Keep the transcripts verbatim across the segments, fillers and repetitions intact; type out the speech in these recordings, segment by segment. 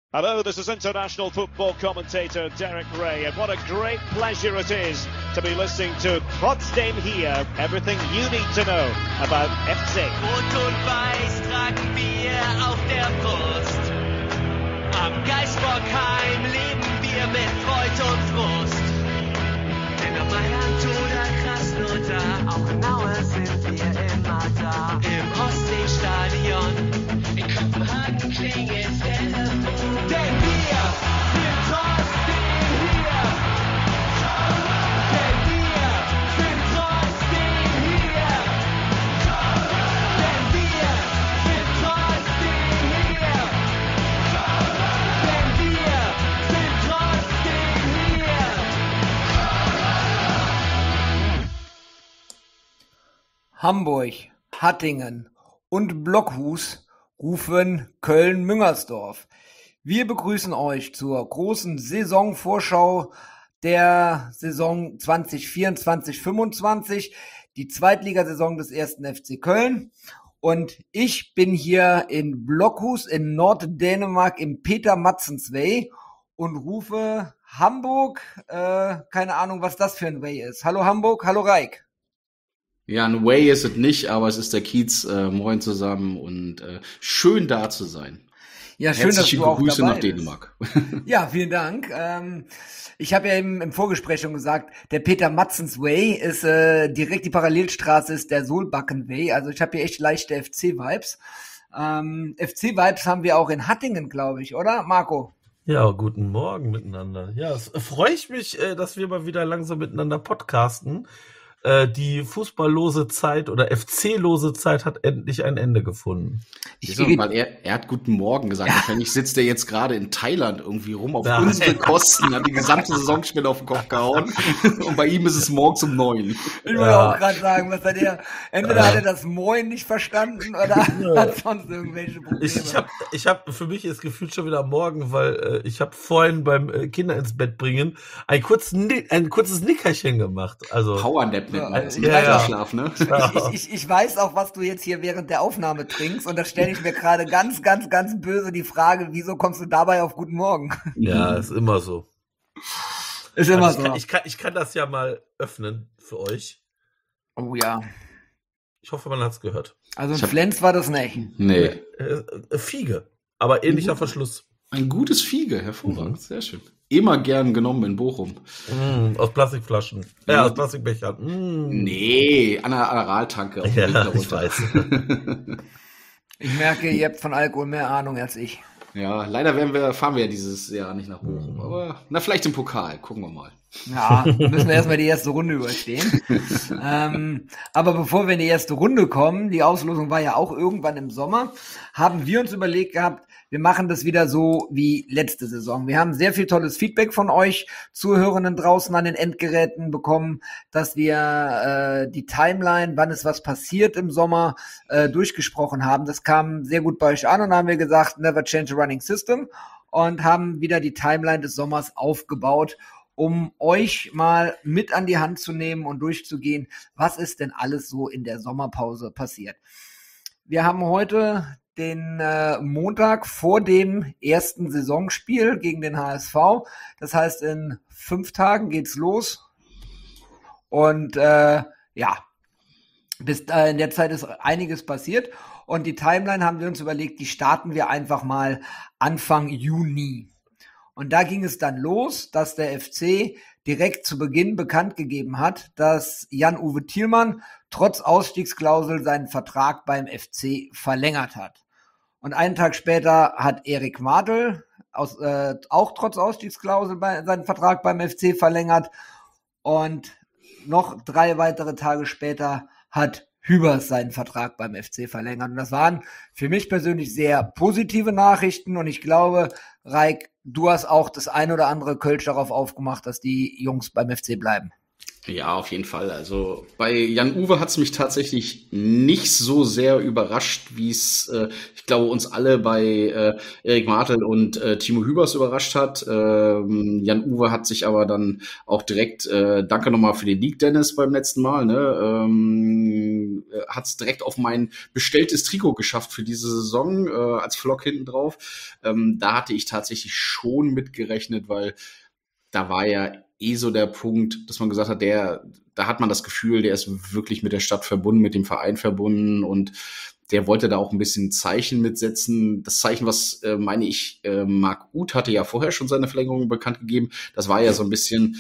Hello, this is international football commentator Derek Ray, and what a great pleasure it is to be listening to Trotzdem hier. Everything you need to know about F C. Rot und Weiß tragen wir auf der Brust. Am Geisbockheim leben wir mit Freud und Frust. Denn ob Mailand oder Krasnodar, auch in Aue sind wir immer da. Im Ostseestadion, in Kopenhagen klingelt Telefon. Denn wir sind trotzdem hier. Denn wir sind trotzdem hier. Denn wir sind trotzdem hier. Denn wir sind trotzdem hier. Hamburg, Hattingen und Blockhus rufen Köln-Müngersdorf. Wir begrüßen euch zur großen Saisonvorschau der Saison zwanzig vierundzwanzig fünfundzwanzig, die Zweitligasaison des ersten F C Köln. Und ich bin hier in Blockhus in Norddänemark im Peter-Matzens-Way und rufe Hamburg, äh, keine Ahnung, was das für ein Way ist. Hallo Hamburg, hallo Reik. Ja, ein Way ist es nicht, aber es ist der Kiez. Äh, moin zusammen und äh, schön da zu sein. Ja, schön, Herzliche dass du auch Grüße dabei nach Dänemark. Ja, vielen Dank. Ähm, ich habe ja eben im Vorgespräch schon gesagt, der Peter-Matzens-Way ist äh, direkt die Parallelstraße ist der Solbakken-Way. Also ich habe hier echt leichte F C-Vibes. Ähm, F C-Vibes haben wir auch in Hattingen, glaube ich, oder, Marco? Ja, guten Morgen miteinander. Ja, es freue ich mich, äh, dass wir mal wieder langsam miteinander podcasten. Die fußballlose Zeit oder F C-lose Zeit hat endlich ein Ende gefunden. Ich will, weil er, er hat guten Morgen gesagt. Ja. Wahrscheinlich sitzt er jetzt gerade in Thailand irgendwie rum auf ja. unsere Kosten, hat die gesamte Saisonspiele auf den Kopf gehauen und bei ihm ist es morgens um neun. Ich wollte ja. auch gerade sagen, was hat er, entweder ja. hat er das Moin nicht verstanden oder ja. hat sonst irgendwelche Probleme. Ich, ich habe, ich hab, für mich ist gefühlt schon wieder morgen, weil äh, ich habe vorhin beim äh, Kinder ins Bett bringen ein, kurz, ein kurzes Nickerchen gemacht. Also Powernap. Ja, also ich, weiß auch, Schlaf, ne? ich, ich, ich weiß auch, was du jetzt hier während der Aufnahme trinkst und da stelle ich mir gerade ganz, ganz, ganz böse die Frage, wieso kommst du dabei auf Guten Morgen? Ja, ist immer so. Ist immer also ich so. Kann, ich, kann, ich kann das ja mal öffnen für euch. Oh ja. Ich hoffe, man hat es gehört. Also ein Flens war das nicht. Nee. Äh, äh, Fiege, aber ähnlicher mhm. Verschluss. Ein gutes Fiege, hervorragend, mhm. sehr schön. Immer gern genommen in Bochum. Mm, aus Plastikflaschen. Ja, ja aus Plastikbechern. Mm. Nee, an der Araltanke. Auf ja, Weg ich weiß. Ich merke, ihr habt von Alkohol mehr Ahnung als ich. Ja, leider werden wir, fahren wir ja dieses Jahr nicht nach Bochum. Aber na, vielleicht im Pokal. Gucken wir mal. Ja, müssen wir erstmal die erste Runde überstehen. ähm, aber bevor wir in die erste Runde kommen, die Auslosung war ja auch irgendwann im Sommer, haben wir uns überlegt gehabt, wir machen das wieder so wie letzte Saison. Wir haben sehr viel tolles Feedback von euch Zuhörenden draußen an den Endgeräten bekommen, dass wir äh, die Timeline, wann ist was passiert im Sommer, äh, durchgesprochen haben. Das kam sehr gut bei euch an und haben wir gesagt, never change a running system und haben wieder die Timeline des Sommers aufgebaut, um euch mal mit an die Hand zu nehmen und durchzugehen, was ist denn alles so in der Sommerpause passiert. Wir haben heute den äh, Montag vor dem ersten Saisonspiel gegen den H S V. Das heißt, in fünf Tagen geht's los. Und äh, ja, bis äh, in der Zeit ist einiges passiert. Und die Timeline haben wir uns überlegt, die starten wir einfach mal Anfang Juni. Und da ging es dann los, dass der F C direkt zu Beginn bekannt gegeben hat, dass Jan-Uwe Thielmann trotz Ausstiegsklausel seinen Vertrag beim F C verlängert hat. Und einen Tag später hat Erik Martel aus, äh, auch trotz Ausstiegsklausel bei, seinen Vertrag beim F C verlängert. Und noch drei weitere Tage später hat Hübers seinen Vertrag beim F C verlängert. Und das waren für mich persönlich sehr positive Nachrichten. Und ich glaube, Reik, du hast auch das ein oder andere Kölsch darauf aufgemacht, dass die Jungs beim F C bleiben. Ja, auf jeden Fall. Also bei Jan-Uwe hat es mich tatsächlich nicht so sehr überrascht, wie es, äh, ich glaube, uns alle bei äh, Erik Martel und äh, Timo Hübers überrascht hat. Ähm, Jan-Uwe hat sich aber dann auch direkt, äh, danke nochmal für den League, Dennis, beim letzten Mal, ne, ähm, hat es direkt auf mein bestelltes Trikot geschafft für diese Saison, äh, als Flock hinten drauf. Ähm, da hatte ich tatsächlich schon mitgerechnet, weil da war ja eh so der Punkt, dass man gesagt hat, der, da hat man das Gefühl, der ist wirklich mit der Stadt verbunden, mit dem Verein verbunden und der wollte da auch ein bisschen Zeichen mitsetzen. Das Zeichen, was, äh, meine ich, äh, Marc Uth hatte ja vorher schon seine Verlängerung bekannt gegeben. Das war ja so ein bisschen,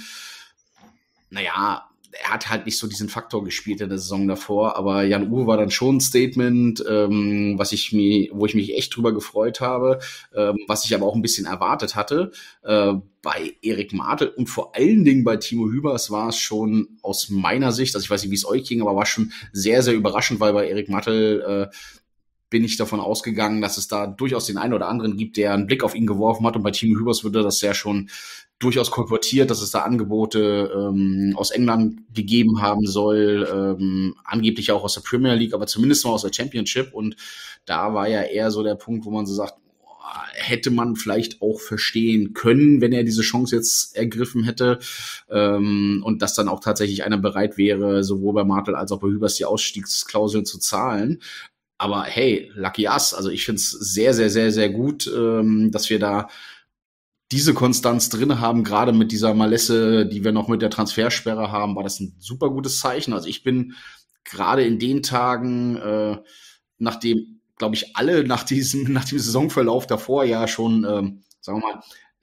naja, er hat halt nicht so diesen Faktor gespielt in der Saison davor, aber Jan-Uwe war dann schon ein Statement, ähm, was ich mir, wo ich mich echt drüber gefreut habe, ähm, was ich aber auch ein bisschen erwartet hatte. Äh, bei Erik Martel und vor allen Dingen bei Timo Hübers war es schon aus meiner Sicht, also ich weiß nicht, wie es euch ging, aber war schon sehr, sehr überraschend, weil bei Erik Martel äh, bin ich davon ausgegangen, dass es da durchaus den einen oder anderen gibt, der einen Blick auf ihn geworfen hat, und bei Timo Hübers würde das ja schon durchaus kolportiert, dass es da Angebote ähm, aus England gegeben haben soll, ähm, angeblich auch aus der Premier League, aber zumindest mal aus der Championship, und da war ja eher so der Punkt, wo man so sagt, boah, hätte man vielleicht auch verstehen können, wenn er diese Chance jetzt ergriffen hätte, ähm, und dass dann auch tatsächlich einer bereit wäre, sowohl bei Martel als auch bei Hübers die Ausstiegsklauseln zu zahlen. Aber hey, lucky us. Also ich finde es sehr, sehr, sehr, sehr gut, ähm, dass wir da diese Konstanz drin haben. Gerade mit dieser Malesse, die wir noch mit der Transfersperre haben, war das ein super gutes Zeichen. Also ich bin gerade in den Tagen, äh, nachdem, glaube ich, alle nach diesem, nach dem Saisonverlauf davor ja schon, ähm, sagen wir mal,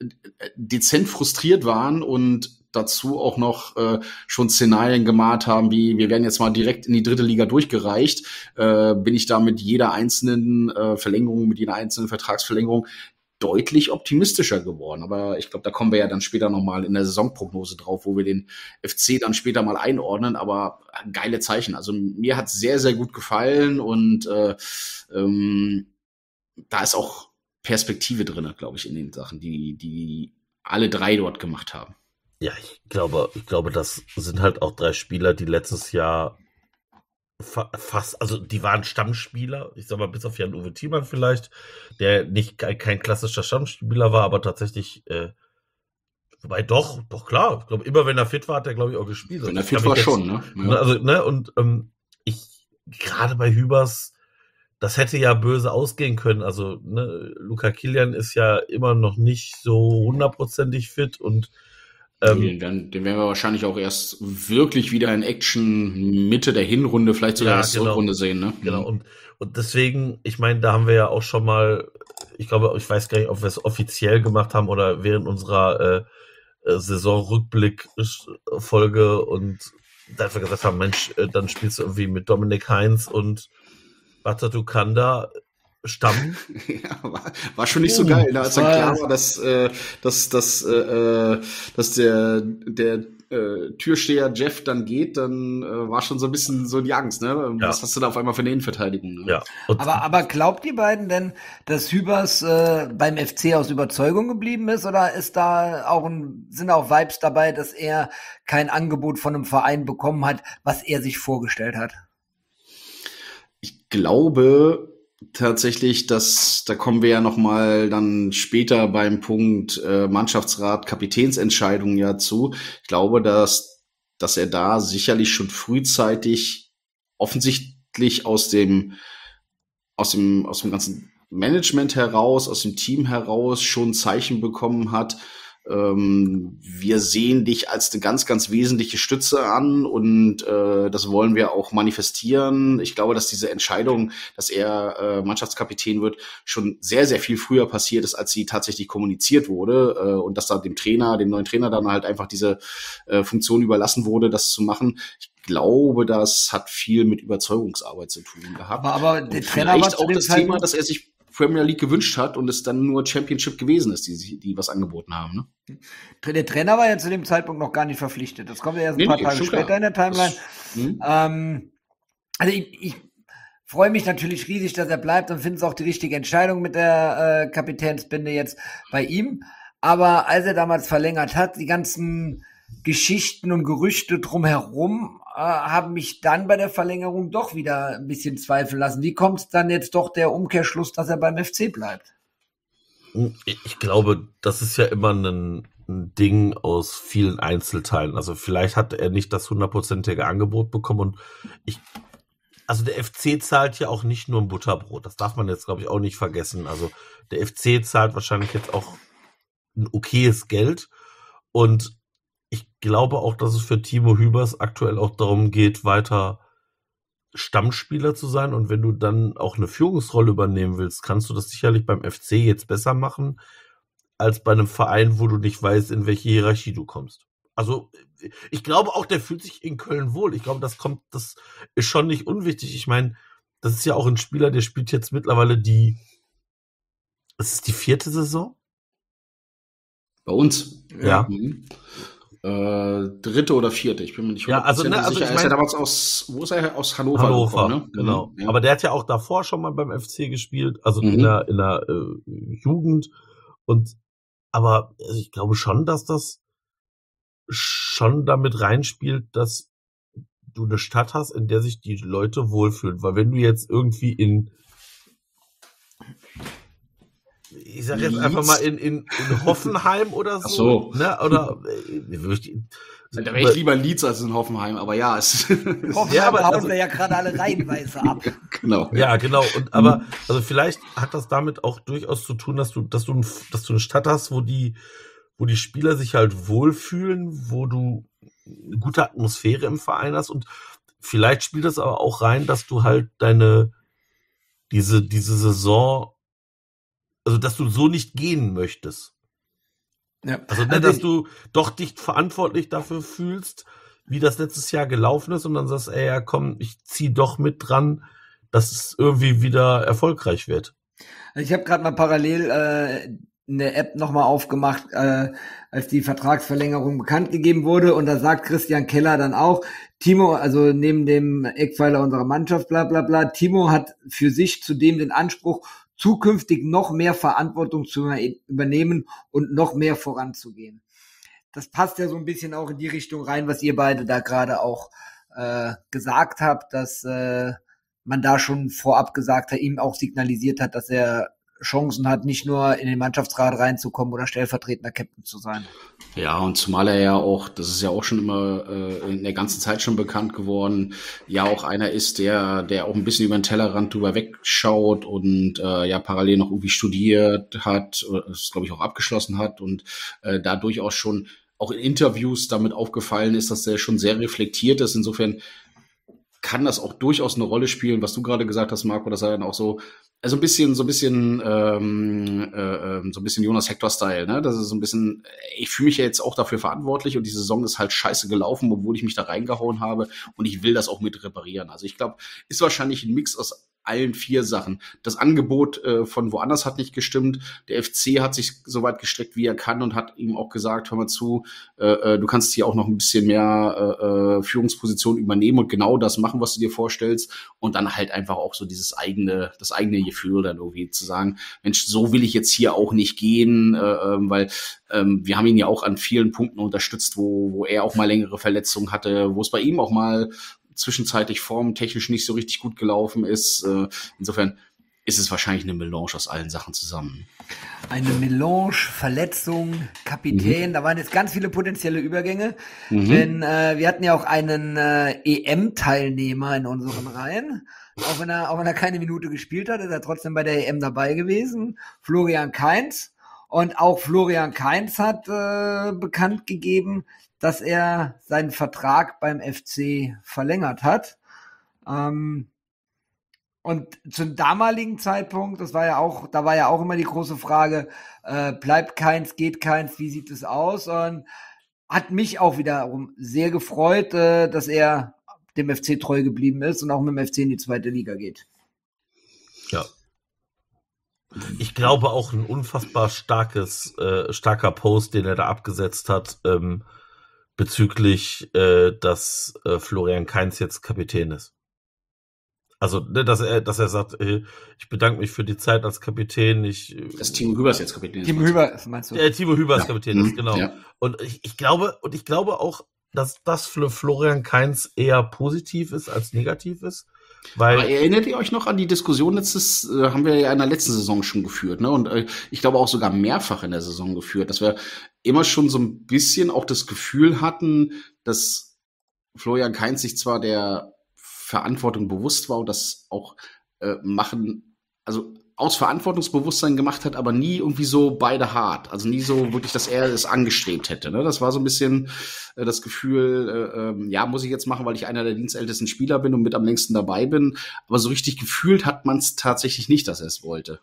dezent frustriert waren und dazu auch noch äh, schon Szenarien gemalt haben, wie wir werden jetzt mal direkt in die dritte Liga durchgereicht, äh, bin ich da mit jeder einzelnen äh, Verlängerung, mit jeder einzelnen Vertragsverlängerung deutlich optimistischer geworden. Aber ich glaube, da kommen wir ja dann später nochmal in der Saisonprognose drauf, wo wir den F C dann später mal einordnen. Aber geile Zeichen. Also mir hat es sehr, sehr gut gefallen, und äh, ähm, da ist auch Perspektive drin, glaube ich, in den Sachen, die, die alle drei dort gemacht haben. Ja, ich glaube, ich glaube, das sind halt auch drei Spieler, die letztes Jahr fa- fast, also die waren Stammspieler, ich sag mal, bis auf Jan-Uwe Thiemann vielleicht, der nicht kein, kein klassischer Stammspieler war, aber tatsächlich, äh, wobei doch, doch klar, ich glaube, immer wenn er fit war, hat er, glaube ich, auch gespielt. Wenn Also er ich kann fit war mich schon, ne? jetzt, Ja. Also, ne, und ähm, ich, gerade bei Hübers, das hätte ja böse ausgehen können. Also, ne, Luca Kilian ist ja immer noch nicht so hundertprozentig fit, und ähm, Nee, den, werden, den werden wir wahrscheinlich auch erst wirklich wieder in Action Mitte der Hinrunde, vielleicht sogar Ja, erst genau. Rückrunde sehen, ne? genau, Mhm. und, und deswegen, ich meine, da haben wir ja auch schon mal, ich glaube, ich weiß gar nicht, ob wir es offiziell gemacht haben oder während unserer äh, äh, Saisonrückblick-Folge, und da wir gesagt haben, Mensch, äh, dann spielst du irgendwie mit Dominik Heinz und Batatu Kanda Stamm. Ja, war, war schon nicht so Uh, geil, ne? Als dann das war- klar war, dass, äh, dass, dass, äh, dass der, der äh, Türsteher Jeff dann geht, dann äh, war schon so ein bisschen so die Angst, ne? Ja. Was hast du da auf einmal für eine Innenverteidigung? Ne? Ja, und Aber, aber glaubt ihr beiden denn, dass Hübers äh, beim F C aus Überzeugung geblieben ist, oder ist da auch ein, sind auch Vibes dabei, dass er kein Angebot von einem Verein bekommen hat, was er sich vorgestellt hat? Ich glaube tatsächlich, dass, da kommen wir ja noch mal dann später beim Punkt äh, Mannschaftsrat, Kapitänsentscheidungen ja zu. Ich glaube, dass, dass er da sicherlich schon frühzeitig offensichtlich aus dem, aus dem, aus dem ganzen Management heraus, aus dem Team heraus schon Zeichen bekommen hat. Ähm, wir sehen dich als eine ganz, ganz wesentliche Stütze an, und äh, das wollen wir auch manifestieren. Ich glaube, dass diese Entscheidung, dass er äh, Mannschaftskapitän wird, schon sehr, sehr viel früher passiert ist, als sie tatsächlich kommuniziert wurde, äh, und dass da dem Trainer, dem neuen Trainer dann halt einfach diese äh, Funktion überlassen wurde, das zu machen. Ich glaube, das hat viel mit Überzeugungsarbeit zu tun gehabt. Aber, aber der Und Trainer war vielleicht zu auch dem das Thema, Zeitpunkt, dass er sich Premier League gewünscht hat und es dann nur Championship gewesen ist, die, die was angeboten haben. Ne? der Trainer war ja zu dem Zeitpunkt noch gar nicht verpflichtet. Das kommt ja erst ein Nee, paar nee, Tage schon später klar. in der Timeline. Das, hm? Ähm, also ich, ich freue mich natürlich riesig, dass er bleibt, und finde es auch die richtige Entscheidung mit der äh, Kapitänsbinde jetzt bei ihm. Aber als er damals verlängert hat, die ganzen Geschichten und Gerüchte drumherum äh, haben mich dann bei der Verlängerung doch wieder ein bisschen zweifeln lassen. Wie kommt es dann jetzt doch der Umkehrschluss, dass er beim F C bleibt? Ich glaube, das ist ja immer ein, ein Ding aus vielen Einzelteilen. Also vielleicht hat er nicht das hundertprozentige Angebot bekommen und ich, also der F C zahlt ja auch nicht nur ein Butterbrot. Das darf man jetzt, glaube ich, auch nicht vergessen. Also der F C zahlt wahrscheinlich jetzt auch ein okayes Geld und ich glaube auch, dass es für Timo Hübers aktuell auch darum geht, weiter Stammspieler zu sein. Und wenn du dann auch eine Führungsrolle übernehmen willst, kannst du das sicherlich beim F C jetzt besser machen, als bei einem Verein, wo du nicht weißt, in welche Hierarchie du kommst. Also ich glaube auch, der fühlt sich in Köln wohl. Ich glaube, das kommt, das ist schon nicht unwichtig. Ich meine, das ist ja auch ein Spieler, der spielt jetzt mittlerweile die, das ist die vierte Saison? Bei uns? Ja. Mhm. Äh, dritte oder vierte, ich bin mir nicht ja, also, ne, also sicher. Ich mein, er ist ja damals aus, wo ist er? Aus Hannover, Hannover gekommen, ne? Genau. Mhm, ja. Aber der hat ja auch davor schon mal beim F C gespielt, also mhm. in der, in der äh, Jugend. Und aber also ich glaube schon, dass das schon damit reinspielt, dass du eine Stadt hast, in der sich die Leute wohlfühlen. Weil wenn du jetzt irgendwie in ich sag jetzt einfach mal in, in, in Hoffenheim oder so, so. Ne? Oder äh, da wäre ich lieber in Leeds als in Hoffenheim, aber ja, es Hoffenheim ja, aber hauen also, wir ja gerade alle reihenweise ab. Genau. Ja, genau. Und aber also vielleicht hat das damit auch durchaus zu tun, dass du, dass du, dass du eine Stadt hast, wo die, wo die Spieler sich halt wohlfühlen, wo du eine gute Atmosphäre im Verein hast und vielleicht spielt das aber auch rein, dass du halt deine diese diese Saison also, dass du so nicht gehen möchtest. Ja. Also, ne, also dass ich, du doch dich verantwortlich dafür fühlst, wie das letztes Jahr gelaufen ist und dann sagst, ey, ja, komm, ich zieh doch mit dran, dass es irgendwie wieder erfolgreich wird. Ich habe gerade mal parallel äh, eine App nochmal aufgemacht, äh, als die Vertragsverlängerung bekannt gegeben wurde und da sagt Christian Keller dann auch, Timo, also neben dem Eckpfeiler unserer Mannschaft, bla bla bla, Timo hat für sich zudem den Anspruch, zukünftig noch mehr Verantwortung zu übernehmen und noch mehr voranzugehen. Das passt ja so ein bisschen auch in die Richtung rein, was ihr beide da gerade auch äh, gesagt habt, dass äh, man da schon vorab gesagt hat, ihm auch signalisiert hat, dass er Chancen hat, nicht nur in den Mannschaftsrat reinzukommen oder stellvertretender Captain zu sein. Ja, und zumal er ja auch, das ist ja auch schon immer äh, in der ganzen Zeit schon bekannt geworden, ja auch einer ist, der der auch ein bisschen über den Tellerrand drüber wegschaut und äh, ja parallel noch irgendwie studiert hat, oder das glaube ich auch abgeschlossen hat und äh, da durchaus schon auch in Interviews damit aufgefallen ist, dass der schon sehr reflektiert ist. Insofern kann das auch durchaus eine Rolle spielen, was du gerade gesagt hast, Marco, dass er dann auch so also ein bisschen, so ein bisschen, ähm, äh, so ein bisschen Jonas Hector-Style, ne? Das ist so ein bisschen, ich fühle mich ja jetzt auch dafür verantwortlich und die Saison ist halt scheiße gelaufen, obwohl ich mich da reingehauen habe und ich will das auch mit reparieren. Also ich glaube, ist wahrscheinlich ein Mix aus allen vier Sachen. Das Angebot äh, von woanders hat nicht gestimmt. Der F C hat sich so weit gestreckt, wie er kann und hat ihm auch gesagt, hör mal zu, äh, du kannst hier auch noch ein bisschen mehr äh, Führungsposition übernehmen und genau das machen, was du dir vorstellst. Und dann halt einfach auch so dieses eigene, das eigene Gefühl dann irgendwie zu sagen, Mensch, so will ich jetzt hier auch nicht gehen, äh, weil ähm, wir haben ihn ja auch an vielen Punkten unterstützt, wo, wo er auch mal längere Verletzungen hatte, wo es bei ihm auch mal zwischenzeitlich formtechnisch nicht so richtig gut gelaufen ist. Insofern ist es wahrscheinlich eine Melange aus allen Sachen zusammen. Eine Melange, Verletzung, Kapitän, mhm. da waren jetzt ganz viele potenzielle Übergänge. Mhm. Denn äh, wir hatten ja auch einen äh, E M-Teilnehmer in unseren Reihen. Auch wenn er, auch wenn er keine Minute gespielt hat, ist er trotzdem bei der E M dabei gewesen. Florian Kainz. Und auch Florian Kainz hat äh, bekannt gegeben, dass er seinen Vertrag beim F C verlängert hat. Ähm, und zum damaligen Zeitpunkt, das war ja auch, da war ja auch immer die große Frage, äh, bleibt Kainz, geht Kainz, wie sieht es aus? Und hat mich auch wiederum sehr gefreut, äh, dass er dem F C treu geblieben ist und auch mit dem F C in die zweite Liga geht. Ja. Ich glaube auch ein unfassbar starkes, äh, starker Post, den er da abgesetzt hat, ähm, bezüglich, äh, dass äh, Florian Kainz jetzt Kapitän ist. Also, ne, dass er, dass er sagt, ey, ich bedanke mich für die Zeit als Kapitän. Ich, Das Timo Hübers jetzt Kapitän ist. Timo Hübers, meinst du? Äh, Timo Hübers Ja. Kapitän ist, Mhm, genau. ja. Und ich, ich glaube, und ich glaube auch, dass das für Florian Kainz eher positiv ist als negativ ist. Weil Aber erinnert ihr euch noch an die Diskussion letztes, äh, haben wir ja in der letzten Saison schon geführt, ne? Und äh, ich glaube auch sogar mehrfach in der Saison geführt, dass wir immer schon so ein bisschen auch das Gefühl hatten, dass Florian Kainz sich zwar der Verantwortung bewusst war und das auch äh, machen, also aus Verantwortungsbewusstsein gemacht hat, aber nie irgendwie so beide hart. Also nie so wirklich, dass er es angestrebt hätte. Ne? Das war so ein bisschen äh, das Gefühl, äh, äh, ja, muss ich jetzt machen, weil ich einer der dienstältesten Spieler bin und mit am längsten dabei bin. Aber so richtig gefühlt hat man es tatsächlich nicht, dass er es wollte.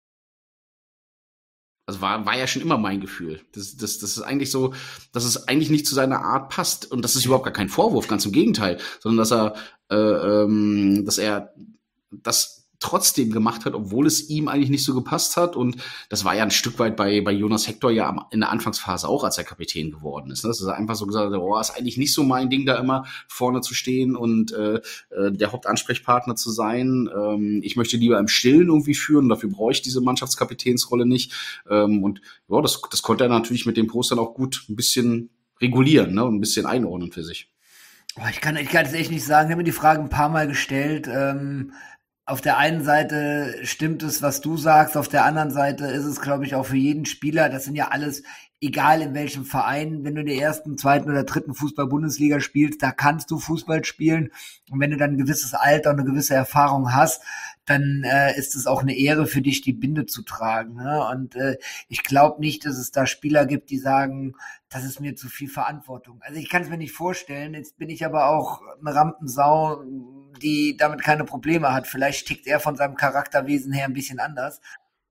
Also war, war ja schon immer mein Gefühl. Das, das, das ist eigentlich so, dass es eigentlich nicht zu seiner Art passt. Und das ist überhaupt gar kein Vorwurf, ganz im Gegenteil, sondern dass er, äh, ähm, dass er das trotzdem gemacht hat, obwohl es ihm eigentlich nicht so gepasst hat. Und das war ja ein Stück weit bei, bei Jonas Hector ja am, in der Anfangsphase auch, als er Kapitän geworden ist. Das ist einfach so gesagt, oh, ist eigentlich nicht so mein Ding, da immer vorne zu stehen und äh, der Hauptansprechpartner zu sein. Ähm, ich möchte lieber im Stillen irgendwie führen, dafür brauche ich diese Mannschaftskapitänsrolle nicht. Ähm, und ja, das, das konnte er natürlich mit dem Post dann auch gut ein bisschen regulieren, ne, und ein bisschen einordnen für sich. Oh, ich kann, ich kann es echt nicht sagen. Ich habe mir die Frage ein paar Mal gestellt. Ähm, Auf der einen Seite stimmt es, was du sagst, auf der anderen Seite ist es, glaube ich, auch für jeden Spieler, das sind ja alles, egal in welchem Verein, wenn du in der ersten, zweiten oder dritten Fußball-Bundesliga spielst, da kannst du Fußball spielen. Und wenn du dann ein gewisses Alter und eine gewisse Erfahrung hast, dann äh, ist es auch eine Ehre für dich, die Binde zu tragen. Ne? Und äh, ich glaube nicht, dass es da Spieler gibt, die sagen, das ist mir zu viel Verantwortung. Also ich kann es mir nicht vorstellen. Jetzt bin ich aber auch eine Rampensau, die damit keine Probleme hat. Vielleicht tickt er von seinem Charakterwesen her ein bisschen anders.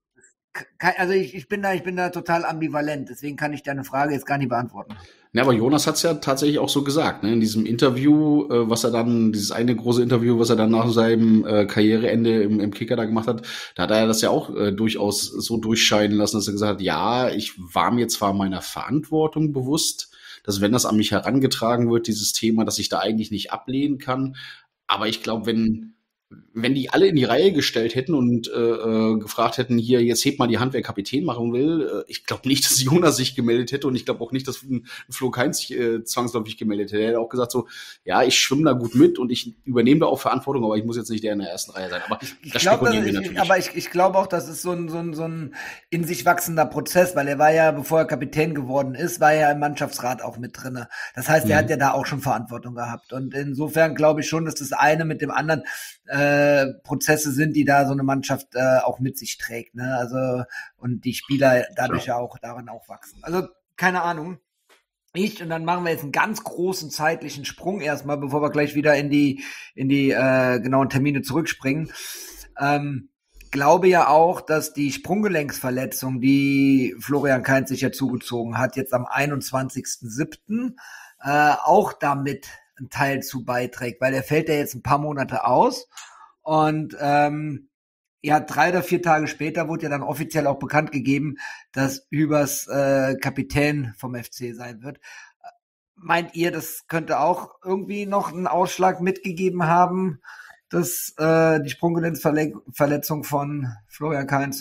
Also ich, ich bin da, ich bin da total ambivalent. Deswegen kann ich deine Frage jetzt gar nicht beantworten. Ja, aber Jonas hat es ja tatsächlich auch so gesagt, ne? In diesem Interview, äh, was er dann, dieses eine große Interview, was er dann nach seinem äh, Karriereende im, im Kicker da gemacht hat, da hat er das ja auch äh, durchaus so durchscheinen lassen, dass er gesagt hat, ja, ich war mir zwar meiner Verantwortung bewusst, dass wenn das an mich herangetragen wird, dieses Thema, dass ich da eigentlich nicht ablehnen kann, aber ich glaube, wenn wenn die alle in die Reihe gestellt hätten und äh, äh, gefragt hätten, hier, jetzt hebt mal die Hand, wer Kapitän machen will, äh, ich glaube nicht, dass Jonas sich gemeldet hätte und ich glaube auch nicht, dass Flo Kainz sich äh, zwangsläufig gemeldet hätte. Er hätte auch gesagt so, ja, ich schwimme da gut mit und ich übernehme da auch Verantwortung, aber ich muss jetzt nicht der in der ersten Reihe sein. Aber ich das glaub, spekulieren das, wir ich, natürlich. Aber ich, ich glaube auch, das ist so ein, so, ein, so ein in sich wachsender Prozess, weil er war ja, bevor er Kapitän geworden ist, war er ja im Mannschaftsrat auch mit drinne. Das heißt, er Mhm. hat ja da auch schon Verantwortung gehabt. Und insofern glaube ich schon, dass das eine mit dem anderen äh, Prozesse sind, die da so eine Mannschaft äh, auch mit sich trägt, ne? Also und die Spieler dadurch ja auch daran auch wachsen. Also keine Ahnung. Ich und dann machen wir jetzt einen ganz großen zeitlichen Sprung erstmal, bevor wir gleich wieder in die in die äh, genauen Termine zurückspringen. Ähm, glaube ja auch, dass die Sprunggelenksverletzung, die Florian Kainz sich ja zugezogen hat, jetzt am einundzwanzigsten siebten äh, auch damit einen Teil zu beiträgt, weil er fällt ja jetzt ein paar Monate aus und ähm, ja, drei oder vier Tage später wurde ja dann offiziell auch bekannt gegeben, dass Hübers äh, Kapitän vom F C sein wird. Meint ihr, das könnte auch irgendwie noch einen Ausschlag mitgegeben haben, dass äh, die Sprunggelenksverletzung von Florian Kainz?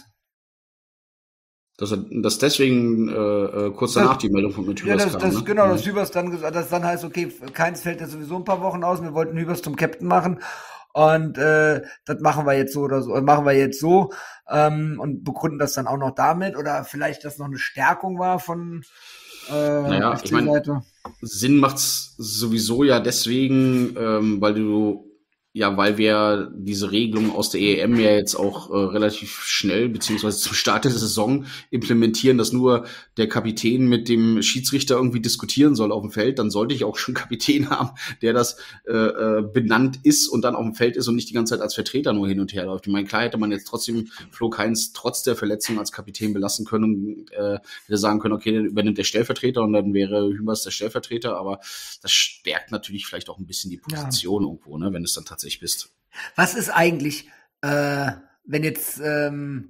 Dass, er, dass deswegen äh, kurz danach das, die Meldung von mit Hübers ja, das, kam. Das, ne? Genau, dass Hübers dann gesagt, dass dann heißt, okay, Kainz fällt ja sowieso ein paar Wochen aus, wir wollten Hübers zum Captain machen und äh, das machen wir jetzt so oder so, machen wir jetzt so ähm, und begründen das dann auch noch damit oder vielleicht, dass noch eine Stärkung war von äh, naja, F C ich mein, Seite. Sinn macht's sowieso ja deswegen, ähm, weil du Ja, weil wir diese Regelung aus der E M ja jetzt auch äh, relativ schnell, beziehungsweise zum Start der Saison implementieren, dass nur der Kapitän mit dem Schiedsrichter irgendwie diskutieren soll auf dem Feld, dann sollte ich auch schon einen Kapitän haben, der das äh, äh, benannt ist und dann auf dem Feld ist und nicht die ganze Zeit als Vertreter nur hin und her läuft. Ich meine, klar hätte man jetzt trotzdem Flo Kainz trotz der Verletzung als Kapitän belassen können und äh, hätte sagen können, okay, dann übernimmt der Stellvertreter und dann wäre Hübers der Stellvertreter, aber das stärkt natürlich vielleicht auch ein bisschen die Position ja. irgendwo, ne, wenn es dann tatsächlich bist. Was ist eigentlich, äh, wenn jetzt ähm,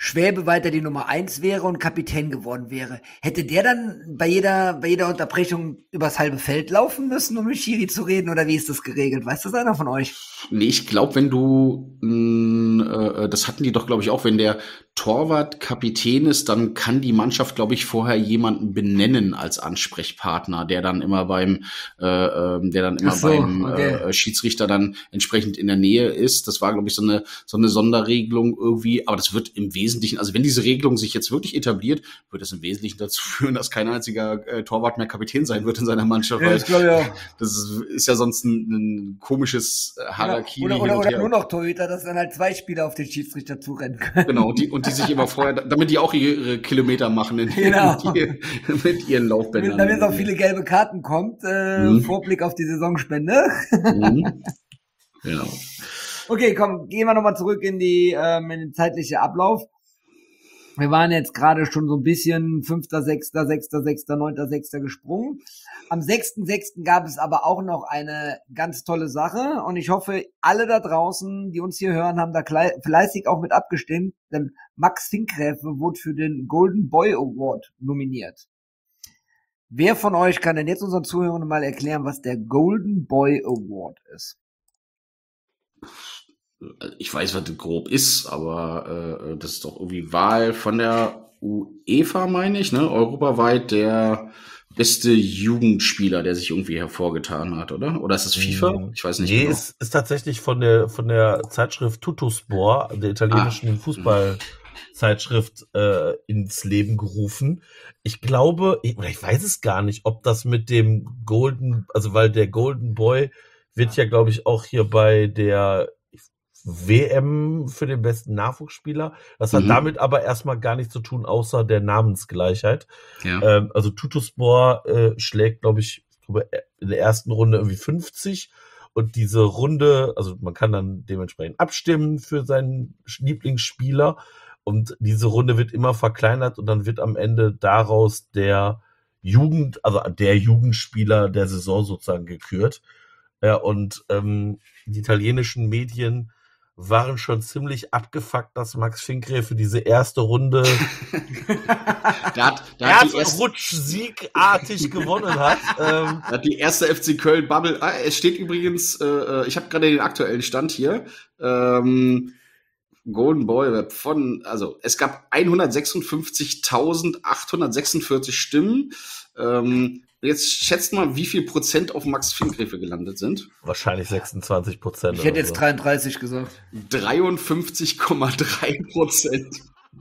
Schwäbe weiter die Nummer eins wäre und Kapitän geworden wäre, hätte der dann bei jeder, bei jeder Unterbrechung übers halbe Feld laufen müssen, um mit Schiri zu reden, oder wie ist das geregelt? Weiß das einer von euch? Nee, ich glaube, wenn du, mh, äh, das hatten die doch, glaube ich, auch, wenn der Torwart Kapitän ist, dann kann die Mannschaft, glaube ich, vorher jemanden benennen als Ansprechpartner, der dann immer beim, äh, äh, der dann immer Ach so, beim okay. äh, Schiedsrichter dann entsprechend in der Nähe ist. Das war, glaube ich, so eine so eine Sonderregelung irgendwie. Aber das wird im Wesentlichen, also wenn diese Regelung sich jetzt wirklich etabliert, wird es im Wesentlichen dazu führen, dass kein einziger äh, Torwart mehr Kapitän sein wird in seiner Mannschaft. Ja, weil das glaube ich auch. das ist, ist ja sonst ein, ein komisches äh, Hierarchie. Oder, hin oder, und oder her. nur noch Torhüter, dass dann halt zwei Spieler auf den Schiedsrichter zurennen können. Genau, und die, und die sich immer vorher, damit die auch ihre Kilometer machen in, Genau. mit, ihr, mit ihren Laufbändern. Damit es auch viele gelbe Karten kommt, äh, Mhm. Vorblick auf die Saisonspende. Mhm. Genau. Okay, komm, gehen wir nochmal zurück in die ähm, in den zeitlichen Ablauf. Wir waren jetzt gerade schon so ein bisschen fünfter, sechster, sechster, sechster, neunter, sechster gesprungen. Am sechster sechster gab es aber auch noch eine ganz tolle Sache und ich hoffe, alle da draußen, die uns hier hören, haben da klei- fleißig auch mit abgestimmt, denn Max Finkgräfe wurde für den Golden Boy Award nominiert. Wer von euch kann denn jetzt unseren Zuhörern mal erklären, was der Golden Boy Award ist? Ich weiß, was das grob ist, aber äh, das ist doch irgendwie Wahl von der UEFA, meine ich, ne? Europaweit der beste Jugendspieler, der sich irgendwie hervorgetan hat, oder? Oder ist es FIFA? Ich weiß nicht Nee, genau. es ist tatsächlich von der von der Zeitschrift Tuttosport, der italienischen Ah. Fußballzeitschrift, äh, ins Leben gerufen. Ich glaube, ich, oder ich weiß es gar nicht, ob das mit dem Golden, also weil der Golden Boy wird ja, glaube ich, auch hier bei der W M für den besten Nachwuchsspieler. Das hat Mhm. damit aber erstmal gar nichts zu tun, außer der Namensgleichheit. Ja. Ähm, also Tuttosport äh, schlägt, glaube ich, ich glaube, in der ersten Runde irgendwie fünfzig und diese Runde, also man kann dann dementsprechend abstimmen für seinen Lieblingsspieler und diese Runde wird immer verkleinert und dann wird am Ende daraus der Jugend, also der Jugendspieler der Saison sozusagen gekürt. Ja, und ähm, die italienischen Medien waren schon ziemlich abgefuckt, dass Max Finkgräfe diese erste Runde Da hat, da hat die erste, Erdrutsch-siegartig gewonnen hat. Ähm, da hat die erste F C Köln Bubble. Ah, es steht übrigens, äh, ich habe gerade den aktuellen Stand hier. Ähm, Golden Boy von, also es gab hundertsechsundfünfzigtausendachthundertsechsundvierzig Stimmen. Ähm, jetzt schätzt mal, wie viel Prozent auf Max Finkgräfe gelandet sind. wahrscheinlich sechsundzwanzig Prozent. Ich hätte jetzt dreiunddreißig gesagt. dreiundfünfzig Komma drei Prozent.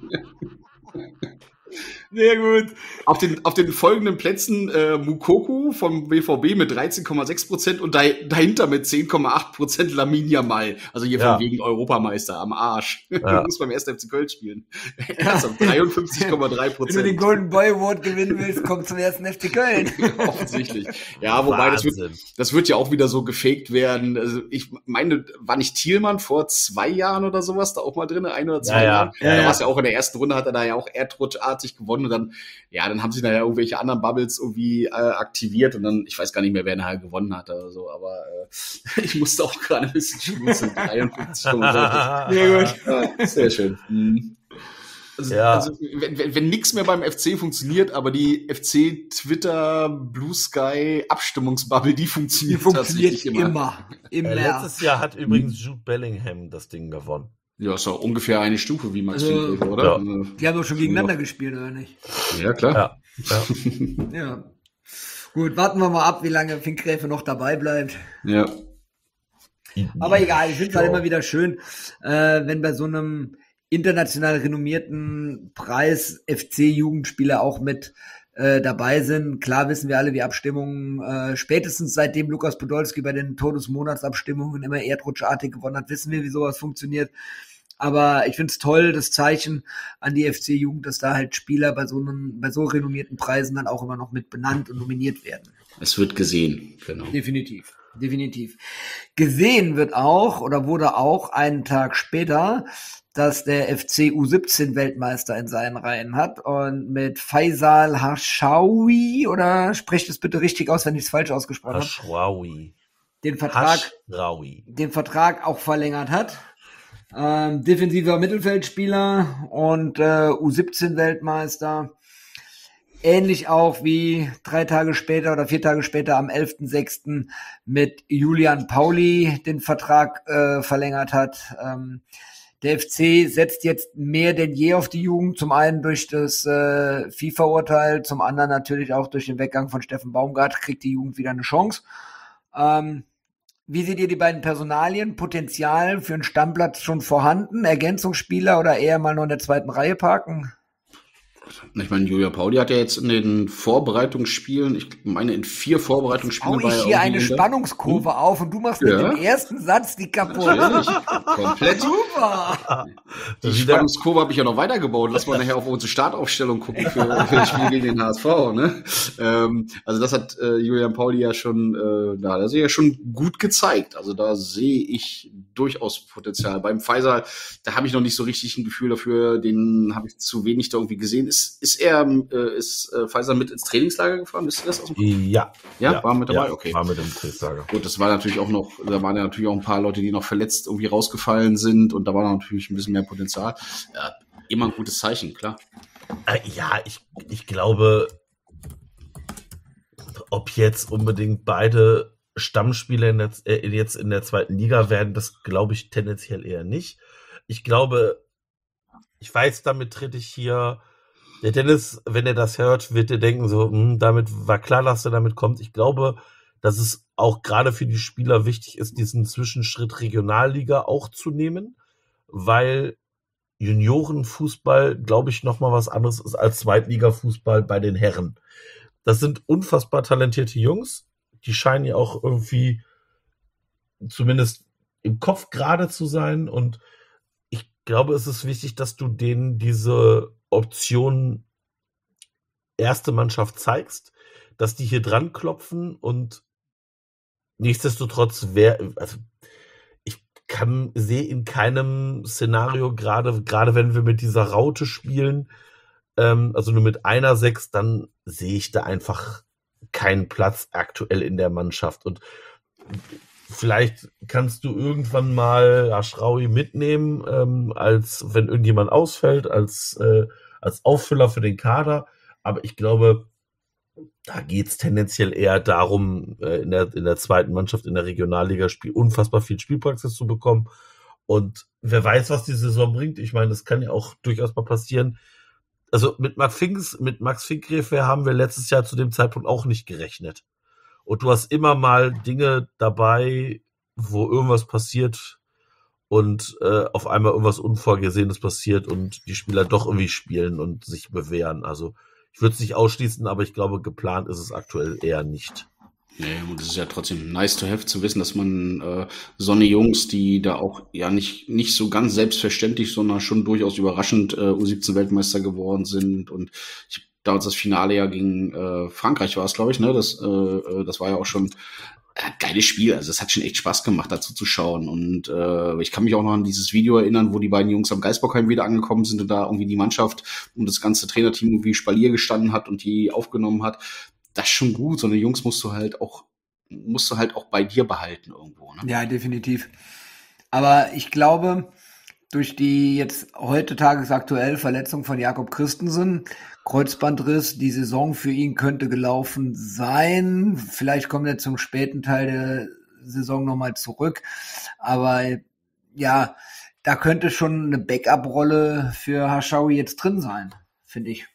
Sehr gut. Auf den, auf den folgenden Plätzen äh, Mukoko vom B V B mit dreizehn Komma sechs Prozent und da, dahinter mit zehn Komma acht Prozent Lamin Yamal. Also hier Ja. von wegen Europameister am Arsch. Ja. Muss beim ersten F C Köln spielen. Ernsthaft, dreiundfünfzig Komma drei Wenn du den Prozent. Golden Boy Award gewinnen willst, komm zum ersten F C Köln. Offensichtlich. Ja, wobei das wird, Wahnsinn. das wird ja auch wieder so gefaked werden. Also ich meine, war nicht Thielmann vor zwei Jahren oder sowas da auch mal drin, ein oder zwei Ja, ja. Jahren? Ja, da ja. war es ja auch in der ersten Runde, hat er da ja auch erdrutschartig gewonnen und dann, ja, dann haben sie da ja irgendwelche anderen Bubbles irgendwie äh, aktiviert und dann, ich weiß gar nicht mehr, wer nachher gewonnen hat oder so, aber äh, ich musste auch gerade ein bisschen schmunzeln. dreiundfünfzig Komma drei. Sehr gut. Ja, sehr schön. Mhm. Also, Ja. also wenn, wenn, wenn nichts mehr beim F C funktioniert, aber die F C Twitter Blue Sky Abstimmungsbubble, die Die funktioniert, funktioniert tatsächlich immer. immer. Immer. Äh, letztes Jahr hat übrigens Jude Bellingham das Ding gewonnen. Ja, ist doch ungefähr eine Stufe wie Max Also, Finkgräfe, oder? ja. Also, Die haben doch schon gegeneinander gespielt, oder nicht? ja, klar. Ja. Ja. Ja. Gut, warten wir mal ab, wie lange Finkgräfe noch dabei bleibt. Ja. Aber egal, ich finde es halt Ja. immer wieder schön, äh, wenn bei so einem international renommierten Preis F C-Jugendspieler auch mit äh, dabei sind. Klar wissen wir alle, wie Abstimmungen, äh, spätestens seitdem Lukas Podolski bei den Todesmonatsabstimmungen immer erdrutschartig gewonnen hat, wissen wir, wie sowas funktioniert. Aber ich finde es toll, das Zeichen an die F C-Jugend, dass da halt Spieler bei so einem, bei so renommierten Preisen dann auch immer noch mit benannt und nominiert werden. Es wird gesehen, genau. Definitiv, definitiv. Gesehen wird auch oder wurde auch einen Tag später, dass der F C U siebzehn Weltmeister in seinen Reihen hat und mit Faisal Hashawi, oder sprecht es bitte richtig aus, wenn ich es falsch ausgesprochen habe, Hashraoui. den Vertrag, Hashraoui. den Vertrag auch verlängert hat. ähm, defensiver Mittelfeldspieler und äh, U siebzehn Weltmeister. Ähnlich auch wie drei Tage später oder vier Tage später am elften sechsten mit Julian Pauli den Vertrag äh, verlängert hat. Ähm, der F C setzt jetzt mehr denn je auf die Jugend, zum einen durch das äh, FIFA-Urteil, zum anderen natürlich auch durch den Weggang von Steffen Baumgart kriegt die Jugend wieder eine Chance. Ähm, wie seht ihr die beiden Personalien? Potenzial für einen Stammplatz schon vorhanden? Ergänzungsspieler oder eher mal nur in der zweiten Reihe parken? Ich meine, Julian Pauli hat ja jetzt in den Vorbereitungsspielen, ich meine in vier Vorbereitungsspielen Hau ich hier eine Spannungskurve hm? auf und du machst ja. mit dem ersten Satz die kaputt. Natürlich, komplett. Super. Die Spannungskurve habe ich ja noch weitergebaut. Lass mal nachher auf unsere Startaufstellung gucken für, für das Spiel gegen den H S V. Ne? Ähm, also das hat äh, Julian Pauli ja schon, äh, da hat er sich ja schon gut gezeigt. Also da sehe ich durchaus Potenzial. Beim Pfizer, da habe ich noch nicht so richtig ein Gefühl dafür, den habe ich zu wenig da irgendwie gesehen. Ist Ist, ist er, äh, ist äh, Pfizer mit ins Trainingslager gefahren? Wisst ihr das aus dem Kopf? Ja. ja. Ja, war mit dabei? Ja, okay. War mit im Trainingslager. Gut, das war natürlich auch noch, da waren ja natürlich auch ein paar Leute, die noch verletzt irgendwie rausgefallen sind und da war natürlich ein bisschen mehr Potenzial. Ja, immer ein gutes Zeichen, klar. Äh, ja, ich, ich glaube, ob jetzt unbedingt beide Stammspieler in der, äh, jetzt in der zweiten Liga werden, das glaube ich tendenziell eher nicht. Ich glaube, ich weiß, damit trete ich hier. Der Dennis, wenn er das hört, wird er denken so, hm, damit war klar, dass er damit kommt. Ich glaube, dass es auch gerade für die Spieler wichtig ist, diesen Zwischenschritt Regionalliga auch zu nehmen, weil Juniorenfußball, glaube ich, nochmal was anderes ist als Zweitligafußball bei den Herren. Das sind unfassbar talentierte Jungs, die scheinen ja auch irgendwie zumindest im Kopf gerade zu sein und ich glaube, es ist wichtig, dass du denen diese Option erste Mannschaft zeigst, dass die hier dran klopfen und nichtsdestotrotz wer, also ich kann, sehe in keinem Szenario, gerade, gerade wenn wir mit dieser Raute spielen, ähm, also nur mit einer Sechs, dann sehe ich da einfach keinen Platz aktuell in der Mannschaft und vielleicht kannst du irgendwann mal Aschraoui mitnehmen, ähm, als wenn irgendjemand ausfällt, als, äh, als Auffüller für den Kader. Aber ich glaube, da geht es tendenziell eher darum, äh, in, der, in der zweiten Mannschaft in der Regionalliga Spiel unfassbar viel Spielpraxis zu bekommen. Und wer weiß, was die Saison bringt. Ich meine, das kann ja auch durchaus mal passieren. Also mit Max Finks, mit Max Finkgräfe haben wir letztes Jahr zu dem Zeitpunkt auch nicht gerechnet. Und du hast immer mal Dinge dabei, wo irgendwas passiert und äh, auf einmal irgendwas Unvorgesehenes passiert und die Spieler doch irgendwie spielen und sich bewähren. Also ich würde es nicht ausschließen, aber ich glaube, geplant ist es aktuell eher nicht. Nee, und es ist ja trotzdem nice to have zu wissen, dass man äh, so eine Jungs, die da auch ja nicht nicht so ganz selbstverständlich, sondern schon durchaus überraschend äh, U siebzehn Weltmeister geworden sind und ich damals das Finale ja gegen äh, Frankreich war es, glaube ich, ne? Das, äh, das war ja auch schon ein geiles Spiel. Also es hat schon echt Spaß gemacht, dazu zu schauen. Und äh, ich kann mich auch noch an dieses Video erinnern, wo die beiden Jungs am Geisbockheim wieder angekommen sind und da irgendwie die Mannschaft und das ganze Trainerteam irgendwie Spalier gestanden hat und die aufgenommen hat. Das ist schon gut. So eine Jungs musst du halt auch musst du halt auch bei dir behalten irgendwo. Ne? Ja, definitiv. Aber ich glaube, durch die jetzt heute tagesaktuell Verletzung von Jakob Christensen, Kreuzbandriss, die Saison für ihn könnte gelaufen sein. Vielleicht kommt er zum späten Teil der Saison nochmal zurück. Aber ja, da könnte schon eine Backup-Rolle für Aschraoui jetzt drin sein, finde ich.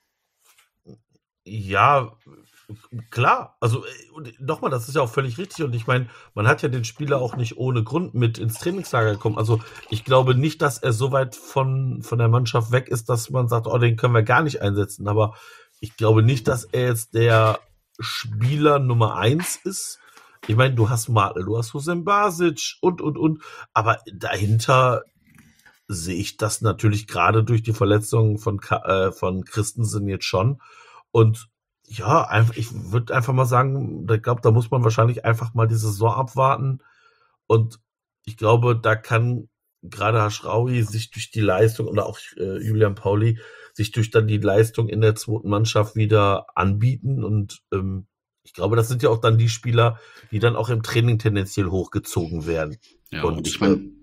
Ja, klar, also nochmal, das ist ja auch völlig richtig und ich meine, man hat ja den Spieler auch nicht ohne Grund mit ins Trainingslager gekommen, also ich glaube nicht, dass er so weit von, von der Mannschaft weg ist, dass man sagt, oh, den können wir gar nicht einsetzen, aber ich glaube nicht, dass er jetzt der Spieler Nummer eins ist. Ich meine, du hast Martel, du hast Hussein Basic und, und, und, aber dahinter sehe ich das natürlich gerade durch die Verletzung von, äh, von Christensen jetzt schon und ja, einfach, ich würde einfach mal sagen, ich glaube, da muss man wahrscheinlich einfach mal die Saison abwarten. Und ich glaube, da kann gerade Aschraoui sich durch die Leistung oder auch äh, Julian Pauli sich durch dann die Leistung in der zweiten Mannschaft wieder anbieten. Und ähm, ich glaube, das sind ja auch dann die Spieler, die dann auch im Training tendenziell hochgezogen werden. Ja, und, und ich meine,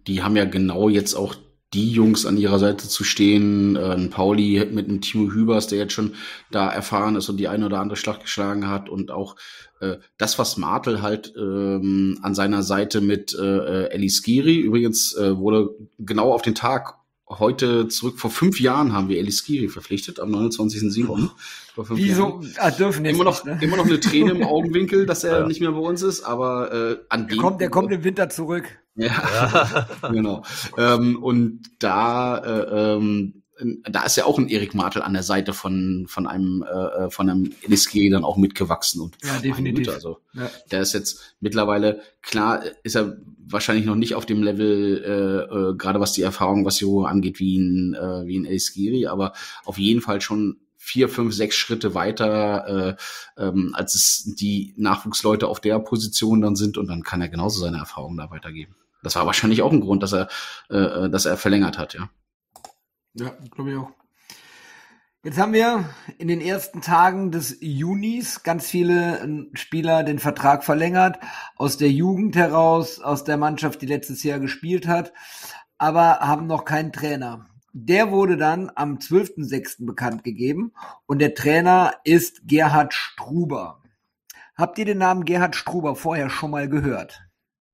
die haben ja genau jetzt auch die Jungs an ihrer Seite zu stehen, äh, ein Pauli mit einem Timo Hübers, der jetzt schon da erfahren ist und die eine oder andere Schlacht geschlagen hat, und auch äh, das, was Martel halt ähm, an seiner Seite mit äh, Eli Skiri, übrigens äh, wurde genau auf den Tag heute zurück, vor fünf Jahren haben wir Eli Skiri verpflichtet, am neunundzwanzigsten siebten Vor fünf Wieso? Jahren. Ah, dürfen jetzt Immer noch, nicht, ne? immer noch eine Träne im Augenwinkel, dass er Ja. nicht mehr bei uns ist, aber äh, an Der dem kommt, der kommt im Winter zurück. Ja, genau. Ähm, und da, äh, ähm, da ist ja auch ein Erik Martel an der Seite von von einem äh, von einem Eli Skiri dann auch mitgewachsen, und Ja, meine definitiv. Güte, also Ja. der ist jetzt mittlerweile, klar, ist er wahrscheinlich noch nicht auf dem Level, äh, äh, gerade was die Erfahrung, was Juro angeht, wie ein äh, wie ein Eli Skiri, aber auf jeden Fall schon vier, fünf, sechs Schritte weiter, äh, ähm, als es die Nachwuchsleute auf der Position dann sind, und dann kann er genauso seine Erfahrungen da weitergeben. Das war wahrscheinlich auch ein Grund, dass er, äh, dass er verlängert hat, ja. Ja, glaube ich auch. Jetzt haben wir in den ersten Tagen des Junis ganz viele äh, Spieler den Vertrag verlängert, aus der Jugend heraus, aus der Mannschaft, die letztes Jahr gespielt hat, aber haben noch keinen Trainer. Der wurde dann am zwölften sechsten bekannt gegeben, und der Trainer ist Gerhard Struber. Habt ihr den Namen Gerhard Struber vorher schon mal gehört?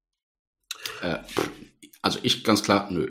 Äh, also ich ganz klar, nö.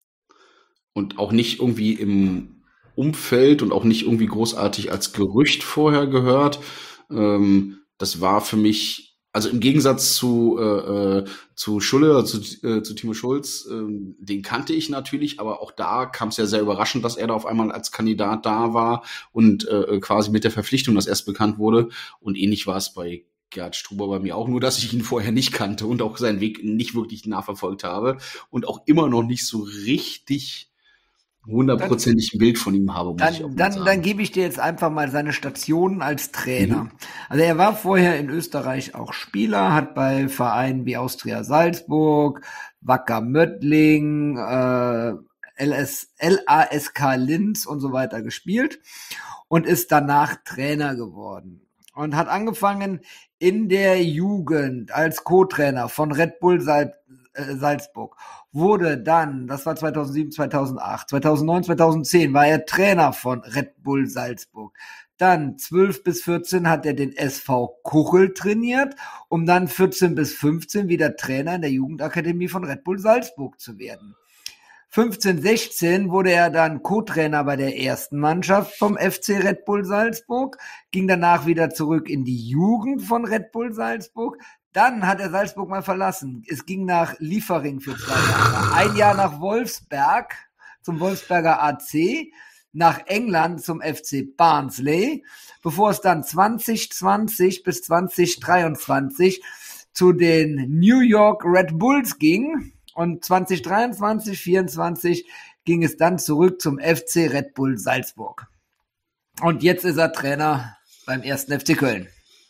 Und auch nicht irgendwie im Umfeld und auch nicht irgendwie großartig als Gerücht vorher gehört. Ähm, das war für mich, also im Gegensatz zu äh, äh, zu Schulle, also zu, äh, zu Timo Schulz, äh, den kannte ich natürlich, aber auch da kam es ja sehr überraschend, dass er da auf einmal als Kandidat da war und äh, quasi mit der Verpflichtung das erst bekannt wurde. Und ähnlich war es bei Gerhard Struber bei mir auch, nur dass ich ihn vorher nicht kannte und auch seinen Weg nicht wirklich nachverfolgt habe und auch immer noch nicht so richtig hundertprozentig ein Bild von ihm habe, muss ich auch Dann, mal dann, sagen. dann gebe ich dir jetzt einfach mal seine Stationen als Trainer. Mhm. Also er war vorher in Österreich auch Spieler, hat bei Vereinen wie Austria Salzburg, Wacker Möttling, äh, L S, L A S K Linz und so weiter gespielt und ist danach Trainer geworden. Und hat angefangen in der Jugend als Co-Trainer von Red Bull Sal- äh, Salzburg. Wurde dann, das war zweitausendsieben, zweitausendacht, zweitausendneun, zweitausendzehn war er Trainer von Red Bull Salzburg. Dann zwölf bis vierzehn hat er den S V Kuchel trainiert, um dann vierzehn bis fünfzehn wieder Trainer in der Jugendakademie von Red Bull Salzburg zu werden. fünfzehn, sechzehn wurde er dann Co-Trainer bei der ersten Mannschaft vom F C Red Bull Salzburg, ging danach wieder zurück in die Jugend von Red Bull Salzburg. Dann hat er Salzburg mal verlassen. Es ging nach Liefering für zwei Jahre. Ein Jahr nach Wolfsberg zum Wolfsberger A C, nach England zum F C Barnsley, bevor es dann zwanzig zwanzig bis zwanzig dreiundzwanzig zu den New York Red Bulls ging. Und zwanzig dreiundzwanzig, vierundzwanzig ging es dann zurück zum F C Red Bull Salzburg. Und jetzt ist er Trainer beim ersten F C Köln.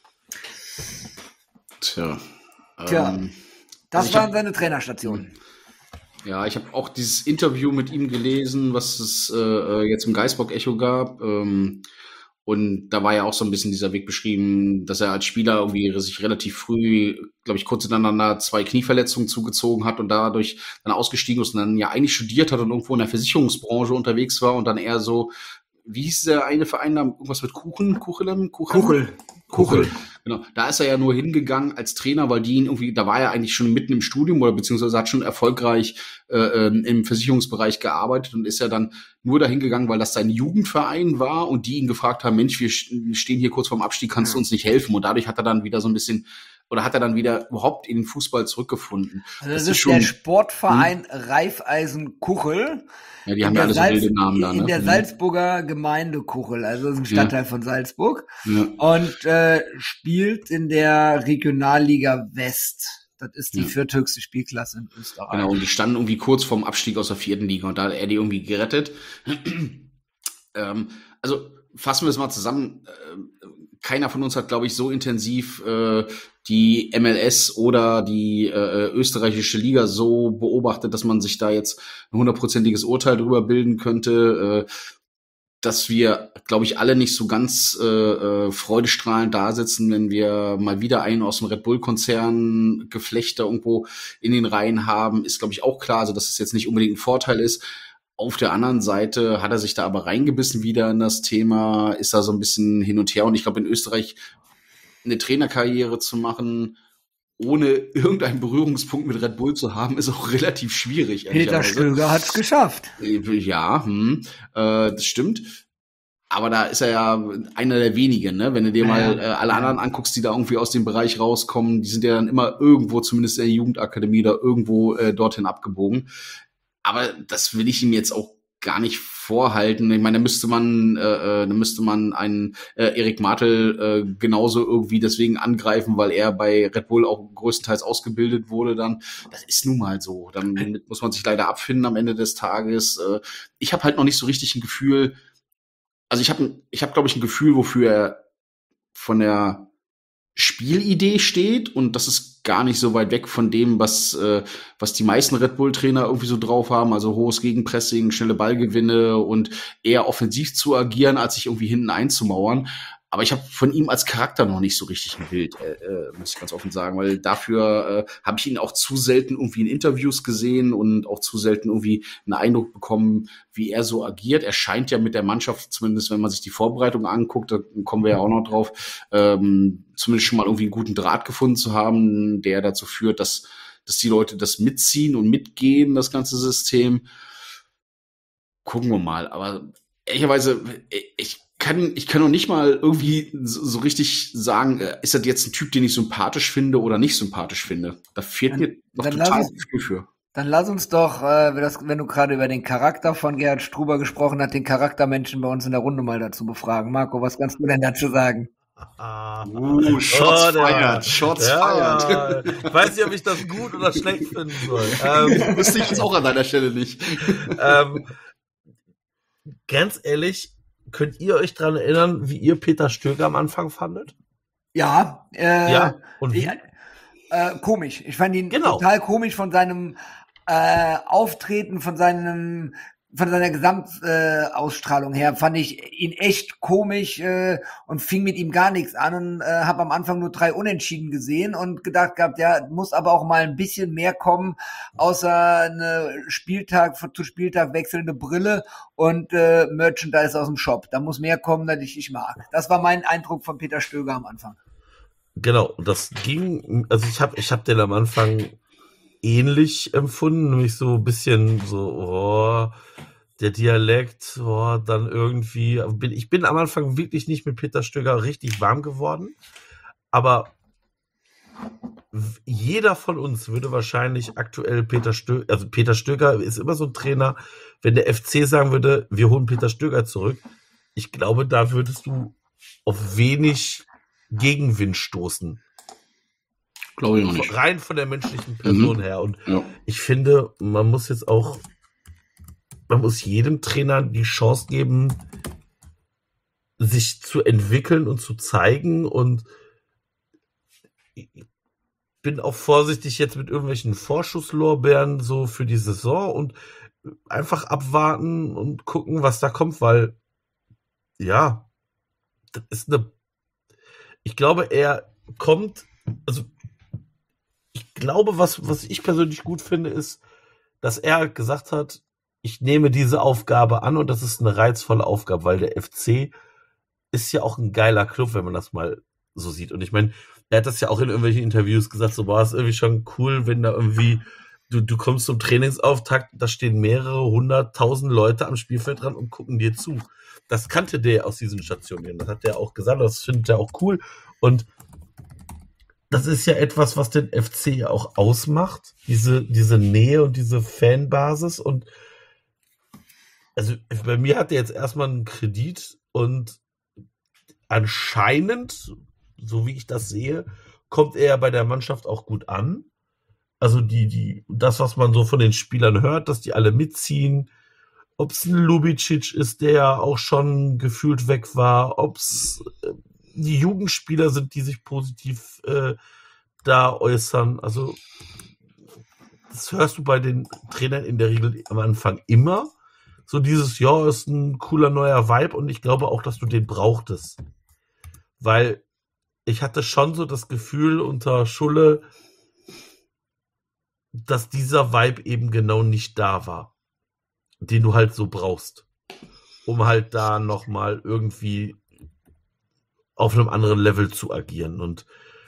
Tja. Tja, Ähm, das also ich waren hab- seine Trainerstationen. Ja, ich habe auch dieses Interview mit ihm gelesen, was es äh, jetzt im Geisbock-Echo gab. Ähm, und da war ja auch so ein bisschen dieser Weg beschrieben, dass er als Spieler irgendwie sich relativ früh, glaube ich, kurz hintereinander zwei Knieverletzungen zugezogen hat und dadurch dann ausgestiegen ist und dann ja eigentlich studiert hat und irgendwo in der Versicherungsbranche unterwegs war und dann eher so, wie hieß der eine Verein da, irgendwas mit Kuchen, Kuchelem? Kuchen? Kuchel. Kuchel. Genau. Da ist er ja nur hingegangen als Trainer, weil die ihn irgendwie, da war er eigentlich schon mitten im Studium oder beziehungsweise hat schon erfolgreich äh, ähm, im Versicherungsbereich gearbeitet und ist ja dann nur dahin gegangen, weil das sein Jugendverein war und die ihn gefragt haben, Mensch, wir st- stehen hier kurz vorm Abstieg, kannst du uns nicht helfen? Und dadurch hat er dann wieder so ein bisschen, oder hat er dann wieder überhaupt in den Fußball zurückgefunden. Also das, ist, der Sportverein Raiffeisen Kuchel. Ja, die haben in ja der alle so Salz- wilde Namen da, ne? In der Mhm. Salzburger Gemeinde Kuchel, also das ist ein Stadtteil von Salzburg. Ja. Und äh, spielt in der Regionalliga West. Das ist die Ja. vierthöchste Spielklasse in Österreich. Genau, und die standen irgendwie kurz vorm Abstieg aus der vierten Liga und da hat er die irgendwie gerettet. ähm, also fassen wir es mal zusammen. Äh, keiner von uns hat, glaube ich, so intensiv äh, die M L S oder die äh, österreichische Liga so beobachtet, dass man sich da jetzt ein hundertprozentiges Urteil drüber bilden könnte. Äh, dass wir, glaube ich, alle nicht so ganz äh, äh, freudestrahlend da sitzen, wenn wir mal wieder einen aus dem Red Bull-Konzern Geflechter irgendwo in den Reihen haben, ist, glaube ich, auch klar, also dass es jetzt nicht unbedingt ein Vorteil ist. Auf der anderen Seite hat er sich da aber reingebissen wieder in das Thema, ist da so ein bisschen hin und her. Und ich glaube, in Österreich eine Trainerkarriere zu machen, ohne irgendeinen Berührungspunkt mit Red Bull zu haben, ist auch relativ schwierig. Peter Stöger hat's geschafft. Ja, hm, äh, das stimmt. Aber da ist er ja einer der wenigen, ne? Wenn du dir ja, mal äh, alle anderen anguckst, die da irgendwie aus dem Bereich rauskommen, die sind ja dann immer irgendwo, zumindest in der Jugendakademie, da irgendwo äh, dorthin abgebogen. Aber das will ich ihm jetzt auch gar nicht vorhalten. Ich meine, da müsste man, äh, da müsste man einen äh, Erik Martel äh, genauso irgendwie deswegen angreifen, weil er bei Red Bull auch größtenteils ausgebildet wurde. Dann, das ist nun mal so. Damit muss man sich leider abfinden am Ende des Tages. Äh, ich habe halt noch nicht so richtig ein Gefühl. Also ich habe, ich habe, glaube ich, ein Gefühl, wofür er von der Spielidee steht, und das ist gar nicht so weit weg von dem, was äh, was die meisten Red Bull-Trainer irgendwie so drauf haben, also hohes Gegenpressing, schnelle Ballgewinne und eher offensiv zu agieren, als sich irgendwie hinten einzumauern. Aber ich habe von ihm als Charakter noch nicht so richtig ein Bild, äh, äh, muss ich ganz offen sagen, weil dafür äh, habe ich ihn auch zu selten irgendwie in Interviews gesehen und auch zu selten irgendwie einen Eindruck bekommen, wie er so agiert. Er scheint ja mit der Mannschaft, zumindest wenn man sich die Vorbereitung anguckt, da kommen wir ja auch noch drauf, ähm, zumindest schon mal irgendwie einen guten Draht gefunden zu haben, der dazu führt, dass dass die Leute das mitziehen und mitgehen, das ganze System. Gucken wir mal. Aber ehrlicherweise, ich kann, ich kann noch nicht mal irgendwie so, so richtig sagen, ist das jetzt ein Typ, den ich sympathisch finde oder nicht sympathisch finde. Da fehlt mir noch total das Gefühl für. Dann lass uns doch, äh, das, wenn du gerade über den Charakter von Gerhard Struber gesprochen hast, den Charaktermenschen bei uns in der Runde mal dazu befragen. Marco, was kannst du denn dazu sagen? Uh, Shots oh, fired, Shots ja, fired. Ich weiß nicht, ob ich das gut oder schlecht finden soll. Ähm, Wüsste ich jetzt auch an deiner Stelle nicht. Ähm, ganz ehrlich, könnt ihr euch daran erinnern, wie ihr Peter Stöger am Anfang fandet? Ja. Äh, ja, und wie? Ich, äh, komisch. Ich fand ihn genau. total komisch von seinem äh, Auftreten, von seinem von seiner Gesamtausstrahlung äh, her, fand ich ihn echt komisch äh, und fing mit ihm gar nichts an und äh, habe am Anfang nur drei Unentschieden gesehen und gedacht gehabt, ja, muss aber auch mal ein bisschen mehr kommen, außer eine Spieltag zu Spieltag wechselnde Brille und äh, Merchandise aus dem Shop. Da muss mehr kommen, dass ich dich mag. Das war mein Eindruck von Peter Stöger am Anfang. Genau, das ging, also ich habe ich hab den am Anfang ähnlich empfunden, nämlich so ein bisschen so, oh, der Dialekt, oh, dann irgendwie, bin, ich bin am Anfang wirklich nicht mit Peter Stöger richtig warm geworden, aber jeder von uns würde wahrscheinlich aktuell Peter Stöger, also Peter Stöger ist immer so ein Trainer, wenn der F C sagen würde, wir holen Peter Stöger zurück, ich glaube, da würdest du auf wenig Gegenwind stoßen. Glaube ich noch nicht. Rein von der menschlichen Person mhm. her. Und ja. ich finde, man muss jetzt auch, man muss jedem Trainer die Chance geben, sich zu entwickeln und zu zeigen. Und ich bin auch vorsichtig jetzt mit irgendwelchen Vorschusslorbeeren so für die Saison und einfach abwarten und gucken, was da kommt, weil ja, das ist eine, ich glaube, er kommt, also ich glaube, was, was ich persönlich gut finde, ist, dass er gesagt hat, ich nehme diese Aufgabe an und das ist eine reizvolle Aufgabe, weil der F C ist ja auch ein geiler Club, wenn man das mal so sieht. Und ich meine, er hat das ja auch in irgendwelchen Interviews gesagt, so war es irgendwie schon cool, wenn da irgendwie, du, du kommst zum Trainingsauftakt, da stehen mehrere hunderttausend Leute am Spielfeld dran und gucken dir zu. Das kannte der aus diesen Stationen. Das hat der auch gesagt, das findet er auch cool. Und das ist ja etwas, was den F C ja auch ausmacht, diese, diese Nähe und diese Fanbasis. Und also bei mir hat er jetzt erstmal einen Kredit und anscheinend, so wie ich das sehe, kommt er ja bei der Mannschaft auch gut an. Also die, die, das, was man so von den Spielern hört, dass die alle mitziehen, ob es ein Lubicic ist, der auch schon gefühlt weg war, ob es die Jugendspieler sind, die sich positiv äh, da äußern. Also das hörst du bei den Trainern in der Regel am Anfang immer. so dieses, ja, ist ein cooler neuer Vibe und ich glaube auch, dass du den brauchtest. Weil ich hatte schon so das Gefühl unter Schulle, dass dieser Vibe eben genau nicht da war, den du halt so brauchst, um halt da nochmal irgendwie auf einem anderen Level zu agieren. Und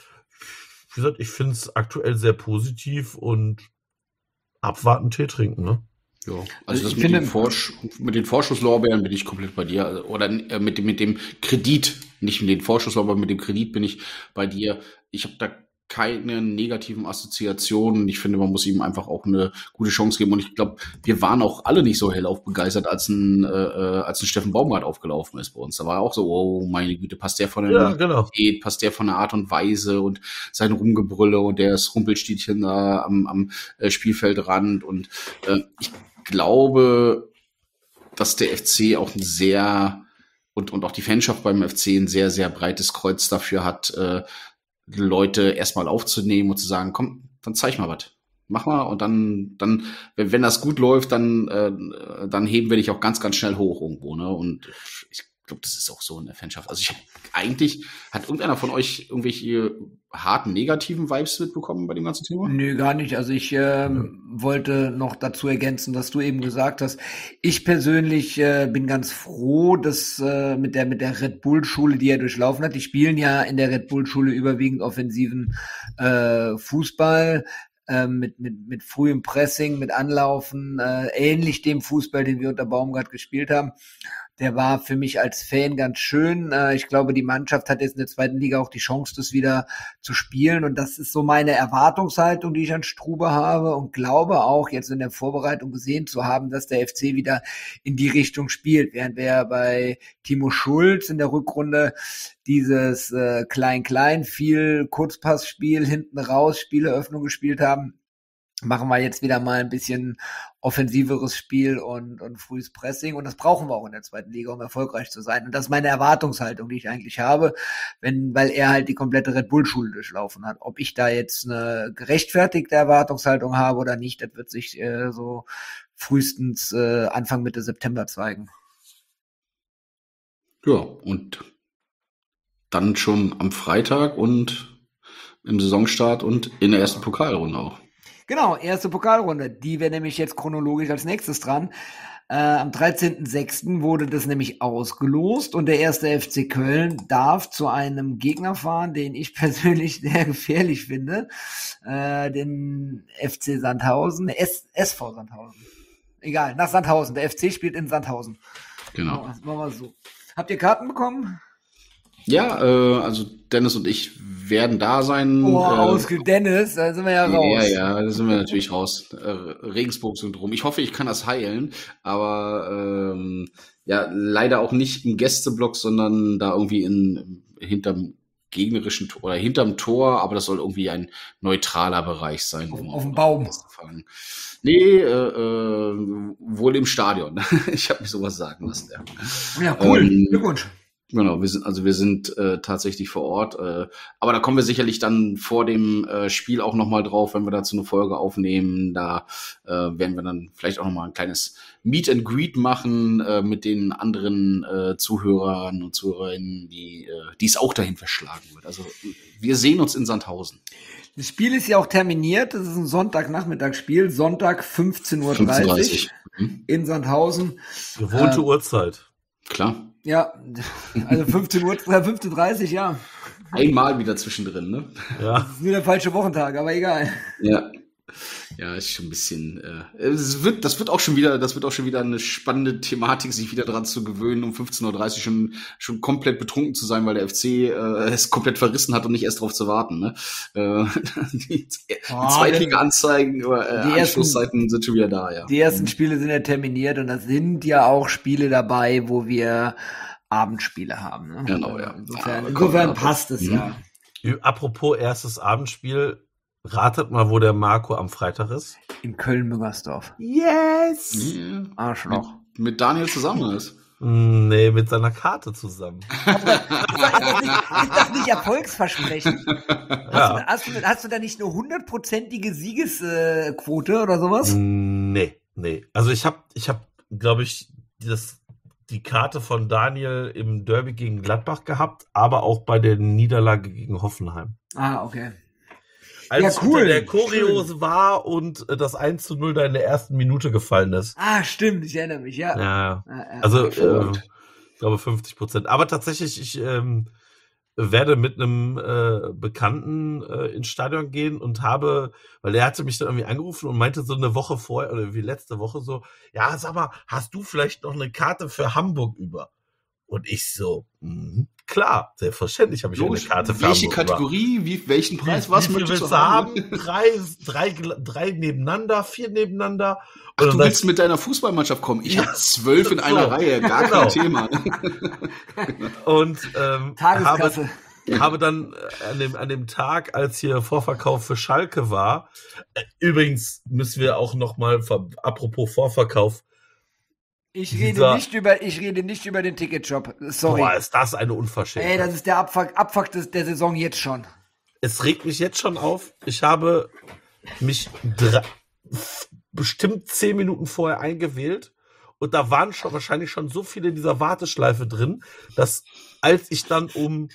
wie gesagt, ich finde es aktuell sehr positiv und abwarten, Tee trinken, ne? Ja, also das Ich mit, finde- den Vorsch mit den Vorschusslorbeeren bin ich komplett bei dir. Also, Oder äh, mit dem, mit dem Kredit, nicht mit den Vorschusslorbeeren, mit dem Kredit bin ich bei dir. Ich habe da keine negativen Assoziationen. Ich finde, man muss ihm einfach auch eine gute Chance geben. Und ich glaube, wir waren auch alle nicht so hellauf begeistert, als ein, äh, als ein Steffen Baumgart aufgelaufen ist bei uns. Da war auch so, oh meine Güte, passt der von der Ja, genau. Mentalität, passt der von der Art und Weise und sein Rumgebrülle und der ist Rumpelstilzchen da am, am äh, Spielfeldrand. Und äh, ich glaube, dass der F C auch ein sehr und, und auch die Fanschaft beim F C ein sehr, sehr breites Kreuz dafür hat, äh, Leute erstmal aufzunehmen und zu sagen, komm, dann zeig mal was. Mach mal und dann, dann, wenn, wenn das gut läuft, dann, äh, dann heben wir dich auch ganz, ganz schnell hoch irgendwo, ne? Und ich glaube, das ist auch so in der Fanschaft. Also ich hab, eigentlich, hat irgendeiner von euch irgendwelche harten negativen Vibes mitbekommen bei dem ganzen Thema? Nö, gar nicht. Also ich ähm, wollte noch dazu ergänzen, dass du eben gesagt hast, ich persönlich äh, bin ganz froh, dass äh, mit der mit der Red Bull Schule, die er durchlaufen hat, die spielen ja in der Red Bull Schule überwiegend offensiven äh, Fußball, äh, mit mit mit frühem Pressing, mit Anlaufen, äh, ähnlich dem Fußball, den wir unter Baumgart gespielt haben. Der war für mich als Fan ganz schön. Äh, Ich glaube, die Mannschaft hat jetzt in der zweiten Liga auch die Chance, das wieder zu spielen. Und das ist so meine Erwartungshaltung, die ich an Strube habe und glaube auch jetzt in der Vorbereitung gesehen zu haben, dass der F C wieder in die Richtung spielt. Während wir ja bei Timo Schulz in der Rückrunde dieses äh, Klein-Klein, viel Kurzpassspiel, hinten raus, Spieleröffnung gespielt haben, machen wir jetzt wieder mal ein bisschen offensiveres Spiel und, und frühes Pressing. Und das brauchen wir auch in der zweiten Liga, um erfolgreich zu sein. Und das ist meine Erwartungshaltung, die ich eigentlich habe, wenn, weil er halt die komplette Red Bull-Schule durchlaufen hat. Ob ich da jetzt eine gerechtfertigte Erwartungshaltung habe oder nicht, das wird sich äh, so frühestens äh, Anfang Mitte September zeigen. Ja, und dann schon am Freitag und im Saisonstart und in der ersten Pokalrunde auch. Genau, erste Pokalrunde. Die wäre nämlich jetzt chronologisch als nächstes dran. Äh, am dreizehnten sechsten wurde das nämlich ausgelost und der erste F C Köln darf zu einem Gegner fahren, den ich persönlich sehr gefährlich finde, äh, den F C Sandhausen, S- SV Sandhausen. Egal, nach Sandhausen. Der F C spielt in Sandhausen. Genau. Machen wir mal so. Habt ihr Karten bekommen? Ja, äh, also Dennis und ich werden da sein. Oh, äh, ausge Dennis, da sind wir ja raus. Ja, ja, da sind wir natürlich raus. Äh, Regensburg-Syndrom. Ich hoffe, ich kann das heilen, aber ähm, ja, leider auch nicht im Gästeblock, sondern da irgendwie in hinterm gegnerischen Tor oder hinterm Tor, aber das soll irgendwie ein neutraler Bereich sein. Auf, um auf dem Baum. anzufangen. Nee, äh, äh, wohl im Stadion. Ich habe mich sowas sagen lassen. Ja, Ja, cool. Ähm, Glückwunsch. Genau, wir sind, also wir sind äh, tatsächlich vor Ort. Äh, aber da kommen wir sicherlich dann vor dem äh, Spiel auch nochmal drauf, wenn wir dazu eine Folge aufnehmen. Da äh, werden wir dann vielleicht auch nochmal ein kleines Meet and Greet machen äh, mit den anderen äh, Zuhörern und Zuhörerinnen, die äh, die es auch dahin verschlagen wird. Also wir sehen uns in Sandhausen. Das Spiel ist ja auch terminiert. Das ist ein Sonntagnachmittagsspiel. Sonntag fünfzehn Uhr fünfzehn Uhr dreißig dreißig. Mhm. in Sandhausen. Gewohnte Ähm, Uhrzeit. Klar. Ja, also fünfzehn Uhr, fünfzehn Uhr dreißig, ja. Einmal wieder zwischendrin, ne? Ja. Das ist nur der falsche Wochentag, aber egal. Ja. Ja, ist schon ein bisschen. Äh, es wird, das wird auch schon wieder, das wird auch schon wieder eine spannende Thematik, sich wieder dran zu gewöhnen, um fünfzehn Uhr dreißig schon schon komplett betrunken zu sein, weil der F C äh, es komplett verrissen hat und nicht erst drauf zu warten. Ne? Äh, die die Oh, Zweitliga-Anzeigen, äh, die ersten- Anschlusszeiten sind schon wieder da, ja. Die ersten Spiele sind ja terminiert und da sind ja auch Spiele dabei, wo wir Abendspiele haben. Ne? Genau, ja. Insofern, Ja, insofern kommt passt es Mhm. ja. Apropos erstes Abendspiel, ratet mal, wo der Marco am Freitag ist. In Köln-Müngersdorf. Yes! Ja. Arschloch. Mit Daniel zusammen ist. Nee, mit seiner Karte zusammen. Ist das, ist das, nicht, ist das nicht erfolgsversprechend? Hast, Ja. du, hast, du, hast du da nicht eine hundertprozentige Siegesquote oder sowas? Nee, nee. Also ich habe ich hab glaube ich, das, die Karte von Daniel im Derby gegen Gladbach gehabt, aber auch bei der Niederlage gegen Hoffenheim. Ah, okay. Als Ja, cool. der Choreos Schön. war und das eins zu null da in der ersten Minute gefallen ist. Ah, stimmt, ich erinnere mich, ja. Ja, Ah, ja. also äh, ich glaube fünfzig Prozent. Aber tatsächlich, ich ähm, werde mit einem äh, Bekannten äh, ins Stadion gehen und habe, weil der hatte mich dann irgendwie angerufen und meinte so eine Woche vorher oder wie letzte Woche so, ja, sag mal, hast du vielleicht noch eine Karte für Hamburg über? Und ich so, mh, klar, selbstverständlich habe ich Logisch. eine Karte für Welche Hamburg Kategorie, wie, welchen über. Preis, Wie, was wie viel möchtest willst du du haben? haben? Drei, drei, drei nebeneinander, vier nebeneinander. Ach, Und du dann willst mit deiner Fußballmannschaft kommen? Ich Ja. habe zwölf in einer So. Reihe, gar Genau. kein Thema. Und ähm, habe, Tageskasse. habe dann äh, an dem, an dem Tag, als hier Vorverkauf für Schalke war, äh, übrigens müssen wir auch noch mal, ver- apropos Vorverkauf, Ich Dieser- rede nicht über, ich rede nicht über den Ticketshop. Sorry. boah, ist das eine Ey, Unverschämtheit. das ist der Abfuck, Abfuck des, der Saison jetzt schon. Es regt mich jetzt schon auf. Ich habe mich drei, bestimmt zehn Minuten vorher eingewählt und da waren schon wahrscheinlich schon so viele in dieser Warteschleife drin, dass als ich dann um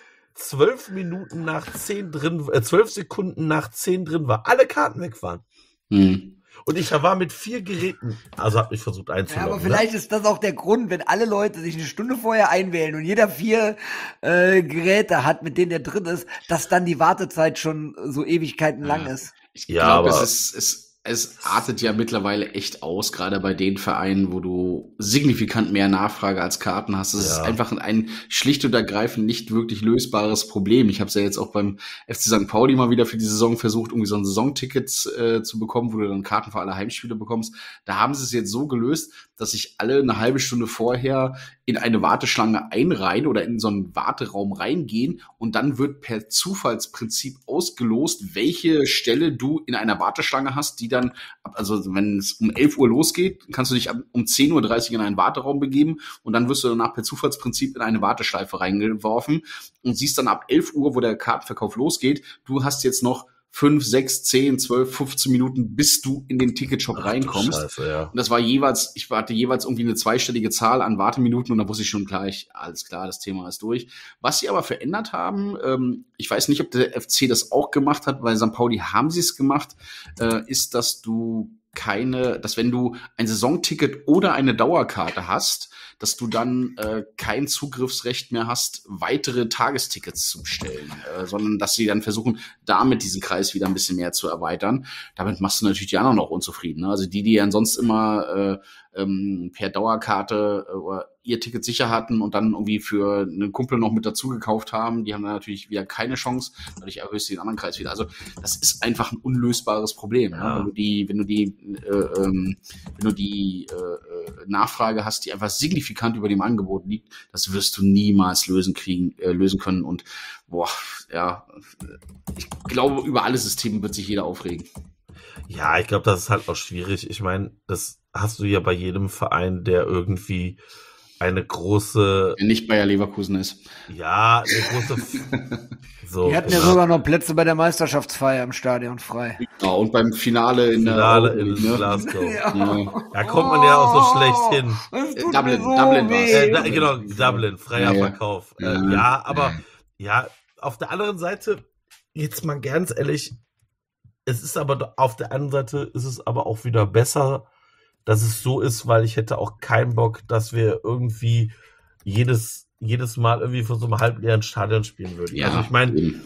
zwölf Minuten nach zehn drin, äh, zwölf Sekunden nach zehn drin war, alle Karten weg waren. Hm. Und ich war mit vier Geräten, also habe mich versucht Ja, einzuloggen. aber vielleicht ist das auch der Grund, wenn alle Leute sich eine Stunde vorher einwählen und jeder vier äh, Geräte hat, mit denen der drin ist, dass dann die Wartezeit schon so Ewigkeiten lang Ja. ist. Ich Ja, glaube, aber- es ist, es, es artet ja mittlerweile echt aus, gerade bei den Vereinen, wo du signifikant mehr Nachfrage als Karten hast. Es ist Ja. einfach ein schlicht und ergreifend nicht wirklich lösbares Problem. Ich habe es ja jetzt auch beim F C Sankt Pauli mal wieder für die Saison versucht, irgendwie so ein Saisonticket äh, zu bekommen, wo du dann Karten für alle Heimspiele bekommst. Da haben sie es jetzt so gelöst, dass sich alle eine halbe Stunde vorher in eine Warteschlange einreihen oder in so einen Warteraum reingehen und dann wird per Zufallsprinzip ausgelost, welche Stelle du in einer Warteschlange hast, die dann, also wenn es um elf Uhr losgeht, kannst du dich ab- um zehn Uhr dreißig in einen Warteraum begeben und dann wirst du danach per Zufallsprinzip in eine Warteschleife reingeworfen und siehst dann ab elf Uhr, wo der Kartenverkauf losgeht, du hast jetzt noch fünf, sechs, zehn, zwölf, fünfzehn Minuten, bis du in den Ticketshop Ach du reinkommst. Scheiße, ja. Und das war jeweils, ich hatte jeweils irgendwie eine zweistellige Zahl an Warteminuten und da wusste ich schon gleich, alles klar, das Thema ist durch. Was sie aber verändert haben, ähm, ich weiß nicht, ob der F C das auch gemacht hat, bei Sankt Pauli haben sie es gemacht, äh, ist, dass du keine, dass wenn du ein Saisonticket oder eine Dauerkarte hast, dass du dann äh, kein Zugriffsrecht mehr hast, weitere Tagestickets zu bestellen, äh, sondern dass sie dann versuchen, damit diesen Kreis wieder ein bisschen mehr zu erweitern. Damit machst du natürlich die anderen auch unzufrieden. Ne? Also die, die ansonsten immer äh, ähm, per Dauerkarte äh, oder ihr Ticket sicher hatten und dann irgendwie für einen Kumpel noch mit dazu gekauft haben, die haben dann natürlich wieder keine Chance. Dadurch erhöhst du den anderen Kreis wieder. Also das ist einfach ein unlösbares Problem. Ja. Ne? Wenn du die, wenn du die, äh, ähm, wenn du die äh, Nachfrage hast, die einfach signifikant über dem Angebot liegt, das wirst du niemals lösen kriegen, äh, lösen können. Und boah, ja, ich glaube, über alle Systeme wird sich jeder aufregen. Ja, ich glaube, das ist halt auch schwierig. Ich meine, das hast du ja bei jedem Verein, der irgendwie eine große, Wenn nicht Bayer Leverkusen ist. ja, eine große, so, Die hatten ja genau. sogar noch Plätze bei der Meisterschaftsfeier im Stadion frei. Ja, und beim Finale in Finale der in Europa League, ne? Glasgow. Ja. Da kommt man ja auch so schlecht hin. Das tut Dublin, mir so Dublin war's. weh. Äh, da, genau, Dublin, freier Ja, ja. Verkauf. Äh, Ja. ja, aber ja, auf der anderen Seite, jetzt mal ganz ehrlich, es ist aber auf der anderen Seite ist es aber auch wieder besser, dass es so ist, weil ich hätte auch keinen Bock, dass wir irgendwie jedes, jedes Mal irgendwie vor so einem halbleeren Stadion spielen würden. Ja, also ich meine, eben.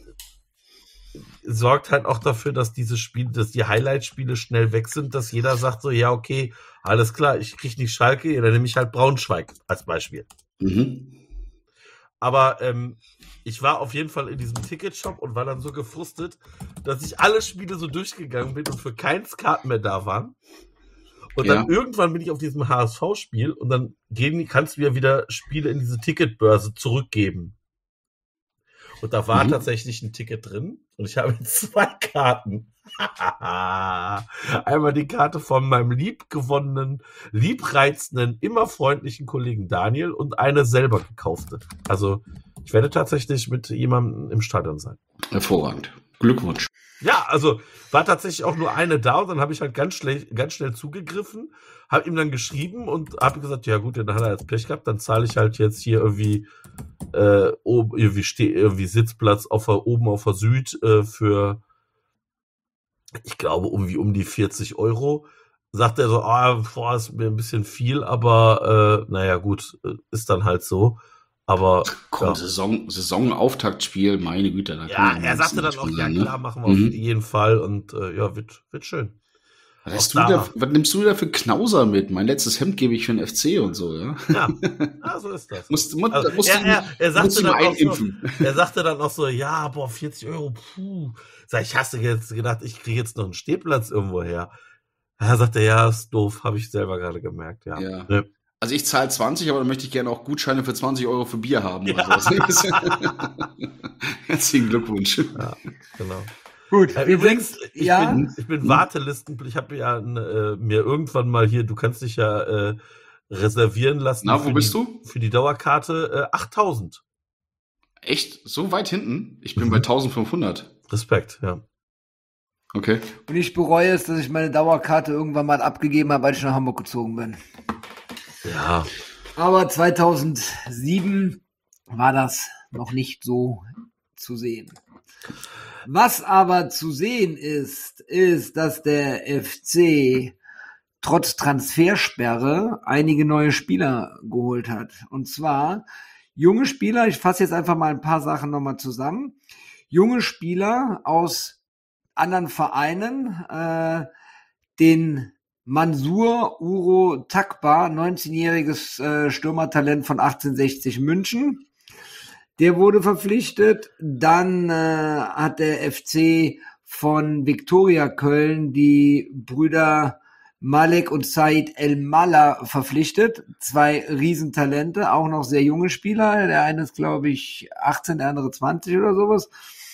sorgt halt auch dafür, dass diese Spiele, dass die Highlight-Spiele schnell weg sind, dass jeder sagt so, ja, okay, alles klar, ich krieg nicht Schalke, ja, dann nehme ich halt Braunschweig als Beispiel. Mhm. Aber ähm, ich war auf jeden Fall in diesem Ticketshop und war dann so gefrustet, dass ich alle Spiele so durchgegangen bin und für keins Karten mehr da waren. Und dann Ja. irgendwann bin ich auf diesem H S V-Spiel und dann gehen, kannst du ja wieder Spiele in diese Ticketbörse zurückgeben. Und da war Mhm. tatsächlich ein Ticket drin und ich habe zwei Karten. Einmal die Karte von meinem liebgewonnenen, liebreizenden, immer freundlichen Kollegen Daniel und eine selber gekaufte. Also ich werde tatsächlich mit jemandem im Stadion sein. Hervorragend. Glückwunsch. Ja, also war tatsächlich auch nur eine da und dann habe ich halt ganz schnell, ganz schnell zugegriffen, habe ihm dann geschrieben und habe gesagt, ja gut, dann hat er jetzt Pech gehabt, dann zahle ich halt jetzt hier irgendwie äh, oben, irgendwie, steh, irgendwie Sitzplatz auf der, oben auf der Süd äh, für, ich glaube, irgendwie um die vierzig Euro. Sagt er so, ah, boah, ist mir ein bisschen viel, aber äh, naja gut, ist dann halt so. Aber Komm, ja. Saison, Saisonauftaktspiel, meine Güte. Da Ja, kann man er ein sagte bisschen dann auch, ja spielen, klar, ne? machen wir Mhm. auf jeden Fall und äh, ja, wird, wird schön. Was, hast Auch du da. da, was nimmst du da für Knauser mit? Mein letztes Hemd gebe ich für den F C und so, ja? Ja, ja so ist das. Musst, musst, Also, musst er, du, er, er, musst sagte du dann mal auch so, einimpfen. er sagte dann auch so, ja, boah, vierzig Euro, puh. Sag ich, hast du jetzt gedacht, ich kriege jetzt noch einen Stehplatz irgendwo her? Er sagte, ja, ist doof, habe ich selber gerade gemerkt, ja. Ja. Ne. Also ich zahle zwanzig, aber dann möchte ich gerne auch Gutscheine für zwanzig Euro für Bier haben. Ja. Oder sowas. Herzlichen Glückwunsch. Ja, genau. Gut, Äh, wir übrigens, sind, ich, ja, bin, ich bin Wartelisten, ich habe ja äh, mir irgendwann mal hier, du kannst dich ja äh, reservieren lassen. Na, wo für bist die, du? Für die Dauerkarte äh, achttausend. Echt? So weit hinten? Ich bin Mhm. bei eintausendfünfhundert. Respekt, ja. Okay. und ich bereue es, dass ich meine Dauerkarte irgendwann mal abgegeben habe, als ich nach Hamburg gezogen bin. Ja, Aber zweitausendsieben war das noch nicht so zu sehen. Was aber zu sehen ist, ist, dass der F C trotz Transfersperre einige neue Spieler geholt hat. Und zwar junge Spieler, ich fasse jetzt einfach mal ein paar Sachen nochmal zusammen. Junge Spieler aus anderen Vereinen, äh, den Mansour Uro Takba, neunzehnjähriges äh, Stürmertalent von achtzehnhundertsechzig München. Der wurde verpflichtet. Dann äh, hat der F C von Viktoria Köln die Brüder Malek und Said El Malla verpflichtet. Zwei Riesentalente, auch noch sehr junge Spieler. Der eine ist, glaube ich, achtzehn, der andere zwanzig oder sowas.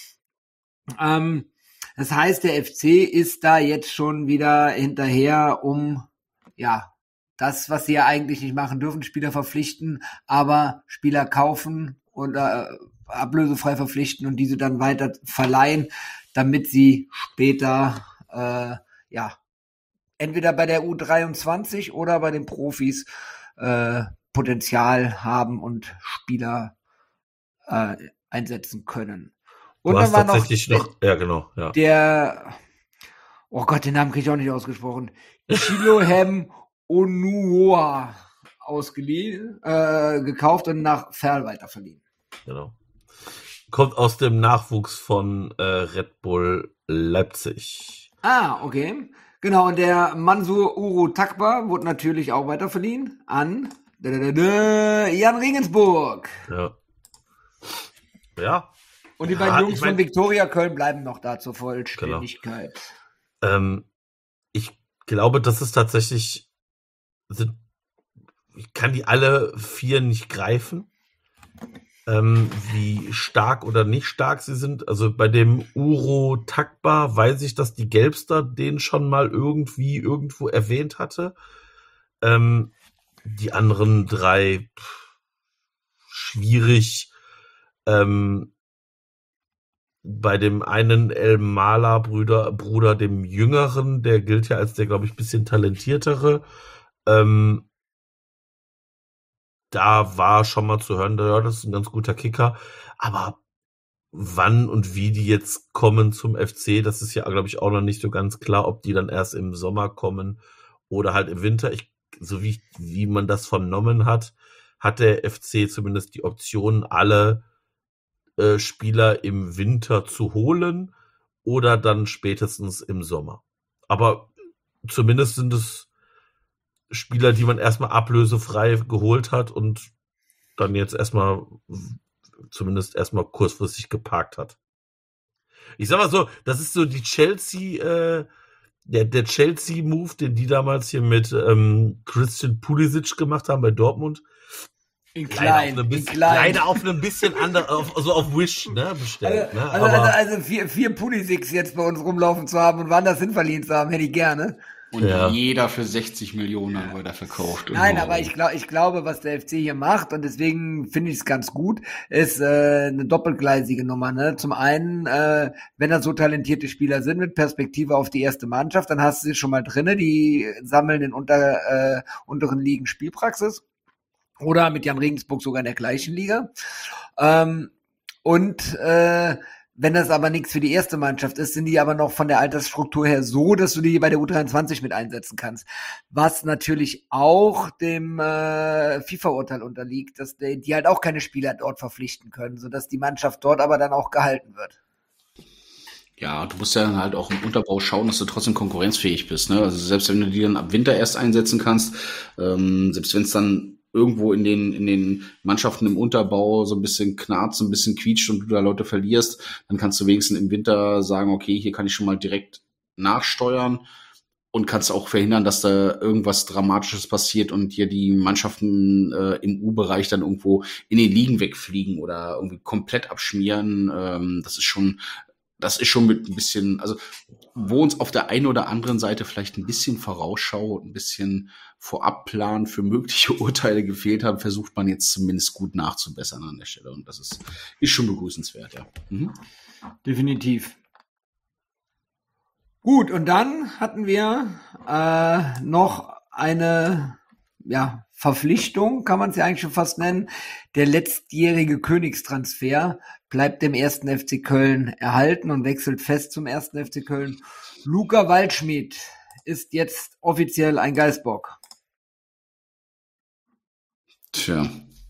Ähm, das heißt, der F C ist da jetzt schon wieder hinterher, um ja das, was sie ja eigentlich nicht machen dürfen, Spieler verpflichten, aber Spieler kaufen oder äh, ablösefrei verpflichten und diese dann weiter verleihen, damit sie später äh, ja entweder bei der U dreiundzwanzig oder bei den Profis äh, Potenzial haben und Spieler äh, einsetzen können. Und du dann hast war noch, tatsächlich noch, ja genau, ja. der, oh Gott, den Namen kriege ich auch nicht ausgesprochen, Chilohem Onuoha ausgeliehen, äh, gekauft und nach Ferl weiterverliehen. Genau. Kommt aus dem Nachwuchs von äh, Red Bull Leipzig. Ah, okay. Genau, und der Mansour Uro Takba wurde natürlich auch weiterverliehen an da, da, da, da, Jan Regensburg. Ja. Ja. Und die Ja, beiden Jungs ich mein- von Viktoria Köln bleiben noch da zur Vollständigkeit. Ähm, ich glaube, das ist tatsächlich, sind, ich kann die alle vier nicht greifen, ähm, wie stark oder nicht stark sie sind. Also bei dem Uro Takba weiß ich, dass die Gelbster den schon mal irgendwie irgendwo erwähnt hatte. Ähm, die anderen drei pff, schwierig. Ähm, bei dem einen El Mala Bruder, Bruder, dem Jüngeren, der gilt ja als der, glaube ich, bisschen talentiertere. Ähm, da war schon mal zu hören, ja, das ist ein ganz guter Kicker. Aber wann und wie die jetzt kommen zum F C, das ist ja, glaube ich, auch noch nicht so ganz klar, ob die dann erst im Sommer kommen oder halt im Winter. Ich, so wie, wie man das vernommen hat, hat der F C zumindest die Option, alle äh, Spieler im Winter zu holen oder dann spätestens im Sommer. Aber zumindest sind es Spieler, die man erstmal ablösefrei geholt hat und dann jetzt erstmal zumindest erstmal kurzfristig geparkt hat. Ich sag mal so, das ist so die Chelsea, äh, der, der Chelsea-Move, den die damals hier mit ähm, Christian Pulisic gemacht haben bei Dortmund. In Leider klein, auf einem in bisschen, klein. leider auf einem bisschen anders, auf, also auf Wish, ne, bestellt. Also, Ne? also, Aber also, also vier, vier Pulisicks jetzt bei uns rumlaufen zu haben und woanders hin verliehen zu haben, hätte ich gerne. Und Ja. jeder für sechzig Millionen wurde verkauft. Und Nein, warum? aber ich glaube, ich glaube, was der F C hier macht, und deswegen finde ich es ganz gut, ist äh, eine doppelgleisige Nummer. Ne? Zum einen, äh, wenn da so talentierte Spieler sind mit Perspektive auf die erste Mannschaft, dann hast du sie schon mal drinne, die sammeln in unter, äh, unteren Ligen Spielpraxis oder mit Jan Regensburg sogar in der gleichen Liga. Ähm, und äh, wenn das aber nichts für die erste Mannschaft ist, sind die aber noch von der Altersstruktur her so, dass du die bei der U dreiundzwanzig mit einsetzen kannst. Was natürlich auch dem äh, FIFA-Urteil unterliegt, dass die, die halt auch keine Spieler dort verpflichten können, sodass die Mannschaft dort aber dann auch gehalten wird. Ja, du musst ja dann halt auch im Unterbau schauen, dass du trotzdem konkurrenzfähig bist. Ne? Also selbst wenn du die dann ab Winter erst einsetzen kannst, ähm, selbst wenn es dann irgendwo in den in den Mannschaften im Unterbau so ein bisschen knarzt, so ein bisschen quietscht und du da Leute verlierst, dann kannst du wenigstens im Winter sagen, okay, hier kann ich schon mal direkt nachsteuern und kannst auch verhindern, dass da irgendwas Dramatisches passiert und hier die Mannschaften äh, im U-Bereich dann irgendwo in den Ligen wegfliegen oder irgendwie komplett abschmieren. Ähm, das ist schon Das ist schon mit ein bisschen, also wo uns auf der einen oder anderen Seite vielleicht ein bisschen Vorausschau und ein bisschen Vorabplan für mögliche Urteile gefehlt haben, versucht man jetzt zumindest gut nachzubessern an der Stelle. Und das ist, ist schon begrüßenswert, ja. Mhm. Definitiv. Gut, und dann hatten wir äh, noch eine ja, Verpflichtung, kann man es ja eigentlich schon fast nennen. Der letztjährige Königstransfer bleibt dem ersten F C Köln erhalten und wechselt fest zum ersten F C Köln. Luca Waldschmidt ist jetzt offiziell ein Geißbock. Tja.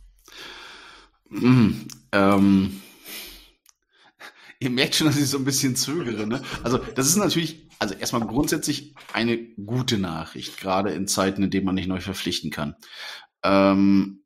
Mhm. Ähm. Ihr merkt schon, dass ich so ein bisschen zögere, ne? Also, das ist natürlich, also erstmal grundsätzlich eine gute Nachricht, gerade in Zeiten, in denen man nicht neu verpflichten kann. Ähm,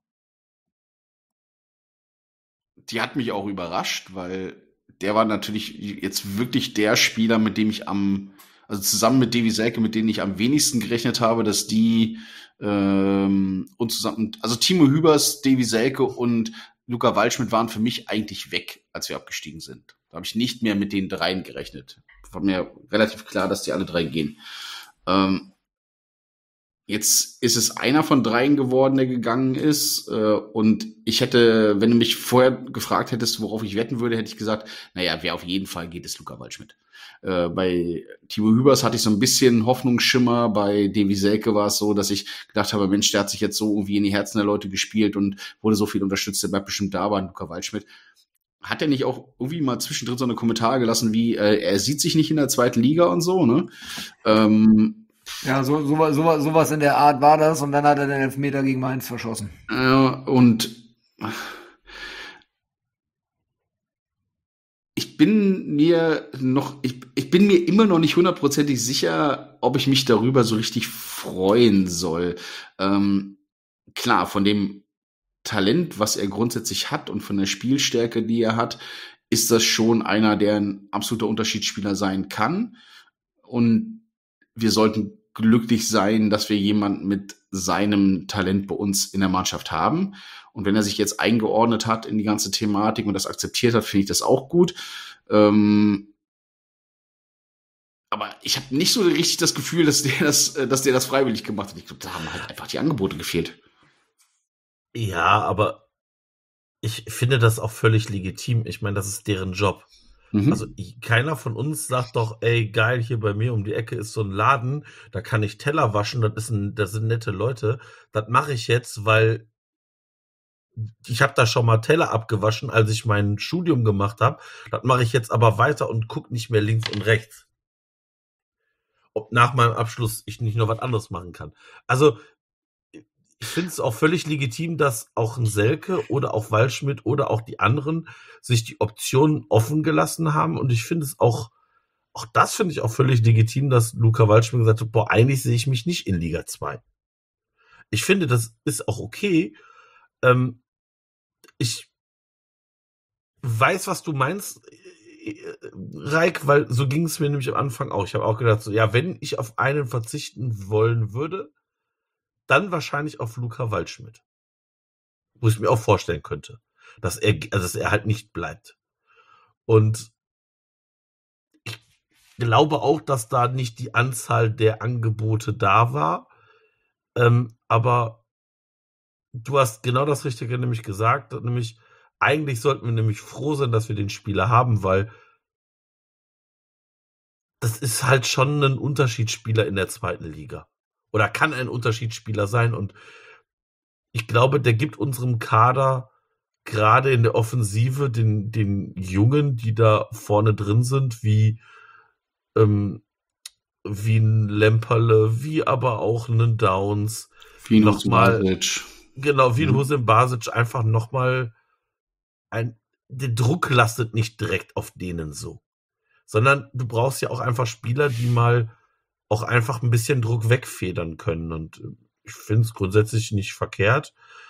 die hat mich auch überrascht, weil der war natürlich jetzt wirklich der Spieler, mit dem ich am, also zusammen mit Davy Selke, mit denen ich am wenigsten gerechnet habe, dass die ähm, und zusammen, also Timo Hübers, Davy Selke und Luca Waldschmidt waren für mich eigentlich weg, als wir abgestiegen sind. Da habe ich nicht mehr mit den dreien gerechnet. War mir relativ klar, dass die alle drei gehen. Ähm, jetzt ist es einer von dreien geworden, der gegangen ist. Äh, und ich hätte, wenn du mich vorher gefragt hättest, worauf ich wetten würde, hätte ich gesagt, naja, wer auf jeden Fall geht, ist Luca Waldschmidt. Äh, bei Timo Hübers hatte ich so ein bisschen Hoffnungsschimmer. Bei Davy Selke war es so, dass ich gedacht habe, Mensch, der hat sich jetzt so irgendwie in die Herzen der Leute gespielt und wurde so viel unterstützt, der bleibt bestimmt da. Aber Luca Waldschmidt, hat er nicht auch irgendwie mal zwischendrin so eine Kommentare gelassen wie, äh, er sieht sich nicht in der zweiten Liga und so, ne? Ähm, Ja, so, so, so, sowas in der Art war das und dann hat er den Elfmeter gegen Mainz verschossen. äh, und ich bin mir noch, ich, ich bin mir immer noch nicht hundertprozentig sicher, ob ich mich darüber so richtig freuen soll. Ähm, klar, von dem Talent, was er grundsätzlich hat und von der Spielstärke, die er hat, ist das schon einer, der ein absoluter Unterschiedsspieler sein kann. Und wir sollten glücklich sein, dass wir jemanden mit seinem Talent bei uns in der Mannschaft haben. Und wenn er sich jetzt eingeordnet hat in die ganze Thematik und das akzeptiert hat, finde ich das auch gut. Ähm aber ich habe nicht so richtig das Gefühl, dass der das, dass der das freiwillig gemacht hat. Ich glaube, da haben halt einfach die Angebote gefehlt. Ja, aber ich finde das auch völlig legitim. Ich meine, das ist deren Job. Mhm. Also ich, keiner von uns sagt doch, ey, geil, hier bei mir um die Ecke ist so ein Laden, da kann ich Teller waschen, das ist ein, das sind nette Leute. Das mache ich jetzt, weil ich habe da schon mal Teller abgewaschen, als ich mein Studium gemacht habe. Das mache ich jetzt aber weiter und gucke nicht mehr links und rechts. Ob nach meinem Abschluss ich nicht noch was anderes machen kann. Also ich finde es auch völlig legitim, dass auch ein Selke oder auch Waldschmidt oder auch die anderen sich die Optionen offen gelassen haben. Und ich finde es auch, auch das finde ich auch völlig legitim, dass Luca Waldschmidt gesagt hat, boah, eigentlich sehe ich mich nicht in Liga zwei. Ich finde, das ist auch okay. Ähm, ich weiß, was du meinst, Raik, weil so ging es mir nämlich am Anfang auch. Ich habe auch gedacht, so, ja, wenn ich auf einen verzichten wollen würde, dann wahrscheinlich auf Luca Waldschmidt. Wo ich mir auch vorstellen könnte, dass er, also dass er halt nicht bleibt. Und ich, glaube auch, dass da nicht die Anzahl der Angebote da war. Ähm, aber du hast genau das Richtige nämlich gesagt, nämlich eigentlich sollten wir nämlich froh sein, dass wir den Spieler haben, weil das ist halt schon ein Unterschiedsspieler in der zweiten Liga. Oder kann ein Unterschiedsspieler sein. Und ich glaube, der gibt unserem Kader gerade in der Offensive den, den Jungen, die da vorne drin sind, wie, ähm, wie ein Lemperle, wie aber auch einen Downs. Wie ein nochmal, Basic. Genau, wie ein Mhm. Husin Basic einfach nochmal ein, der Druck lastet nicht direkt auf denen so. Sondern du brauchst ja auch einfach Spieler, die mal auch einfach ein bisschen Druck wegfedern können. Und ich finde es grundsätzlich nicht verkehrt.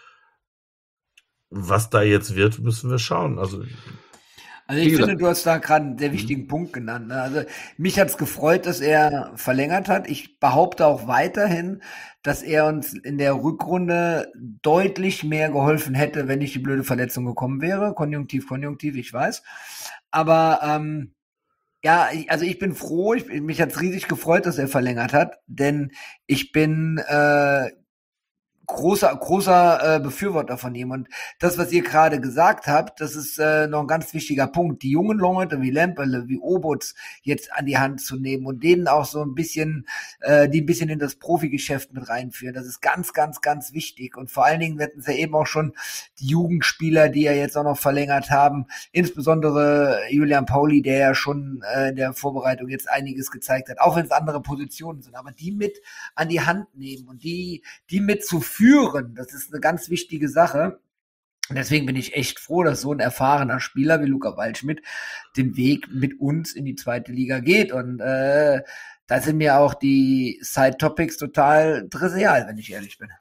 Was da jetzt wird, müssen wir schauen. Also, Also ich finde, du hast da gerade einen sehr wichtigen Punkt genannt. Ne? Also mich hat's gefreut, dass er verlängert hat. Ich behaupte auch weiterhin, dass er uns in der Rückrunde deutlich mehr geholfen hätte, wenn nicht die blöde Verletzung gekommen wäre. Konjunktiv, Konjunktiv, ich weiß. Aber ähm, ja, ich, also ich bin froh. Ich, mich hat's riesig gefreut, dass er verlängert hat, denn ich bin äh, großer großer äh, Befürworter von ihm. Und das, was ihr gerade gesagt habt, das ist äh, noch ein ganz wichtiger Punkt. Die jungen Leute wie Lemperle, wie Obutz jetzt an die Hand zu nehmen und denen auch so ein bisschen, äh, die ein bisschen in das Profigeschäft mit reinführen. Das ist ganz, ganz, ganz wichtig. Und vor allen Dingen hatten es ja eben auch schon die Jugendspieler, die ja jetzt auch noch verlängert haben. Insbesondere Julian Pauli, der ja schon äh, in der Vorbereitung jetzt einiges gezeigt hat, auch wenn es andere Positionen sind. Aber die mit an die Hand nehmen und die, die mit zu führen, das ist eine ganz wichtige Sache. Und deswegen bin ich echt froh, dass so ein erfahrener Spieler wie Luca Waldschmidt den Weg mit uns in die zweite Liga geht. Und äh, da sind mir auch die Side-Topics total trivial, wenn ich ehrlich bin.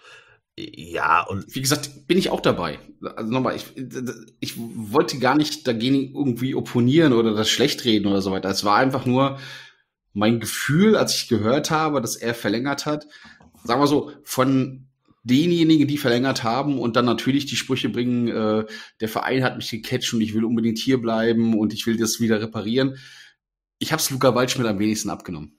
ja, und Wie gesagt, bin ich auch dabei. Also nochmal, ich, ich wollte gar nicht dagegen irgendwie opponieren oder das schlecht reden oder so weiter. Es war einfach nur mein Gefühl, als ich gehört habe, dass er verlängert hat, sagen wir so, von denjenigen, die verlängert haben und dann natürlich die Sprüche bringen, äh, der Verein hat mich gecatcht und ich will unbedingt hier bleiben und ich will das wieder reparieren. Ich habe es Luca Waldschmidt am wenigsten abgenommen.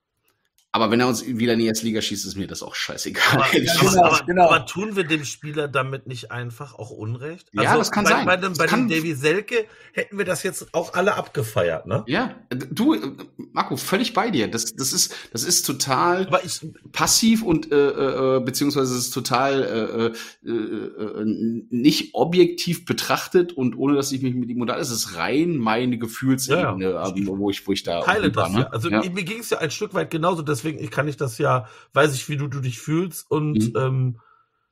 Aber wenn er uns wieder in die erste Liga schießt, ist mir das auch scheißegal. aber, ehrlich aber, gesagt. aber, genau. aber tun wir dem Spieler damit nicht einfach auch Unrecht? Ja, das kann bei, sein. Bei dem, Das bei kann- dem Davy Selke hätten wir das jetzt auch alle abgefeiert, ne? Ja, du, äh, Marco, völlig bei dir. Das, das ist, das ist total Aber ich, passiv und äh, äh, beziehungsweise es ist total äh, äh, äh, nicht objektiv betrachtet und ohne dass ich mich mit ihm unterhalte, es ist rein meine Gefühlsebene, Ja, ja. ähm, wo ich, wo ich da teile war, das ne? ja. Also ja. mir ging es ja ein Stück weit genauso, deswegen ich kann ich das ja, weiß ich, wie du, du dich fühlst und Mhm. ähm,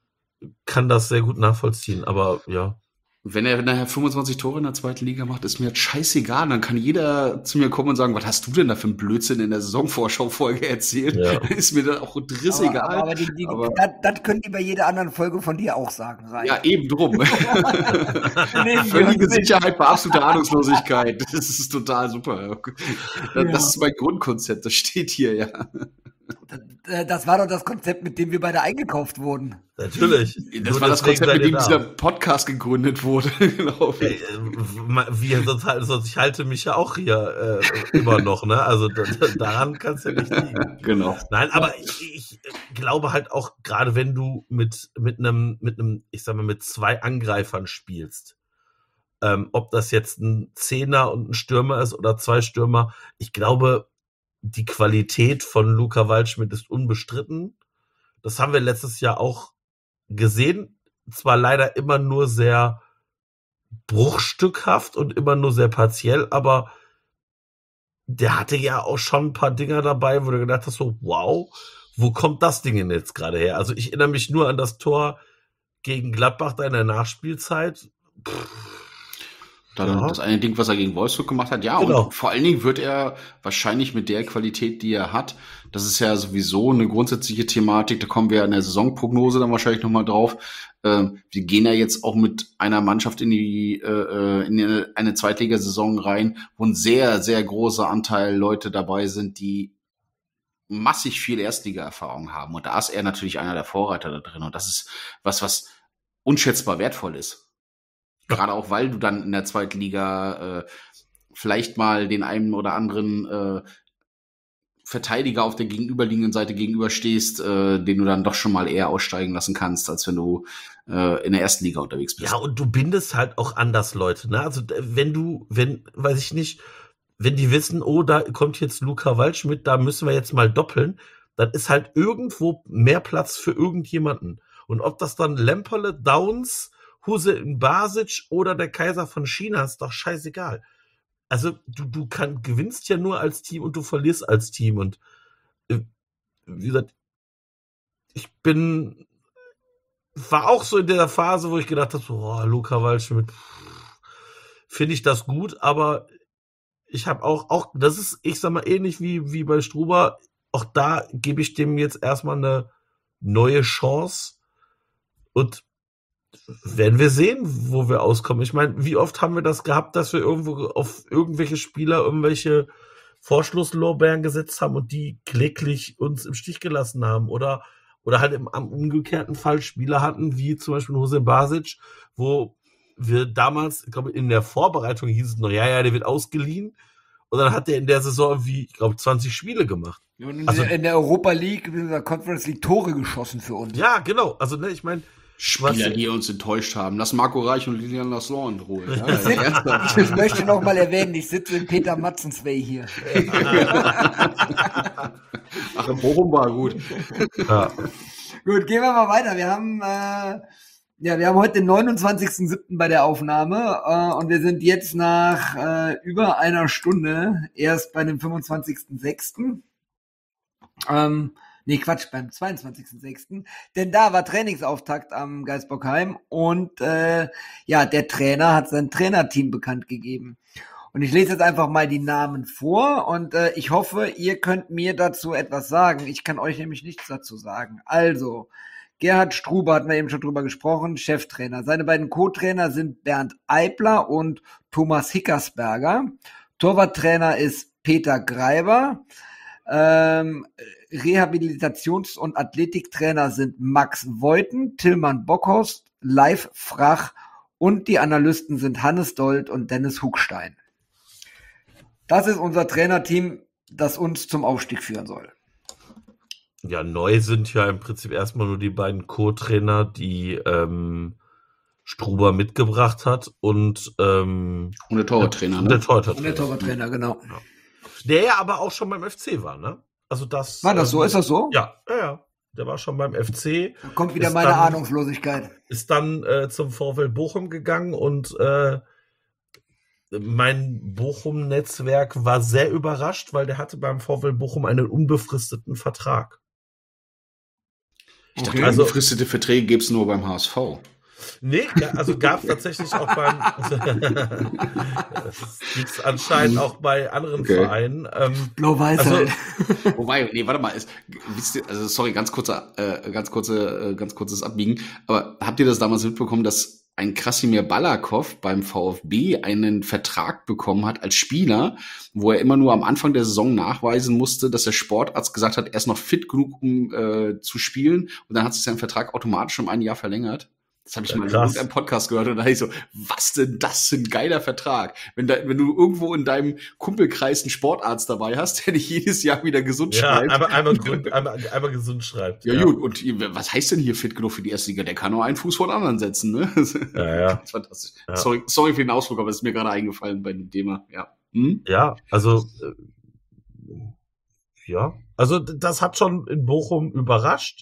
kann das sehr gut nachvollziehen, aber ja. Wenn er nachher fünfundzwanzig Tore in der zweiten Liga macht, ist mir halt scheißegal. Dann kann jeder zu mir kommen und sagen, was hast du denn da für einen Blödsinn in der Saisonvorschau-Folge erzählt? Ja. Ist mir dann auch Driss Aber, egal. aber, aber, die, die, Aber- das, das können die bei jeder anderen Folge von dir auch sagen, Rein. Ja, eben drum. Nehmen wir Völlige uns mit. Sicherheit bei absoluter Ahnungslosigkeit. Das ist total super. Das Ja. ist mein Grundkonzept, das steht hier, ja. Das, das war doch das Konzept, mit dem wir beide eingekauft wurden. Natürlich. Das Nur war das deswegen Konzept, seid mit ihr dem da. dieser Podcast gegründet wurde. Genau. Ey, äh, wie sonst, halt- sonst ich halte mich ja auch hier äh, immer noch, ne? Also da, da- daran kann es ja nicht liegen. Genau. Nein, aber ich, ich glaube halt auch, gerade wenn du mit mit einem mit einem, ich sag mal, mit zwei Angreifern spielst, ähm, ob das jetzt ein Zehner und ein Stürmer ist oder zwei Stürmer, ich glaube, die Qualität von Luca Waldschmidt ist unbestritten. Das haben wir letztes Jahr auch gesehen. Zwar leider immer nur sehr bruchstückhaft und immer nur sehr partiell, aber der hatte ja auch schon ein paar Dinger dabei, wo du gedacht hast, so, wow, wo kommt das Ding denn jetzt gerade her? Also ich erinnere mich nur an das Tor gegen Gladbach da in der Nachspielzeit. Dann Ja. das eine Ding, was er gegen Wolfsburg gemacht hat, ja, Genau. und vor allen Dingen wird er wahrscheinlich mit der Qualität, die er hat, das ist ja sowieso eine grundsätzliche Thematik, da kommen wir in der Saisonprognose dann wahrscheinlich nochmal drauf. Ähm, wir gehen ja jetzt auch mit einer Mannschaft in die äh, in eine, eine Zweitligasaison rein, wo ein sehr, sehr großer Anteil Leute dabei sind, die massig viel Erstliga-Erfahrung haben. Und da ist er natürlich einer der Vorreiter da drin. Und das ist was, was unschätzbar wertvoll ist. Gerade auch, weil du dann in der zweiten Liga äh, vielleicht mal den einen oder anderen äh, Verteidiger auf der gegenüberliegenden Seite gegenüberstehst, äh, den du dann doch schon mal eher aussteigen lassen kannst, als wenn du äh, in der ersten Liga unterwegs bist. Ja, und du bindest halt auch anders Leute, ne? Also wenn du, wenn, weiß ich nicht, wenn die wissen, oh, da kommt jetzt Luca Waldschmidt, da müssen wir jetzt mal doppeln, dann ist halt irgendwo mehr Platz für irgendjemanden. Und ob das dann Lemperle, Downs, Hüseyin Basic oder der Kaiser von China ist, doch scheißegal. Also du, du kann, gewinnst ja nur als Team und du verlierst als Team. Und äh, wie gesagt, ich bin, war auch so in der Phase, wo ich gedacht habe, so, oh, Luca Waldschmidt, finde ich das gut, aber ich habe auch, auch, das ist, ich sag mal, ähnlich wie, wie bei Struber, auch da gebe ich dem jetzt erstmal eine neue Chance und werden wir sehen, wo wir auskommen. Ich meine, wie oft haben wir das gehabt, dass wir irgendwo auf irgendwelche Spieler irgendwelche Vorschlusslorbeeren gesetzt haben und die kläglich uns im Stich gelassen haben oder, oder halt im, am umgekehrten Fall Spieler hatten, wie zum Beispiel Hüseyin Basic, wo wir damals, ich glaube, in der Vorbereitung hieß es noch, ja, ja, der wird ausgeliehen. Und dann hat er in der Saison wie, ich glaube, zwanzig Spiele gemacht. Und in, Also- der, in der Europa League, in der Conference League Tore geschossen für uns. Ja, genau. Also, ne, ich meine, Spieler, Was- die uns enttäuscht haben. Lass Marco Reich und Lilian Lasson holen. Ja, ernsthaft. Ich möchte noch mal erwähnen, ich sitze in Peter Matzenswey hier. Ach, in Bochum war gut. ja, Gut, gehen wir mal weiter. Wir haben, äh, ja, wir haben heute den neunundzwanzigsten siebten bei der Aufnahme äh, und wir sind jetzt nach äh, über einer Stunde erst bei dem fünfundzwanzigsten sechsten Ähm, nee, Quatsch, beim zweiundzwanzigsten sechsten Denn da war Trainingsauftakt am Geisbockheim und äh, ja, der Trainer hat sein Trainerteam bekannt gegeben. Und ich lese jetzt einfach mal die Namen vor und äh, ich hoffe, ihr könnt mir dazu etwas sagen. Ich kann euch nämlich nichts dazu sagen. Also, Gerhard Struber, hatten wir eben schon drüber gesprochen, Cheftrainer. Seine beiden Co-Trainer sind Bernd Eibler und Thomas Hickersberger. Torwarttrainer ist Peter Greiber. Ähm, Rehabilitations- und Athletiktrainer sind Max Voiten, Tillmann Bockhorst, Leif Frach und die Analysten sind Hannes Dold und Dennis Huckstein. Das ist unser Trainerteam, das uns zum Aufstieg führen soll. ja, neu sind ja im Prinzip erstmal nur die beiden Co-Trainer, die ähm, Struber mitgebracht hat und ähm, Und der Torwarttrainer, der ne? Torwarttrainer. Und der Torwarttrainer, genau. Der ja aber auch schon beim F C war, ne? Also das. War das so? Ist das so? Ja, ja, ja. Der war schon beim F C. Da kommt wieder Ist meine dann- Ahnungslosigkeit. Ist dann äh, zum VfL Bochum gegangen und äh, mein Bochum-Netzwerk war sehr überrascht, weil der hatte beim VfL Bochum einen unbefristeten Vertrag. Ich dachte, Okay. also, Also- befristete Verträge gibt's nur beim H S V. Nee, ga- also gab es tatsächlich auch beim. Das gibt's anscheinend auch bei anderen Okay. Vereinen. Ähm, Blau-Weiß Also- halt. Wobei, nee, warte mal, ist, wisst ihr, also sorry, ganz kurzer, äh, ganz kurze, äh, ganz kurzes Abbiegen, aber habt ihr das damals mitbekommen, dass ein Krasimir Balakov beim VfB einen Vertrag bekommen hat als Spieler, wo er immer nur am Anfang der Saison nachweisen musste, dass der Sportarzt gesagt hat, er ist noch fit genug, um äh, zu spielen, und dann hat sich sein Vertrag automatisch um ein Jahr verlängert. Das habe ich Ja, mal in krass. irgendeinem Podcast gehört und da dachte ich so, was denn das für ein geiler Vertrag? Wenn, da, wenn du irgendwo in deinem Kumpelkreis einen Sportarzt dabei hast, der dich jedes Jahr wieder gesund ja, schreibt. einmal, einmal, grund, einmal, einmal gesund schreibt. Ja, gut, und was heißt denn hier fit genug für die erste Liga? Der kann nur einen Fuß vor den anderen setzen, ne? Ja, ja. Das ist fantastisch. Ja. Sorry, sorry für den Ausflug, aber es ist mir gerade eingefallen bei dem Thema. Ja. Hm? Ja, also äh, ja, also d- das hat schon in Bochum überrascht.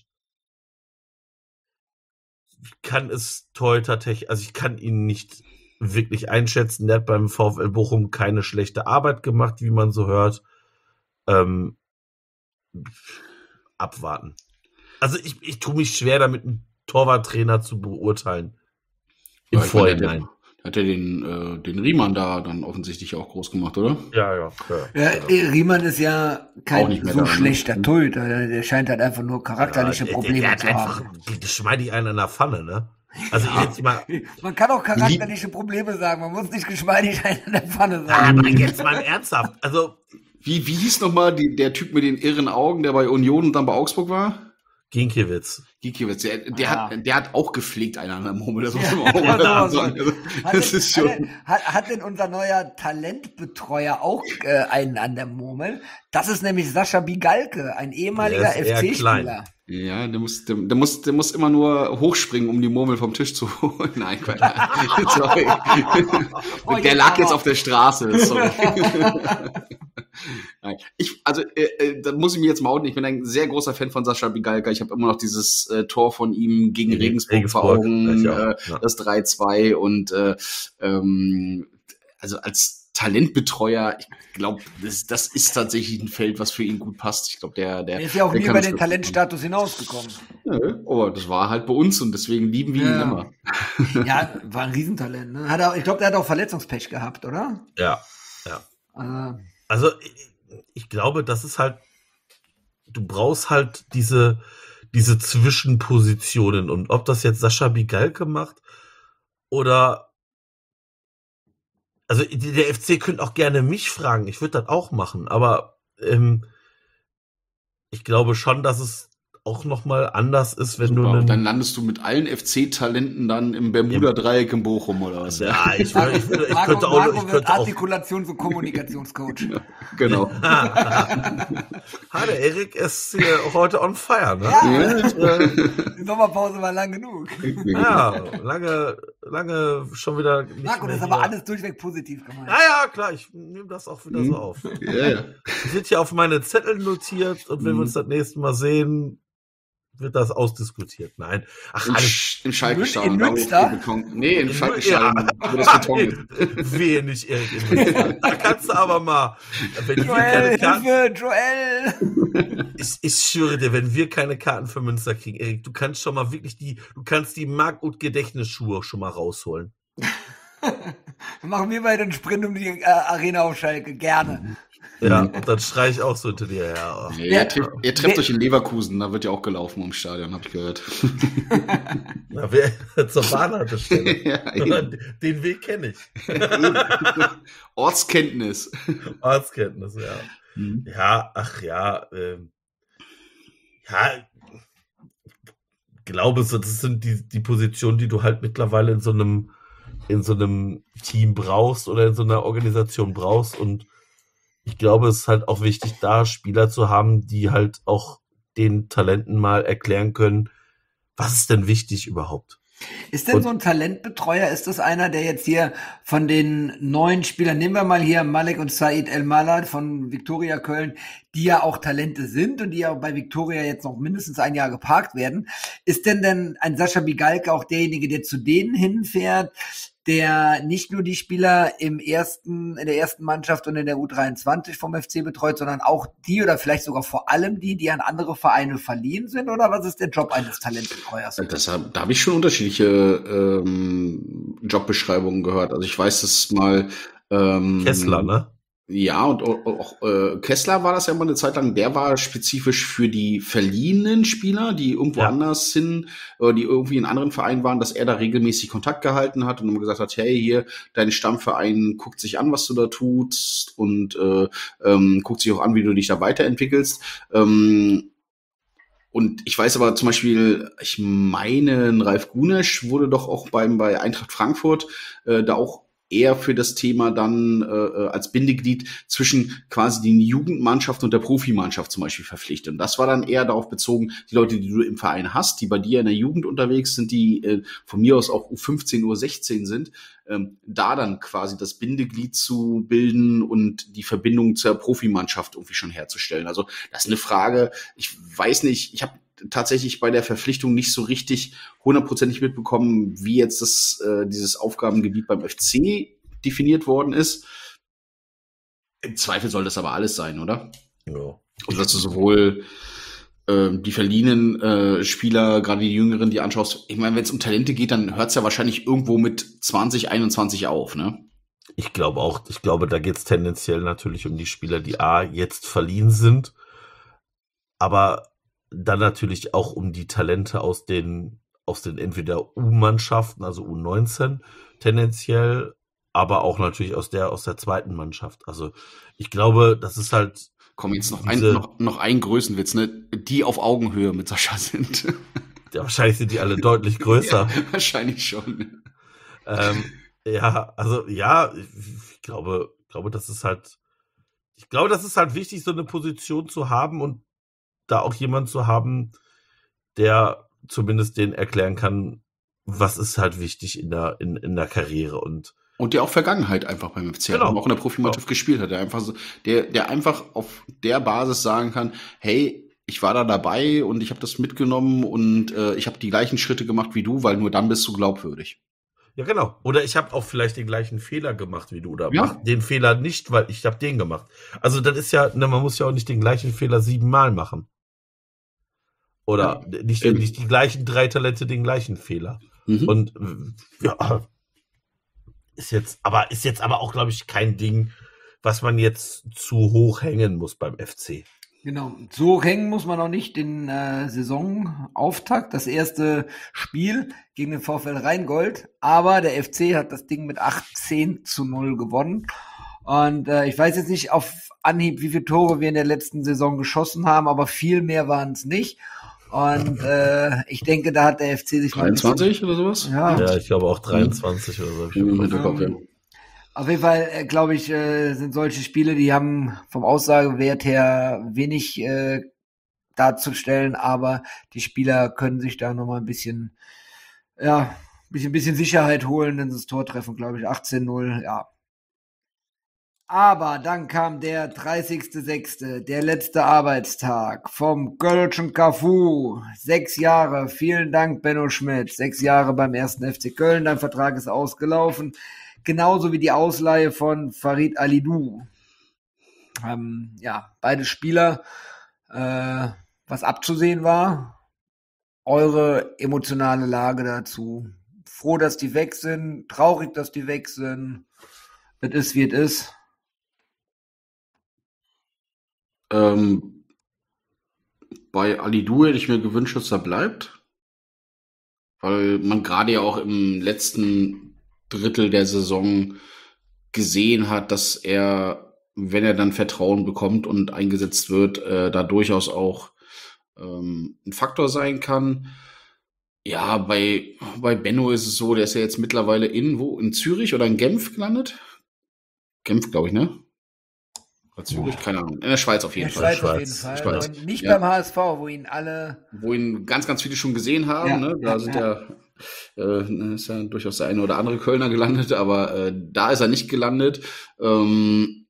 Ich kann es Torhüter-technisch, also ich kann ihn nicht wirklich einschätzen. Der hat beim VfL Bochum keine schlechte Arbeit gemacht, wie man so hört. Ähm, abwarten. Also ich, ich tue mich schwer damit, einen Torwarttrainer zu beurteilen. Im Ja, ich meine, der- Vorhinein. Hat er den, äh, den Riemann da dann offensichtlich auch groß gemacht, oder? Ja, ja. ja, Ja, ja. Riemann ist ja Auch kein nicht mehr so da, ne? schlechter Torhüter. Der der scheint halt einfach nur charakterliche Ja, der- Probleme der, der zu hat einfach haben. geschmeidig einen in der Pfanne, ne? Also Ja. jetzt mal, Man kann auch charakterliche Probleme sagen. Man muss nicht geschmeidig einen in der Pfanne ah, sagen. aber jetzt mal ernsthaft. Also Wie, wie hieß nochmal die, der Typ mit den irren Augen, der bei Union und dann bei Augsburg war? Ginkiewicz. Ginkiewicz, der, der, Ah. hat, der hat auch gepflegt, einer an der Murmel. Das muss Ja, man auch ja, mal so- sagen. Also, Hat, das denn, ist schon. hat, denn- hat, hat denn unser neuer Talentbetreuer auch äh, einen an der Murmel? Das ist nämlich Sascha Bigalke, ein ehemaliger Der ist eher F C-Spieler. klein. Ja, der muss, der, der muss, der muss immer nur hochspringen, um die Murmel vom Tisch zu holen. Nein, Quatsch. Sorry. Oh, der jetzt lag aber. jetzt auf der Straße. Sorry. Nein. Ich, also, äh, äh, da muss ich mich jetzt mal outen. Ich bin ein sehr großer Fan von Sascha Bigalka. Ich habe immer noch dieses äh, Tor von ihm gegen Gegen Regensburg, vor Regensburg, Augen, ich auch, äh, ja. das drei zwei und äh, ähm, also als Talentbetreuer, ich glaube, das, das ist tatsächlich ein Feld, was für ihn gut passt. Ich glaube, der, der, Er ist ja auch der nie kann über das den gut machen. Talentstatus hinausgekommen. Nö, aber das war halt bei uns und deswegen lieben wir ihn Ja. immer. Ja, war ein Riesentalent. Ne? Hat er, ich glaube, der hat auch Verletzungspech gehabt, oder? Ja, ja. Also, Also ich, ich glaube, das ist halt, du brauchst halt diese, diese Zwischenpositionen und ob das jetzt Sascha Bigalke macht oder also der F C könnte auch gerne mich fragen, ich würde das auch machen, aber ähm, ich glaube schon, dass es auch nochmal anders ist, wenn Super. du Und einen, dann landest du mit allen F C-Talenten dann im Bermuda-Dreieck in Bochum oder was? ja, ich, wür- ich, wür- ich Marco, könnte auch, Marco ich wird könnte auch Artikulations- und Kommunikationscoach. Genau. Ha, der Erik ist hier heute on fire, ne? Ja. Äh, Die Sommerpause war lang genug. Ja, lange, lange schon wieder nicht Marco, das ist mehr aber hier. alles durchweg positiv gemeint. Ja, ja, klar, ich nehme das auch wieder Mhm. so auf. Ja, ja. Ich wird hier auf meine Zettel notiert und wenn Mhm. wir uns das nächste Mal sehen, wird das ausdiskutiert. Nein. Ach, Im, alles. Sch- im Schalke-Stadion. In da, wo Münster? viel Beton- Nee, im In Schalke-Stadion, Mün- wo das Beton ist. Wehe nicht, Erik. in Münster. Da kannst du aber mal, wenn wir keine Joel, Karten, Hilfe, Joel! ich, ich schwöre dir, wenn wir keine Karten für Münster kriegen, Erik, du kannst schon mal wirklich die, du kannst die Mark- und Gedächtnisschuhe schon mal rausholen. Dann machen wir beide den Sprint um die äh, Arena auf Schalke. Gerne. Ja, und dann schrei ich auch so hinter dir her. Nee, Ja. ihr, trefft, ihr trefft Wer- euch in Leverkusen, da wird ja auch gelaufen ums Stadion, hab ich gehört. Na, wer zur Bahnhaltestelle? Ja, eben. Den Weg kenne ich. Ortskenntnis. Ortskenntnis, ja. Mhm. Ja, ach ja, ähm, ja, ich glaube, so, das sind die, die Positionen, die du halt mittlerweile in so einem, in so einem Team brauchst oder in so einer Organisation brauchst. Und ich glaube, es ist halt auch wichtig, da Spieler zu haben, die halt auch den Talenten mal erklären können, was ist denn wichtig überhaupt? Ist denn Und- so ein Talentbetreuer, ist das einer, der jetzt hier von den neuen Spielern, nehmen wir mal hier Malek und Said El-Malad von Viktoria Köln, die ja auch Talente sind und die ja bei Viktoria jetzt noch mindestens ein Jahr geparkt werden. Ist denn denn ein Sascha Bigalke auch derjenige, der zu denen hinfährt, der nicht nur die Spieler im ersten, in der ersten Mannschaft und in der U dreiundzwanzig vom F C betreut, sondern auch die oder vielleicht sogar vor allem die, die an andere Vereine verliehen sind? Oder was ist der Job eines Talentbetreuers? Das hab, da habe ich schon unterschiedliche ähm, Jobbeschreibungen gehört. Also ich weiß, dass mal ähm, Kessler, ne? Ja, und auch, auch äh, Kessler war das ja mal eine Zeit lang, der war spezifisch für die verliehenen Spieler, die irgendwo Ja. anders hin, äh, die irgendwie in anderen Vereinen waren, dass er da regelmäßig Kontakt gehalten hat und immer gesagt hat, hey, hier, dein Stammverein guckt sich an, was du da tust und äh, ähm, guckt sich auch an, wie du dich da weiterentwickelst. Ähm, Und ich weiß aber zum Beispiel, ich meine, ein Ralf Gunesch wurde doch auch beim bei Eintracht Frankfurt äh, da auch eher für das Thema dann äh, als Bindeglied zwischen quasi die Jugendmannschaft und der Profimannschaft zum Beispiel verpflichtet. Und das war dann eher darauf bezogen, die Leute, die du im Verein hast, die bei dir in der Jugend unterwegs sind, die äh, von mir aus auch U fünfzehn, U sechzehn sind, ähm, da dann quasi das Bindeglied zu bilden und die Verbindung zur Profimannschaft irgendwie schon herzustellen. Also das ist eine Frage, ich weiß nicht, ich habe tatsächlich bei der Verpflichtung nicht so richtig hundertprozentig mitbekommen, wie jetzt das äh, dieses Aufgabengebiet beim F C definiert worden ist. Im Zweifel soll das aber alles sein, oder? Ja. Also dass du sowohl äh, die verliehenen äh, Spieler, gerade die Jüngeren, die anschaust. Ich meine, wenn es um Talente geht, dann hört es ja wahrscheinlich irgendwo mit zwanzig, einundzwanzig auf, ne? Ich glaube auch, ich glaube, da geht es tendenziell natürlich um die Spieler, die A, jetzt verliehen sind, aber dann natürlich auch um die Talente aus den, aus den entweder U-Mannschaften, also U neunzehn tendenziell, aber auch natürlich aus der, aus der zweiten Mannschaft. Also ich glaube, das ist halt Komm, jetzt noch, Diese, ein, noch, noch ein Größenwitz, ne? Die auf Augenhöhe mit Sascha sind. Ja, wahrscheinlich sind die alle deutlich größer. Ja, wahrscheinlich schon. Ähm, ja, also ja, ich glaube, ich glaube, das ist halt, ich glaube, das ist halt wichtig, so eine Position zu haben und da auch jemand zu haben, der zumindest denen erklären kann, was ist halt wichtig in der, in, in der Karriere und Und der auch Vergangenheit einfach beim F C genau. hat und auch in der Profimannschaft ja. gespielt hat. Der einfach so, der, der einfach auf der Basis sagen kann, hey, ich war da dabei und ich habe das mitgenommen und äh, ich habe die gleichen Schritte gemacht wie du, weil nur dann bist du glaubwürdig. Ja, genau. Oder ich habe auch vielleicht den gleichen Fehler gemacht wie du oder ja. mach den Fehler nicht, weil ich habe den gemacht. Also das ist ja, ne, man muss ja auch nicht den gleichen Fehler siebenmal machen. Oder ja, nicht, nicht die gleichen drei Talente den gleichen Fehler. Mhm. Und ja, ist jetzt, aber ist jetzt aber auch, glaube ich, kein Ding, was man jetzt zu hoch hängen muss beim F C. Genau, so hängen muss man auch nicht den äh, Saisonauftakt, das erste Spiel gegen den VfL Rheingold, aber der F C hat das Ding mit achtzehn zu null gewonnen und äh, ich weiß jetzt nicht auf Anhieb, wie viele Tore wir in der letzten Saison geschossen haben, aber viel mehr waren es nicht und äh, ich denke, da hat der F C sich dreiundzwanzig mal oder sowas? Ja, ja, ich glaube auch dreiundzwanzig mhm. oder so. Ich im Hinterkopf, ja. Auf jeden Fall, äh, glaube ich, äh, sind solche Spiele, die haben vom Aussagewert her wenig äh, darzustellen, aber die Spieler können sich da nochmal ein bisschen, ja, ein bisschen, bisschen Sicherheit holen, wenn sie das Tor treffen, glaube ich, achtzehn null, ja. Aber dann kam der dreißigster sechster, der letzte Arbeitstag vom Kölschen Cafu. Sechs Jahre, vielen Dank, Benno Schmidt. Sechs Jahre beim ersten F C Köln, dein Vertrag ist ausgelaufen. Genauso wie die Ausleihe von Farid Alidou. Ähm, ja, beide Spieler, äh, was abzusehen war. Eure emotionale Lage dazu. Froh, dass die weg sind. Traurig, dass die weg sind. Es ist, wie es ist. Ähm, bei Alidou hätte ich mir gewünscht, dass er bleibt. Weil man gerade ja auch im letzten Drittel der Saison gesehen hat, dass er, wenn er dann Vertrauen bekommt und eingesetzt wird, äh, da durchaus auch ähm, ein Faktor sein kann. Ja, bei, bei Benno ist es so, der ist ja jetzt mittlerweile in, wo? In Zürich oder in Genf gelandet? Genf, glaube ich, ne? Oder Zürich, keine Ahnung. In der Schweiz auf jeden in Fall. Schweiz auf jeden Fall. Schweiz. Und nicht ja. beim H S V, wo ihn alle... Wo ihn ganz, ganz viele schon gesehen haben. Ja. Ne? Da ja, sind ja... ja Äh, ist ja durchaus der eine oder andere Kölner gelandet, aber äh, da ist er nicht gelandet. Ähm,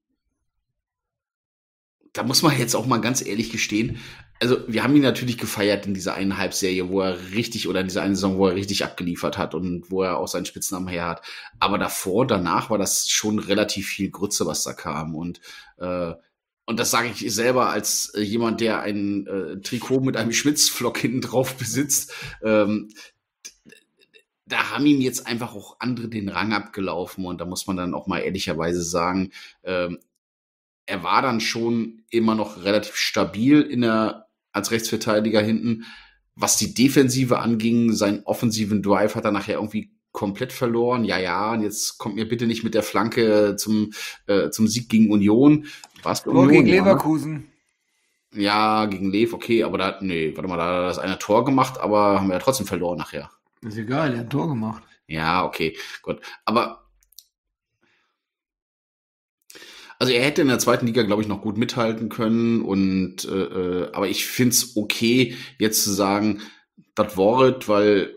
da muss man jetzt auch mal ganz ehrlich gestehen, also wir haben ihn natürlich gefeiert in dieser einen Halbserie, wo er richtig, oder in dieser einen Saison, wo er richtig abgeliefert hat und wo er auch seinen Spitznamen her hat. Aber davor, danach war das schon relativ viel Grütze, was da kam. Und äh, Und das sage ich selber als äh, jemand, der ein äh, Trikot mit einem Schmitzflock hinten drauf besitzt. Ähm, da haben ihm jetzt einfach auch andere den Rang abgelaufen. Und da muss man dann auch mal ehrlicherweise sagen, ähm, er war dann schon immer noch relativ stabil in der, als Rechtsverteidiger hinten. Was die Defensive anging, seinen offensiven Drive hat er nachher irgendwie komplett verloren. Ja, ja, und jetzt kommt mir bitte nicht mit der Flanke zum, äh, zum Sieg gegen Union. Was für Union? Gegen Leverkusen. Ja, gegen Lev, okay, aber da, nee, warte mal, da hat er das eine Tor gemacht, aber haben wir ja trotzdem verloren nachher. Ist egal, er hat ein Tor gemacht. Ja, okay, gut. Aber also er hätte in der zweiten Liga, glaube ich, noch gut mithalten können. Und äh, aber ich finde es okay, jetzt zu sagen, das Wort, weil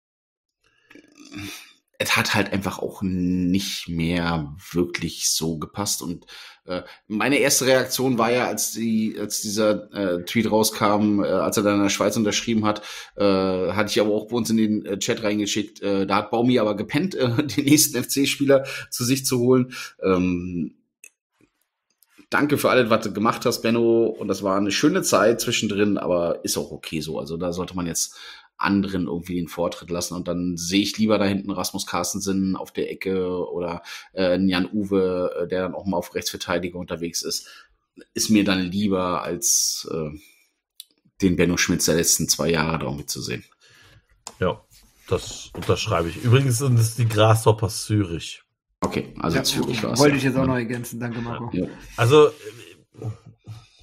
es hat halt einfach auch nicht mehr wirklich so gepasst. Und äh, meine erste Reaktion war ja, als die, als dieser äh, Tweet rauskam, äh, als er dann in der Schweiz unterschrieben hat, äh, hatte ich aber auch bei uns in den äh, Chat reingeschickt. Äh, da hat Baumi aber gepennt, äh, den nächsten F C-Spieler zu sich zu holen. Ähm, Danke für alles, was du gemacht hast, Benno. Und das war eine schöne Zeit zwischendrin, aber ist auch okay so. Also da sollte man jetzt anderen irgendwie den Vortritt lassen. Und dann sehe ich lieber da hinten Rasmus Carstensen auf der Ecke oder äh, Jan Uwe, der dann auch mal auf Rechtsverteidiger unterwegs ist. Ist mir dann lieber, als äh, den Benno Schmitz der letzten zwei Jahre da mitzusehen. Ja, das unterschreibe ich. Übrigens sind es die Grasshoppers Zürich. Okay, also ja, Zürich war es. Wollte ich jetzt auch noch ergänzen, danke Marco. Ja. Also,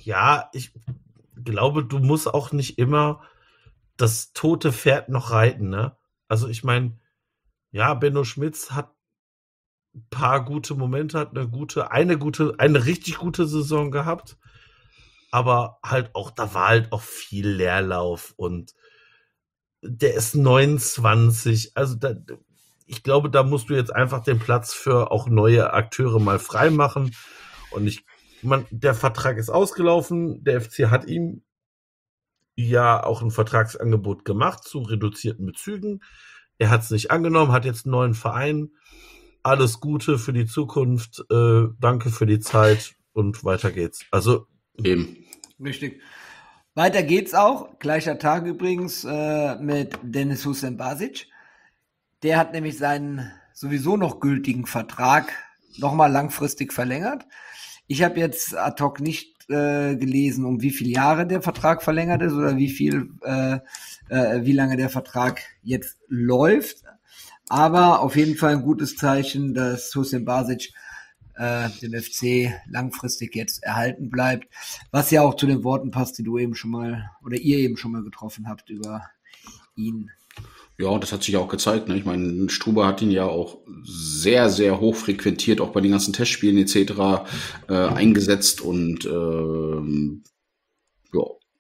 Ja, ich glaube, du musst auch nicht immer das tote Pferd noch reiten, ne? Also ich meine, ja, Benno Schmitz hat ein paar gute Momente, hat eine gute, eine gute, eine richtig gute Saison gehabt, aber halt auch, da war halt auch viel Leerlauf und der ist neunundzwanzig, also da, ich glaube, da musst du jetzt einfach den Platz für auch neue Akteure mal frei machen und ich, man, der Vertrag ist ausgelaufen, der F C hat ihm ja auch ein Vertragsangebot gemacht zu reduzierten Bezügen. Er hat es nicht angenommen, hat jetzt einen neuen Verein. Alles Gute für die Zukunft. Äh, danke für die Zeit und weiter geht's. Also Eben. Richtig. Weiter geht's auch. Gleicher Tag übrigens äh, mit Dennis Hussein Basic. Der hat nämlich seinen sowieso noch gültigen Vertrag nochmal langfristig verlängert. Ich habe jetzt ad hoc nicht äh, gelesen, um wie viele Jahre der Vertrag verlängert ist oder wie viel, äh, äh, wie lange der Vertrag jetzt läuft. Aber auf jeden Fall ein gutes Zeichen, dass Hussein Basic äh, dem F C langfristig jetzt erhalten bleibt. Was ja auch zu den Worten passt, die du eben schon mal oder ihr eben schon mal getroffen habt über ihn. Ja, und das hat sich auch gezeigt. Ne? Ich meine, Struber hat ihn ja auch sehr, sehr hoch frequentiert, auch bei den ganzen Testspielen et cetera äh, eingesetzt und ähm, ja.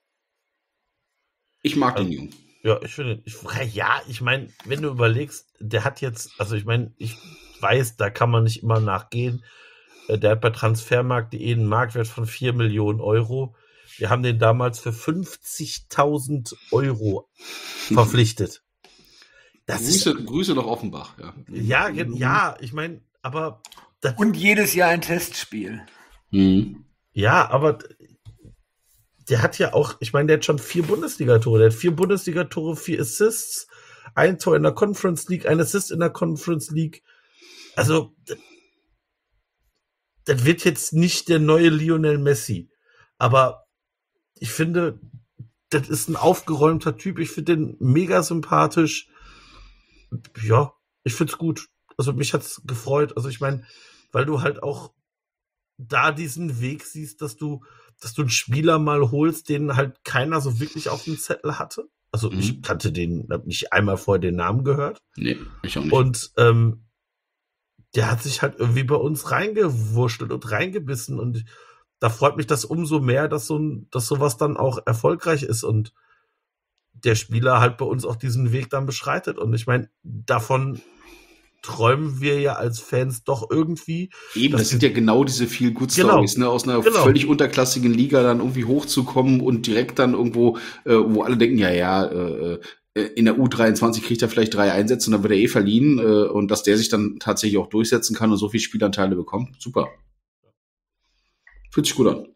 Ich mag den Jungen. ja, ich finde, ich, ja, ich meine, wenn du überlegst, der hat jetzt, also ich meine, ich weiß, da kann man nicht immer nachgehen. Äh, Der hat bei Transfermarkt punkt de einen Marktwert von vier Millionen Euro. Wir haben den damals für fünfzigtausend Euro verpflichtet. Das ist, Grüße, Grüße nach Offenbach. Ja, ja, ge- ja, ich meine, aber das, Und jedes Jahr ein Testspiel. Mhm. ja, aber der hat ja auch, ich meine, der hat schon vier Bundesliga-Tore. Der hat vier Bundesliga-Tore, vier Assists, ein Tor in der Conference League, ein Assist in der Conference League. Also, d- das wird jetzt nicht der neue Lionel Messi. Aber ich finde, das ist ein aufgeräumter Typ. Ich finde den mega sympathisch. Ja, ich find's gut. Also mich hat's gefreut. Also ich meine, weil du halt auch da diesen Weg siehst, dass du, dass du einen Spieler mal holst, den halt keiner so wirklich auf dem Zettel hatte. Also Mhm. ich kannte den, hab nicht einmal vorher den Namen gehört. Nee, ich auch nicht. Und ähm, der hat sich halt irgendwie bei uns reingewurschtelt und reingebissen. Und da freut mich das umso mehr, dass so ein, dass sowas dann auch erfolgreich ist und der Spieler halt bei uns auch diesen Weg dann beschreitet. Und ich meine, davon träumen wir ja als Fans doch irgendwie. Eben, dass das sind die- ja genau diese viel Good Genau. Stories, ne, aus einer Genau. völlig unterklassigen Liga dann irgendwie hochzukommen und direkt dann irgendwo, äh, wo alle denken, ja, ja, äh, äh, in der U dreiundzwanzig kriegt er vielleicht drei Einsätze und dann wird er eh verliehen äh, und dass der sich dann tatsächlich auch durchsetzen kann und so viele Spielanteile bekommt, super. Fühlt sich gut an.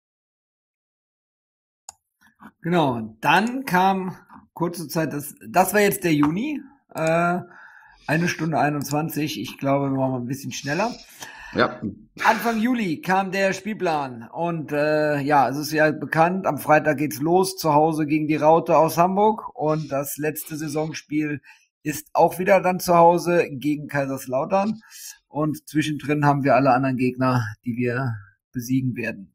Genau, dann kam kurze Zeit, das, das war jetzt der Juni, äh, eine Stunde einundzwanzig, ich glaube, wir machen mal ein bisschen schneller. Ja, Anfang Juli kam der Spielplan und äh, ja, es ist ja bekannt, am Freitag geht's los, zu Hause gegen die Raute aus Hamburg und das letzte Saisonspiel ist auch wieder dann zu Hause gegen Kaiserslautern und zwischendrin haben wir alle anderen Gegner, die wir besiegen werden.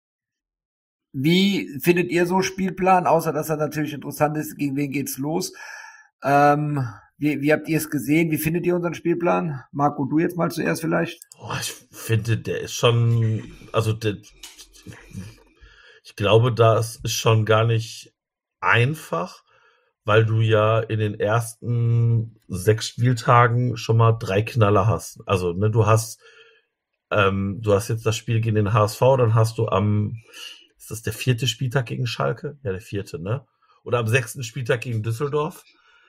Wie findet ihr so Spielplan, außer dass er natürlich interessant ist, gegen wen geht's los? Ähm, wie, wie habt ihr es gesehen? Wie findet ihr unseren Spielplan? Marco, du jetzt mal zuerst vielleicht? Oh, ich finde, der ist schon, also der, ich glaube, das ist schon gar nicht einfach, weil du ja in den ersten sechs Spieltagen schon mal drei Knaller hast. Also, ne, du hast, ähm, du hast jetzt das Spiel gegen den H S V, dann hast du am, ist das der vierte Spieltag gegen Schalke? Ja, der vierte, ne? Oder am sechsten Spieltag gegen Düsseldorf.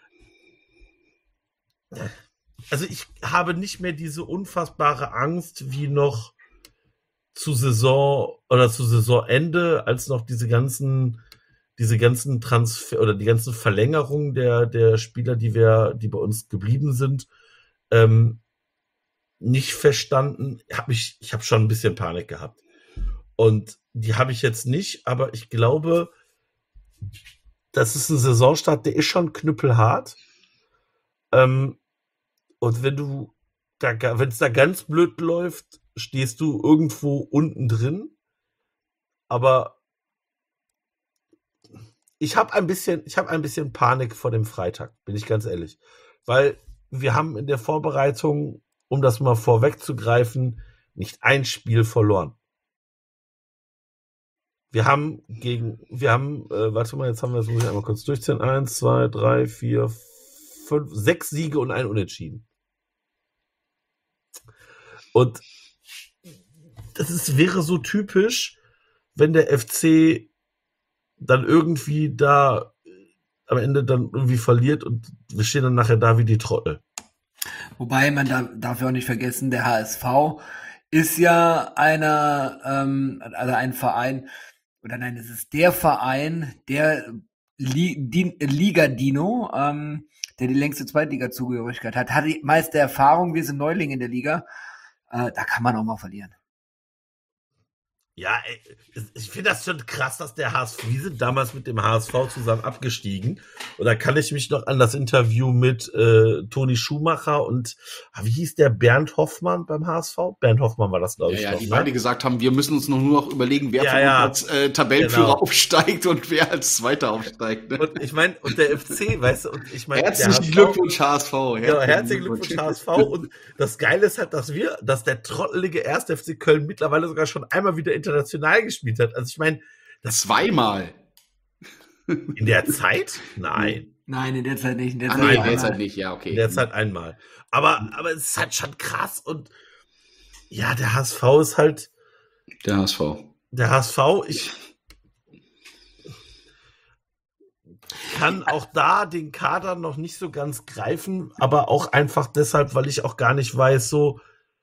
Also ich habe nicht mehr diese unfassbare Angst wie noch zu Saison oder zu Saisonende, als noch diese ganzen, diese ganzen Transfer oder die ganzen Verlängerungen der, der Spieler, die wir, die bei uns geblieben sind, ähm, nicht verstanden. Hab ich, ich habe schon ein bisschen Panik gehabt. Und die habe ich jetzt nicht, aber ich glaube, das ist ein Saisonstart, der ist schon knüppelhart. Ähm, und wenn du da, wenn es da ganz blöd läuft, stehst du irgendwo unten drin. Aber ich habe ein bisschen, ich habe ein bisschen Panik vor dem Freitag, bin ich ganz ehrlich. Weil wir haben in der Vorbereitung, um das mal vorwegzugreifen, nicht ein Spiel verloren. Wir haben gegen, wir haben, äh, warte mal, jetzt haben wir, das muss ich einmal kurz durchzählen. Eins, zwei, drei, vier, fünf, sechs Siege und ein Unentschieden. Und das ist, wäre so typisch, wenn der F C dann irgendwie da am Ende dann irgendwie verliert und wir stehen dann nachher da wie die Trottel. Wobei man da, darf ja auch nicht vergessen, der H S V ist ja einer, ähm, also ein Verein, oder nein, es ist der Verein, der Li- Din- Liga-Dino, ähm, der die längste Zweitliga-Zugehörigkeit hat, hat die meiste Erfahrung, wir sind Neuling in der Liga, äh, da kann man auch mal verlieren. Ja, ey, ich finde das schon krass, dass der H S V, wir sind damals mit dem H S V zusammen abgestiegen und da kann ich mich noch an das Interview mit äh, Toni Schumacher und, ah, wie hieß der, Bernd Hoffmann beim H S V? Bernd Hoffmann war das, glaube ich. Ja, ja, noch, die ne? beide gesagt haben, wir müssen uns noch nur noch überlegen, wer Ja, von ja. uns als äh, Tabellenführer Genau. aufsteigt und wer als Zweiter aufsteigt. Ne? Und ich meine, und der F C, weißt du, und ich meine, Herzlichen Glückwunsch, H S V. Ja, herzlichen Glückwunsch, H S V. Und das Geile ist halt, dass wir, dass der trottelige erste F C Köln mittlerweile sogar schon einmal wieder international gespielt hat. Also ich meine, das Zweimal. in der Zeit? Nein. Nein, in der Zeit nicht. In der Ah, Zeit nee, einmal. derzeit nicht, ja, okay. In der Zeit einmal. Aber, aber es ist halt schon krass und ja, der H S V ist halt, Der H S V. der H S V, ich kann auch da den Kader noch nicht so ganz greifen, aber auch einfach deshalb, weil ich auch gar nicht weiß, so,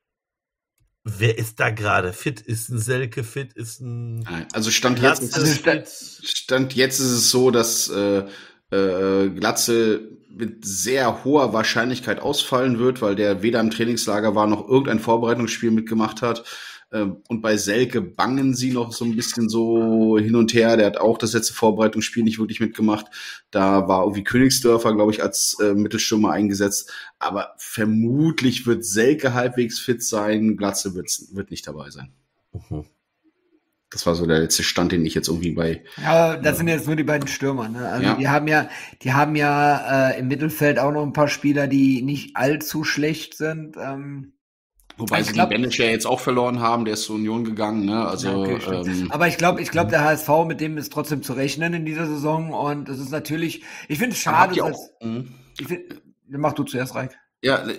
wer ist da gerade fit? Ist ein Selke fit? Ist ein Nein, also Stand jetzt, ist Glatze es, fit? Stand jetzt ist es so, dass äh, äh, Glatze mit sehr hoher Wahrscheinlichkeit ausfallen wird, weil der weder im Trainingslager war noch irgendein Vorbereitungsspiel mitgemacht hat. Ähm, und bei Selke bangen sie noch so ein bisschen so hin und her. Der hat auch das letzte Vorbereitungsspiel nicht wirklich mitgemacht. Da war irgendwie Königsdörfer, glaube ich, als äh, Mittelstürmer eingesetzt. Aber vermutlich wird Selke halbwegs fit sein. Glatze wird, wird nicht dabei sein. Mhm. Das war so der letzte Stand, den ich jetzt irgendwie bei... Ja, das sind jetzt nur die beiden Stürmer. Ne? Also Ja. die haben ja, die haben ja äh, im Mittelfeld auch noch ein paar Spieler, die nicht allzu schlecht sind. Ähm, Wobei Ich sie glaub- den Benisch ja jetzt auch verloren haben, der ist zur Union gegangen, ne? Also, ja, okay, stimmt. ähm, Aber ich glaube, ich glaube, der H S V, mit dem ist trotzdem zu rechnen in dieser Saison. Und es ist natürlich, ich finde es schade, habt ihr dass, auch, mhm. ich find, mach du zuerst, Reik. ja, äh,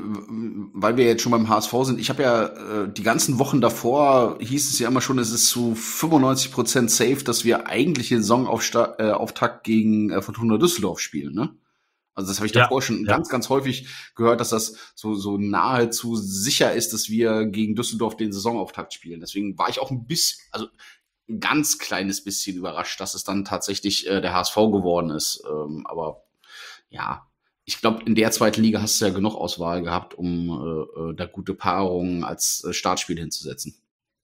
weil wir jetzt schon beim H S V sind, ich habe ja äh, die ganzen Wochen davor, hieß es ja immer schon, es ist zu fünfundneunzig Prozent safe, dass wir eigentlich den Saisonauftakt äh, Auftakt gegen äh, Fortuna Düsseldorf spielen, ne? Also das habe ich Ja, davor schon ja. ganz, ganz häufig gehört, dass das so, so nahezu sicher ist, dass wir gegen Düsseldorf den Saisonauftakt spielen. Deswegen war ich auch ein bisschen, also ein ganz kleines bisschen überrascht, dass es dann tatsächlich äh, der H S V geworden ist. Ähm, aber ja, ich glaube, in der zweiten Liga hast du ja genug Auswahl gehabt, um äh, äh, da gute Paarungen als äh, Startspiel hinzusetzen.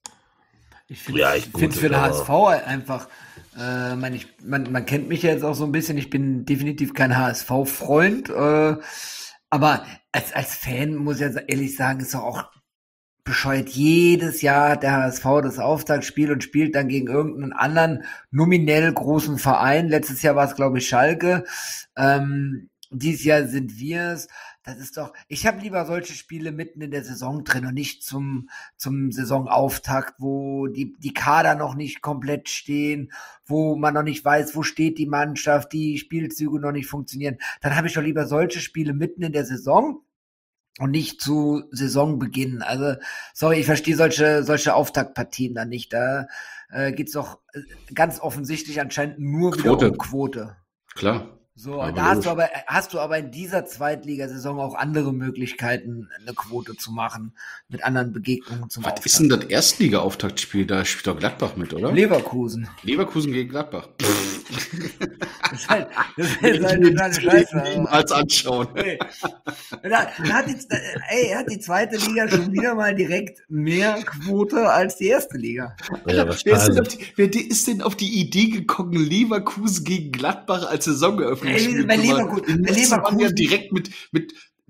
Ich finde Ja, es ich gut, für den aber- H S V einfach, äh, man, ich, man, man kennt mich ja jetzt auch so ein bisschen, ich bin definitiv kein H S V-Freund, äh, aber als, als Fan muss ich jetzt ehrlich sagen, ist doch auch bescheuert. Jedes Jahr hat der H S V das Auftaktspiel und spielt dann gegen irgendeinen anderen nominell großen Verein. Letztes Jahr war es, glaube ich, Schalke. Ähm, dieses Jahr sind wir es. Das ist doch, ich habe lieber solche Spiele mitten in der Saison drin und nicht zum, zum Saisonauftakt, wo die, die Kader noch nicht komplett stehen, wo man noch nicht weiß, wo steht die Mannschaft, die Spielzüge noch nicht funktionieren. Dann habe ich doch lieber solche Spiele mitten in der Saison und nicht zu Saisonbeginn. Also, sorry, ich verstehe solche, solche Auftaktpartien dann nicht. Da äh, geht's doch äh, ganz offensichtlich anscheinend nur wieder Quote. um Quote. Klar. So, Aber da hast logisch. du aber, hast du aber in dieser Zweitligasaison auch andere Möglichkeiten, eine Quote zu machen, mit anderen Begegnungen zum Was Auftakt. ist denn das Erstliga-Auftaktspiel? Da spielt doch Gladbach mit, oder? Leverkusen. Leverkusen gegen Gladbach. Das ist halt, das ist Ich halt will totale das Scheiße. Spiel niemals anschauen. Ey, da, da hat die, ey, hat die zweite Liga schon wieder mal direkt mehr Quote als die erste Liga. Ja, wer, ist denn wahrscheinlich. auf die, wer ist denn auf die Idee gekommen, Leverkusen gegen Gladbach als Saisoneröffnungsspiel Ey, bei zu machen? Leverkusen- Die bei Netze waren ja Leverkusen- direkt mit, mit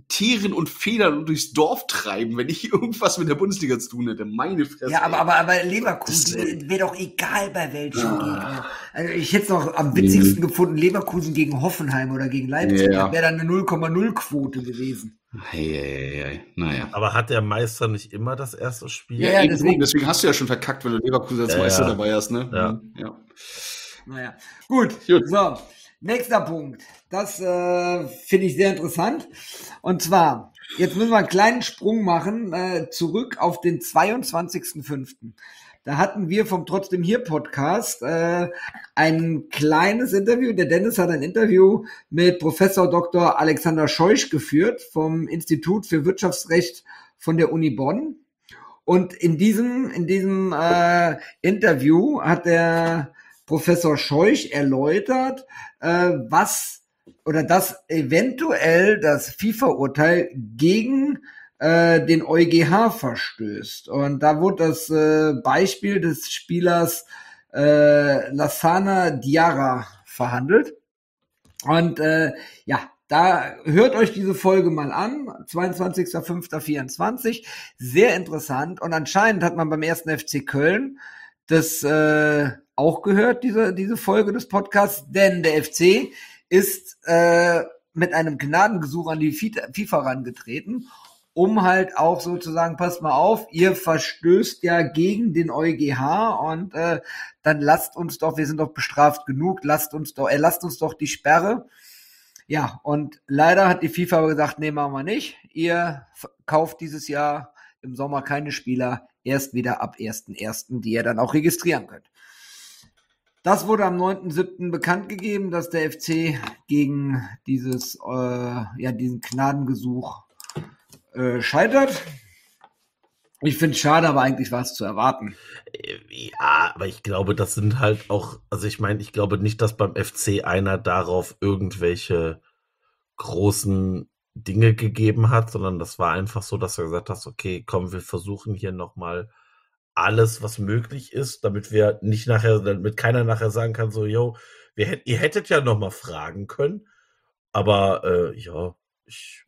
Tieren und Federn durchs Dorf treiben, wenn ich irgendwas mit der Bundesliga zu tun hätte. Meine Fresse. Ja, aber, aber, aber Leverkusen wäre doch egal bei welchem ah. Gegner. Also ich hätte es noch am witzigsten mhm. gefunden, Leverkusen gegen Hoffenheim oder gegen Leipzig. Ja. Das wäre dann eine null Komma null Quote gewesen. Hey, hey, hey. Naja. Aber hat der Meister nicht immer das erste Spiel? Ja, ja deswegen. deswegen hast du ja schon verkackt, wenn du Leverkusen als ja, Meister ja. dabei hast, ne? Ja. ja. Naja, gut. gut. So, nächster Punkt. Das äh, finde ich sehr interessant. Und zwar, jetzt müssen wir einen kleinen Sprung machen, äh, zurück auf den zweiundzwanzigsten fünften Da hatten wir vom Trotzdem hier Podcast äh, ein kleines Interview. Der Dennis hat ein Interview mit Professor Doktor Alexander Scheuch geführt vom Institut für Wirtschaftsrecht von der Uni Bonn. Und in diesem, in diesem äh, Interview hat der Professor Scheuch erläutert, äh, was oder dass eventuell das FIFA-Urteil gegen äh, den EuGH verstößt. Und da wurde das äh, Beispiel des Spielers äh, Lassana Diarra verhandelt. Und äh, ja, da hört euch diese Folge mal an, zweiundzwanzigster fünfter vierundzwanzig Sehr interessant. Und anscheinend hat man beim ersten F C Köln das äh, auch gehört, diese diese Folge des Podcasts, denn der F C ist äh, mit einem Gnadengesuch an die FIFA herangetreten, um halt auch sozusagen, passt mal auf, ihr verstößt ja gegen den EuGH und äh, dann lasst uns doch, wir sind doch bestraft genug, lasst uns doch, erlasst uns doch die Sperre. Ja, und leider hat die FIFA gesagt, nee, machen wir nicht. Ihr kauft dieses Jahr im Sommer keine Spieler, erst wieder ab ersten ersten, die ihr dann auch registrieren könnt. Das wurde am neunten siebten bekannt gegeben, dass der F C gegen dieses, äh, ja, diesen Gnadengesuch äh, scheitert. Ich finde es schade, aber eigentlich war es zu erwarten. Ja, aber ich glaube, das sind halt auch, also ich meine, ich glaube nicht, dass beim F C einer darauf irgendwelche großen Dinge gegeben hat, sondern das war einfach so, dass er gesagt hat, okay, komm, wir versuchen hier nochmal alles, was möglich ist, damit wir nicht nachher, damit keiner nachher sagen kann, so, yo, wir hätt, ihr hättet ja noch mal fragen können, aber äh, ja, ich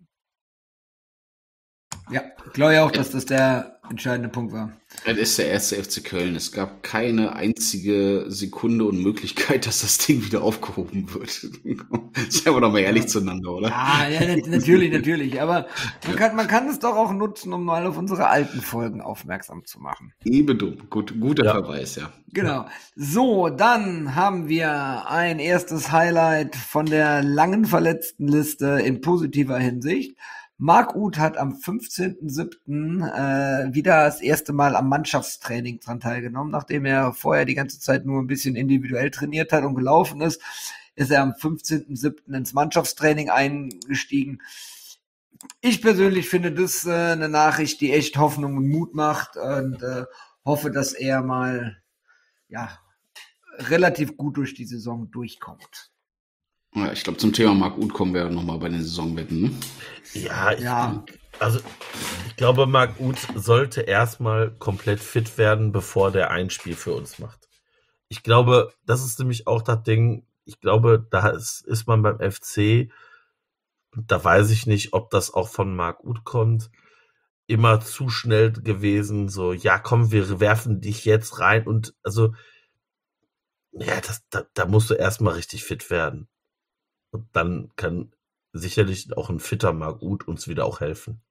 Ja, ich glaube ja auch, dass das der entscheidende Punkt war. Das ist der erste F C Köln. Es gab keine einzige Sekunde und Möglichkeit, dass das Ding wieder aufgehoben wird. Seien wir doch mal ehrlich ja. zueinander, oder? Ja, ja, natürlich, natürlich. Aber man kann, man kann es doch auch nutzen, um mal auf unsere alten Folgen aufmerksam zu machen. Eben dumm. Gut, guter ja. Verweis, ja. Genau. So, dann haben wir ein erstes Highlight von der langen Verletztenliste in positiver Hinsicht. Marc Uth hat am fünfzehnten siebten äh, wieder das erste Mal am Mannschaftstraining dran teilgenommen, nachdem er vorher die ganze Zeit nur ein bisschen individuell trainiert hat und gelaufen ist, ist er am fünfzehnten siebten ins Mannschaftstraining eingestiegen. Ich persönlich finde das äh, eine Nachricht, die echt Hoffnung und Mut macht und äh, hoffe, dass er mal ja relativ gut durch die Saison durchkommt. Ja, ich glaube, zum Thema Marc Uth kommen wir nochmal bei den Saisonwetten. Ne? Ja, ich, ja, also ich glaube, Marc Uth sollte erstmal komplett fit werden, bevor der ein Spiel für uns macht. Ich glaube, das ist nämlich auch das Ding, ich glaube, da ist, ist man beim F C, da weiß ich nicht, ob das auch von Marc Uth kommt, immer zu schnell gewesen, so, ja komm, wir werfen dich jetzt rein und also, ja, das, da, da musst du erstmal richtig fit werden. Und dann kann sicherlich auch ein fitter Marc Uth uns wieder auch helfen.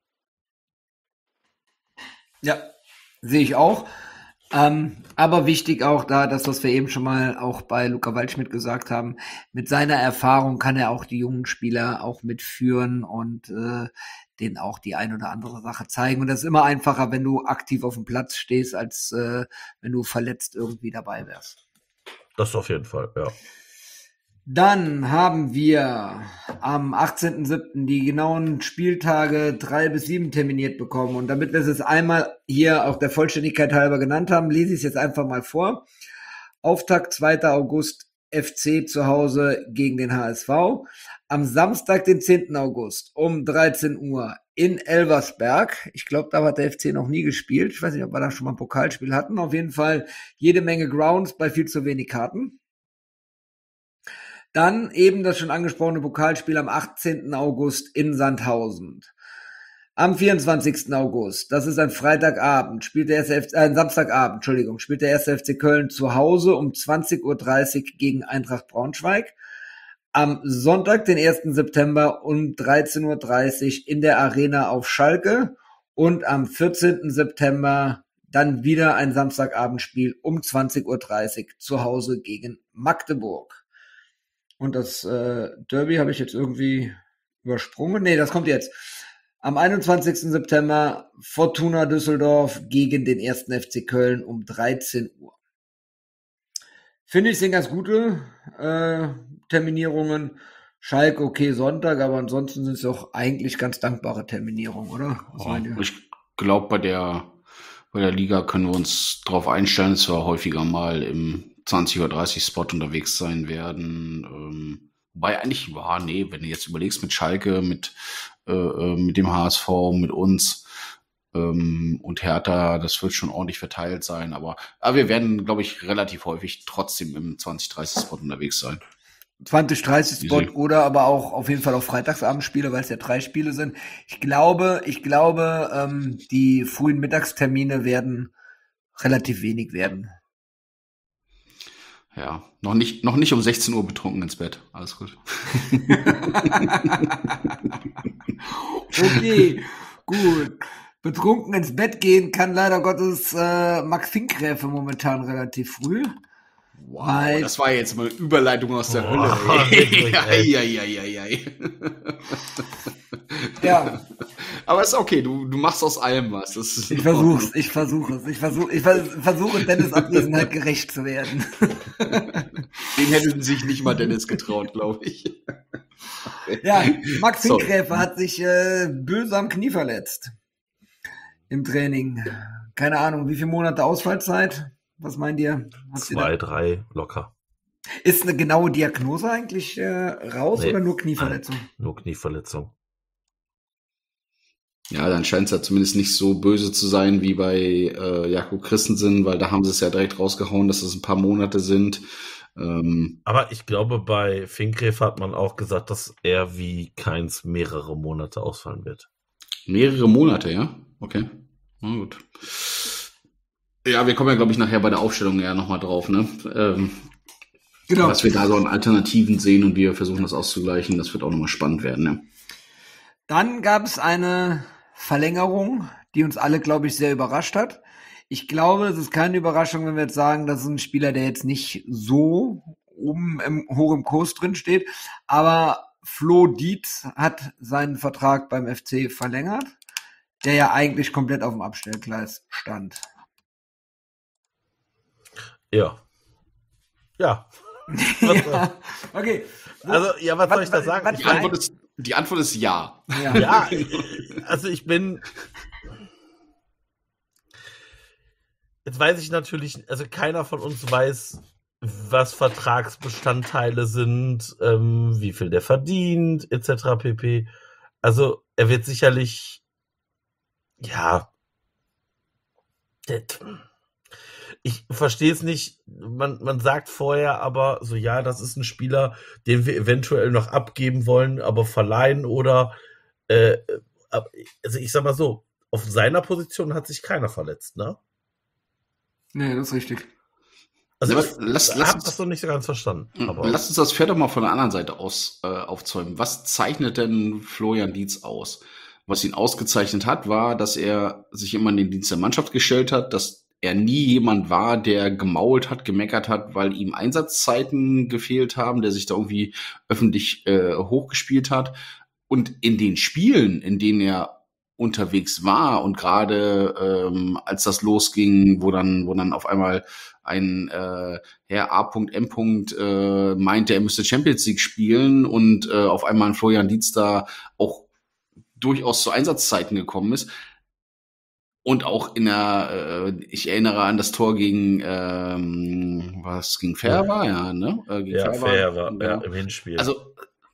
Ja, sehe ich auch. Ähm, aber wichtig auch da, das, was wir eben schon mal auch bei Luca Waldschmidt gesagt haben, mit seiner Erfahrung kann er auch die jungen Spieler auch mitführen und äh, denen auch die ein oder andere Sache zeigen. Und das ist immer einfacher, wenn du aktiv auf dem Platz stehst, als äh, wenn du verletzt irgendwie dabei wärst. Das auf jeden Fall, ja. Dann haben wir am achtzehnten siebten die genauen Spieltage drei bis sieben terminiert bekommen. Und damit wir es jetzt einmal hier auch der Vollständigkeit halber genannt haben, lese ich es jetzt einfach mal vor. Auftakt zweiter August F C zu Hause gegen den H S V. Am Samstag, den zehnten August um dreizehn Uhr in Elversberg. Ich glaube, da hat der F C noch nie gespielt. Ich weiß nicht, ob wir da schon mal ein Pokalspiel hatten. Auf jeden Fall jede Menge Grounds bei viel zu wenig Karten. Dann eben das schon angesprochene Pokalspiel am achtzehnten August in Sandhausen. Am vierundzwanzigsten August, das ist ein Freitagabend, spielt der erste F C, äh, Samstagabend, Entschuldigung, spielt der erste F C Köln zu Hause um zwanzig Uhr dreißig gegen Eintracht Braunschweig. Am Sonntag, den ersten September um dreizehn Uhr dreißig in der Arena auf Schalke und am vierzehnten September dann wieder ein Samstagabendspiel um zwanzig Uhr dreißig zu Hause gegen Magdeburg. Und das äh, Derby habe ich jetzt irgendwie übersprungen. Nee, das kommt jetzt. Am einundzwanzigsten September Fortuna Düsseldorf gegen den ersten F C Köln um dreizehn Uhr. Finde ich, sind ganz gute äh, Terminierungen. Schalke, okay, Sonntag, aber ansonsten sind es auch eigentlich ganz dankbare Terminierungen, oder? Was meint ihr? Ich glaube, bei der, bei der Liga können wir uns darauf einstellen, dass wir häufiger mal im zwanzig Uhr dreißig Spot unterwegs sein werden. Ähm, wobei eigentlich, ja, nee, wenn du jetzt überlegst mit Schalke, mit äh, mit dem H S V, mit uns ähm, und Hertha, das wird schon ordentlich verteilt sein, aber, aber wir werden, glaube ich, relativ häufig trotzdem im zwanzig dreißig Spot unterwegs sein. zwanzig dreißig Spot oder aber auch auf jeden Fall auf Freitagsabendspiele, weil es ja drei Spiele sind. Ich glaube, ich glaube, ähm, die frühen Mittagstermine werden relativ wenig werden. Ja, noch nicht, noch nicht um sechzehn Uhr betrunken ins Bett. Alles gut. Okay, gut. Betrunken ins Bett gehen kann leider Gottes äh, Max Finkgräfe momentan relativ früh. Wow, weil, das war jetzt mal eine Überleitung aus der oh, Hölle. Ja. Aber ist okay, du, du machst aus allem was. Das ist ich versuch's, ich versuche es. Ich versuche ich versuche Dennis Abwesenheit gerecht zu werden. Den hätten sich nicht mal Dennis getraut, glaube ich. Ja, Max Finkgräfe so. hat sich äh, böse am Knie verletzt. Im Training. Keine Ahnung, wie viele Monate Ausfallzeit? Was meint ihr? Hast Zwei, drei, locker. Ist eine genaue Diagnose eigentlich äh, raus nee, oder nur Knieverletzung? Nein, nur Knieverletzung. Ja, dann scheint es ja zumindest nicht so böse zu sein wie bei äh, Jakob Christensen, weil da haben sie es ja direkt rausgehauen, dass es ein paar Monate sind. Ähm, Aber ich glaube, bei Finkgräfe hat man auch gesagt, dass er wie keins mehrere Monate ausfallen wird. Mehrere Monate, ja? Okay. Na gut. Ja, wir kommen ja, glaube ich, nachher bei der Aufstellung ja nochmal drauf, ne? Ähm, genau. Dass wir da so an Alternativen sehen und wir versuchen das auszugleichen, das wird auch nochmal spannend werden, ne? Dann gab es eine Verlängerung, die uns alle, glaube ich, sehr überrascht hat. Ich glaube, es ist keine Überraschung, wenn wir jetzt sagen, das ist ein Spieler, der jetzt nicht so oben im, hoch im Kurs drin steht, aber Flo Dietz hat seinen Vertrag beim F C verlängert, der ja eigentlich komplett auf dem Abstellgleis stand. Ja. Ja. ja. Okay. Also, ja, was, was soll ich da sagen? Die Antwort ist, die Antwort ist ja. Ja. ja, also ich bin... Jetzt weiß ich natürlich, also keiner von uns weiß, was Vertragsbestandteile sind, ähm, wie viel der verdient, et cetera pp. Also er wird sicherlich, ja, ich verstehe es nicht, man, man sagt vorher aber so, ja, das ist ein Spieler, den wir eventuell noch abgeben wollen, aber verleihen oder, äh, also ich sag mal so, auf seiner Position hat sich keiner verletzt, ne? Nee, das ist richtig. Also ja, ich lass, habe lass das noch nicht so ganz verstanden. Aber lass uns das Pferd doch mal von der anderen Seite aus äh, aufzäumen. Was zeichnet denn Florian Dietz aus? Was ihn ausgezeichnet hat, war, dass er sich immer in den Dienst der Mannschaft gestellt hat, dass er nie jemand war, der gemault hat, gemeckert hat, weil ihm Einsatzzeiten gefehlt haben, der sich da irgendwie öffentlich äh, hochgespielt hat. Und in den Spielen, in denen er unterwegs war und gerade ähm, als das losging, wo dann wo dann auf einmal ein äh, Herr A M äh, meinte, er müsste Champions League spielen und äh, auf einmal ein Florian Dietz da auch durchaus zu Einsatzzeiten gekommen ist und auch in der, äh, ich erinnere an das Tor gegen ähm, was gegen Fair war, ja, ne? Äh, gegen ja, Fair Fair war, war ja, im Hinspiel. Also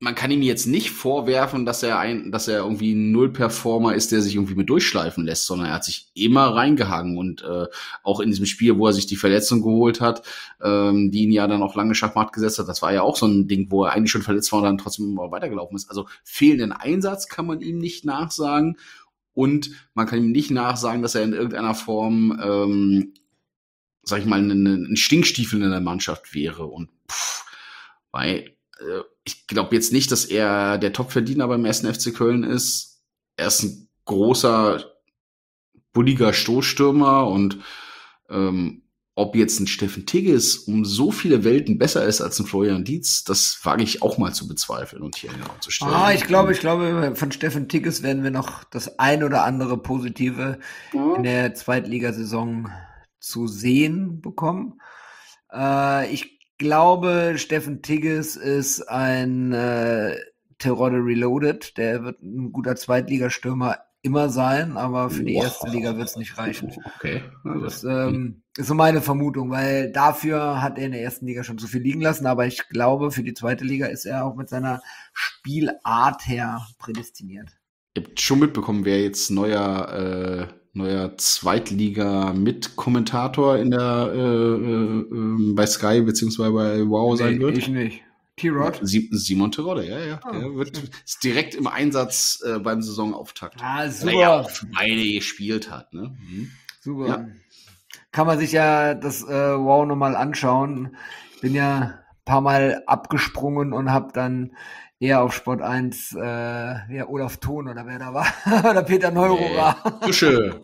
man kann ihm jetzt nicht vorwerfen, dass er ein, dass er irgendwie ein Null-Performer ist, der sich irgendwie mit durchschleifen lässt, sondern er hat sich immer reingehangen und äh, auch in diesem Spiel, wo er sich die Verletzung geholt hat, ähm, die ihn ja dann auch lange Schachmatt gesetzt hat, das war ja auch so ein Ding, wo er eigentlich schon verletzt war und dann trotzdem immer weitergelaufen ist. Also fehlenden Einsatz kann man ihm nicht nachsagen und man kann ihm nicht nachsagen, dass er in irgendeiner Form, ähm, sag ich mal, ein, ein Stinkstiefel in der Mannschaft wäre und pff, weil ich glaube jetzt nicht, dass er der Topverdiener beim ersten F C Köln ist. Er ist ein großer, bulliger Stoßstürmer und ähm, ob jetzt ein Steffen Tigges um so viele Welten besser ist als ein Florian Dietz, das wage ich auch mal zu bezweifeln und hier genau zu stellen. Ah, ich glaube, ich glaube, von Steffen Tigges werden wir noch das ein oder andere Positive ja. in der Zweitligasaison zu sehen bekommen. Äh, ich Ich glaube, Steffen Tigges ist ein äh, Terodde Reloaded. Der wird ein guter Zweitligastürmer immer sein, aber für die wow. erste Liga wird es nicht reichen. Okay. Das ähm, ist so meine Vermutung, weil dafür hat er in der ersten Liga schon zu viel liegen lassen, aber ich glaube, für die zweite Liga ist er auch mit seiner Spielart her prädestiniert. Ihr habt schon mitbekommen, wer jetzt neuer äh neuer Zweitliga-Mit-Kommentator in der äh, äh, bei Sky beziehungsweise bei Wow sein nee, wird? Ich nicht. T-Rod? Simon Terodde, ja, ja. Oh, der wird ist direkt im Einsatz äh, beim Saisonauftakt. Ah, super. Weil er auch für beide gespielt hat. Ne? Mhm. Super. Ja. Kann man sich ja das äh, Wow nochmal anschauen. Bin ja ein paar Mal abgesprungen und habe dann eher auf Sport eins, äh, ja, Olaf Thon oder wer da war, oder Peter Neururer. Nee, Tusche.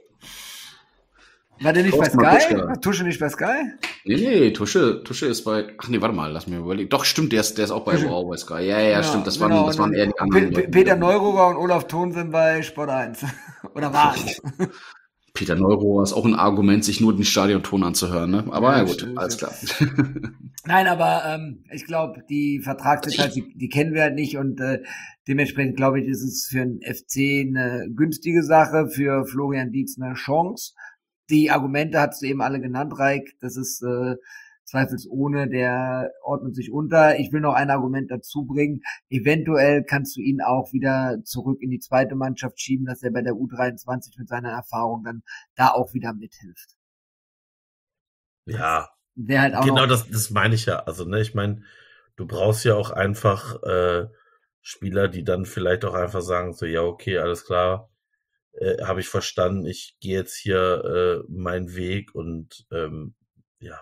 War der nicht bei Sky? War Tusche nicht bei Sky? Nee, nee, Tusche, Tusche ist bei, ach nee, warte mal, lass mich überlegen. Doch, stimmt, der ist, der ist auch bei Wow bei Sky. Ja, ja, ja, stimmt, das waren, genau, das waren eher die anderen. P- Peter Neururer und Olaf Thon sind bei Sport eins. Oder war es? Peter Neururer ist auch ein Argument, sich nur den Stadionton anzuhören, ne? Aber ja, ja gut, stimmt, alles klar. Nein, aber ähm, ich glaube, die Vertragsdetails, die, die kennen wir halt nicht und äh, dementsprechend glaube ich, ist es für den F C eine günstige Sache, für Florian Dietz eine Chance. Die Argumente hast du eben alle genannt, Raik. Das ist äh, zweifelsohne, der ordnet sich unter. Ich will noch ein Argument dazu bringen. Eventuell kannst du ihn auch wieder zurück in die zweite Mannschaft schieben, dass er bei der U dreiundzwanzig mit seiner Erfahrung dann da auch wieder mithilft. Ja, der halt auch genau das, das meine ich ja. Also, ne, ich meine, du brauchst ja auch einfach äh, Spieler, die dann vielleicht auch einfach sagen, so, ja, okay, alles klar, äh, habe ich verstanden, ich gehe jetzt hier äh, meinen Weg und ähm, ja.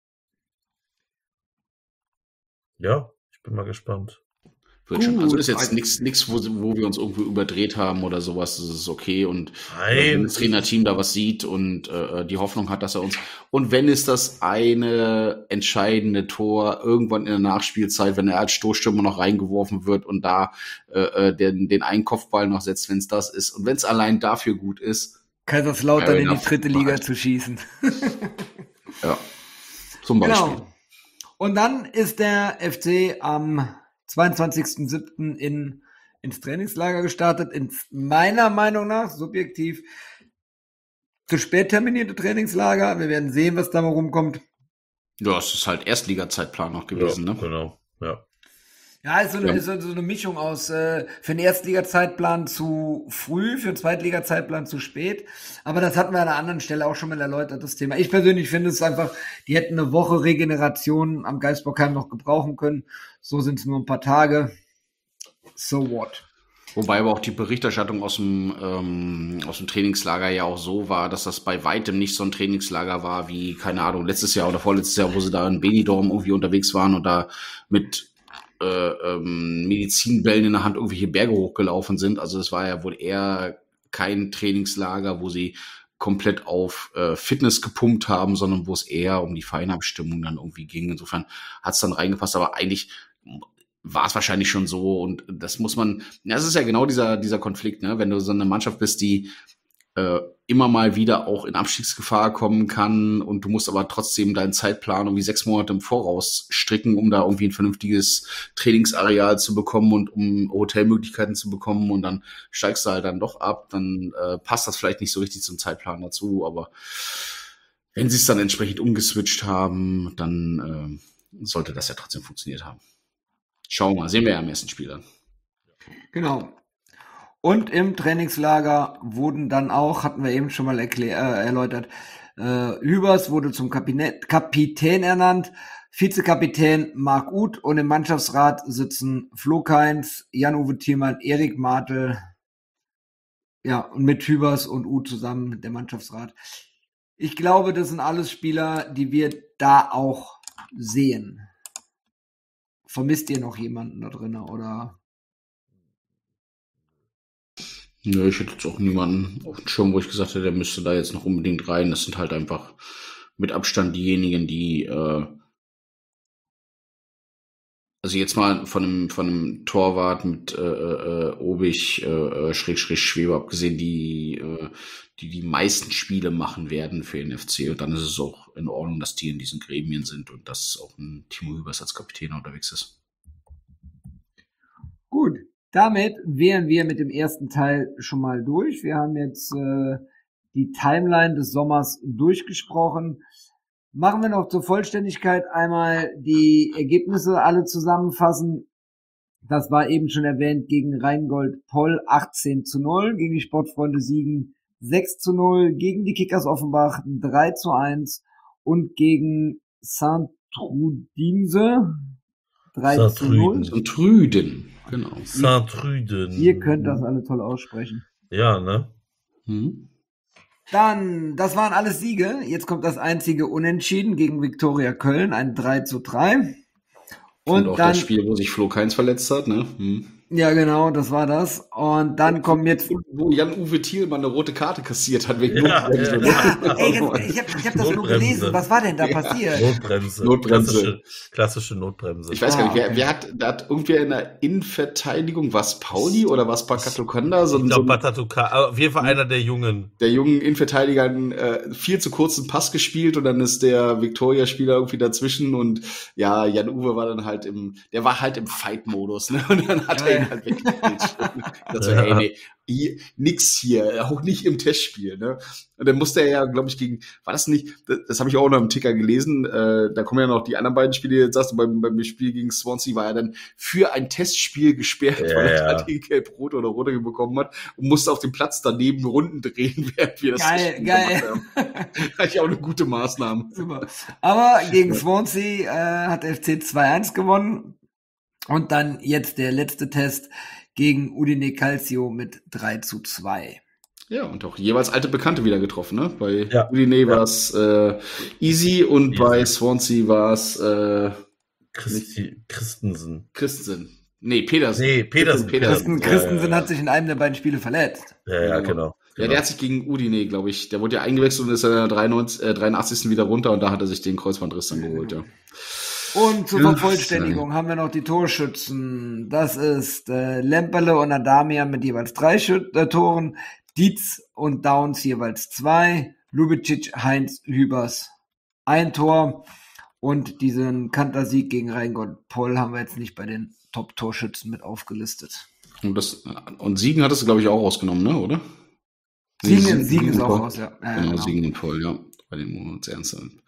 Ja, ich bin mal gespannt. Wird schon. Also ist jetzt nichts, nichts, wo, wo wir uns irgendwo überdreht haben oder sowas. Das ist okay. Und äh, wenn das Trainerteam da was sieht und äh, die Hoffnung hat, dass er uns. Und wenn es das eine entscheidende Tor irgendwann in der Nachspielzeit, wenn er als Stoßstürmer noch reingeworfen wird und da äh, den, den einen Kopfball noch setzt, wenn es das ist und wenn es allein dafür gut ist. Kaiserslautern in die dritte Liga halt zu schießen. Ja, zum Beispiel. Genau. Und dann ist der F C am zweiundzwanzigsten siebten in, ins Trainingslager gestartet, ins meiner Meinung nach, subjektiv, zu spät terminierte Trainingslager. Wir werden sehen, was da mal rumkommt. Ja, es ist halt Erstliga-Zeitplan noch gewesen, ja, ne? Genau, ja. Ja, ist so eine, ja. ist so eine Mischung aus äh, für den Erstliga-Zeitplan zu früh, für den Zweitliga-Zeitplan zu spät. Aber das hatten wir an einer anderen Stelle auch schon mal erläutert, das Thema. Ich persönlich finde es einfach, die hätten eine Woche Regeneration am Geisbockheim noch gebrauchen können. So sind es nur ein paar Tage. So what? Wobei aber auch die Berichterstattung aus dem, ähm, aus dem Trainingslager ja auch so war, dass das bei weitem nicht so ein Trainingslager war wie, keine Ahnung, letztes Jahr oder vorletztes Jahr, wo sie da in Benidorm irgendwie unterwegs waren und da mit Äh, ähm, Medizinbällen in der Hand irgendwelche Berge hochgelaufen sind. Also es war ja wohl eher kein Trainingslager, wo sie komplett auf äh, Fitness gepumpt haben, sondern wo es eher um die Feinabstimmung dann irgendwie ging. Insofern hat es dann reingepasst, aber eigentlich war es wahrscheinlich schon so und das muss man, ja, das ist ja genau dieser dieser Konflikt, ne? Wenn du so eine Mannschaft bist, die äh, immer mal wieder auch in Abstiegsgefahr kommen kann und du musst aber trotzdem deinen Zeitplan irgendwie sechs Monate im Voraus stricken, um da irgendwie ein vernünftiges Trainingsareal zu bekommen und um Hotelmöglichkeiten zu bekommen und dann steigst du halt dann doch ab, dann äh, passt das vielleicht nicht so richtig zum Zeitplan dazu, aber wenn sie es dann entsprechend umgeswitcht haben, dann äh, sollte das ja trotzdem funktioniert haben. Schauen wir mal, sehen wir ja am ersten Spiel dann. Genau. Und im Trainingslager wurden dann auch, hatten wir eben schon mal erklär, äh, erläutert, äh, Hübers wurde zum Kapitän, Kapitän ernannt, Vizekapitän Marc Uth und im Mannschaftsrat sitzen Flo Kainz, Jan-Uwe Thielmann, Erik Martel, ja, und mit Hübers und Uth zusammen der Mannschaftsrat. Ich glaube, das sind alles Spieler, die wir da auch sehen. Vermisst ihr noch jemanden da drin, oder? Nö, ich hätte jetzt auch niemanden auf dem Schirm, wo ich gesagt hätte, der müsste da jetzt noch unbedingt rein. Das sind halt einfach mit Abstand diejenigen, die, äh, also jetzt mal von einem, von einem Torwart mit äh, äh, Obig, äh, Schrägstrich Schwebe abgesehen, die, äh, die die meisten Spiele machen werden für den F C. Und dann ist es auch in Ordnung, dass die in diesen Gremien sind und dass auch ein Timo Hübers als Kapitän unterwegs ist. Gut, damit wären wir mit dem ersten Teil schon mal durch. Wir haben jetzt äh, die Timeline des Sommers durchgesprochen. Machen wir noch zur Vollständigkeit einmal die Ergebnisse alle zusammenfassen. Das war eben schon erwähnt gegen Rheingold Poll achtzehn zu null, gegen die Sportfreunde Siegen sechs zu null, gegen die Kickers Offenbach drei zu eins und gegen Saint-Trudinse drei zu null. Saint-Truden, genau. Saint-Truden. Ihr könnt das alle toll aussprechen. Ja, ne? Hm. Dann, das waren alles Siege. Jetzt kommt das einzige Unentschieden gegen Viktoria Köln, ein drei zu drei. Und, Und auch dann, das Spiel, wo sich Flo Kainz verletzt hat, ne? Hm. Ja, genau, das war das. Und dann kommen jetzt... Wo Jan-Uwe Thielmann eine rote Karte kassiert hat wegen Ja, Notbremse. Ja, ey, das, ich habe ich hab das nur gelesen. Was war denn da Ja. passiert? Notbremse. Notbremse. Klassische, klassische Notbremse. Ich weiß Ah, gar nicht, wer, okay. wer hat, da hat irgendwer in der Innenverteidigung, was Pauli oder was Bakatokonda? So, ich so glaube, ein- Batatuka, aber auf jeden Fall einer der Jungen. der jungen Innenverteidiger einen äh, viel zu kurzen Pass gespielt und dann ist der Viktoria-Spieler irgendwie dazwischen und ja, Jan-Uwe war dann halt im, der war halt im Fight-Modus, ne? Und dann hat Ja, er ja. ihn halt weggekriegt. Also, Ja. ey, nee, hier, nix hier, auch nicht im Testspiel, ne? Und dann musste er ja, glaube ich, gegen, war das nicht, das, das habe ich auch noch im Ticker gelesen, äh, da kommen ja noch die anderen beiden Spiele, jetzt sagst du, beim, beim Spiel gegen Swansea war er dann für ein Testspiel gesperrt, Ja, weil er ja. halt gegen Gelb-Rot oder Rote bekommen hat und musste auf dem Platz daneben Runden drehen, während wir das Geil, Testspiel geil. gemacht haben. Eigentlich auch eine gute Maßnahme. Super. Aber gegen Swansea äh, hat F C zwei eins gewonnen. Und dann jetzt der letzte Test gegen Udine Calcio mit drei zu zwei. Ja, und auch jeweils alte Bekannte wieder getroffen, ne? Bei Ja. Udine Ja. war es äh, easy und Easy. bei Swansea war es äh, Christi, Christensen. Christensen. Nee, Pedersen. Nee, Pedersen. Christen, Ja, Christensen ja, hat sich in einem der beiden Spiele verletzt. Ja, ja, genau. Ja, genau. der hat sich gegen Udine, glaube ich, der wurde ja eingewechselt und ist in der dreiundneunzig, äh, dreiundachtzigsten wieder runter und da hat er sich den Kreuzbandriss dann geholt, ja. Und zur Ja, Vervollständigung haben wir noch die Torschützen. Das ist äh, Lemperle und Adamia mit jeweils drei Schüt äh, Toren, Dietz und Downs jeweils zwei, Lubicic, Heinz, Hübers ein Tor und diesen Kantersieg gegen Rheingold Poll haben wir jetzt nicht bei den Top-Torschützen mit aufgelistet. Und, das, und Siegen hattest du, glaube ich, auch rausgenommen, ne, oder? Siegen, Siegen ist auch Paul. raus, ja. Ja, Genau, genau. Siegen und Paul, ja. Bei den wir uns ernst sind.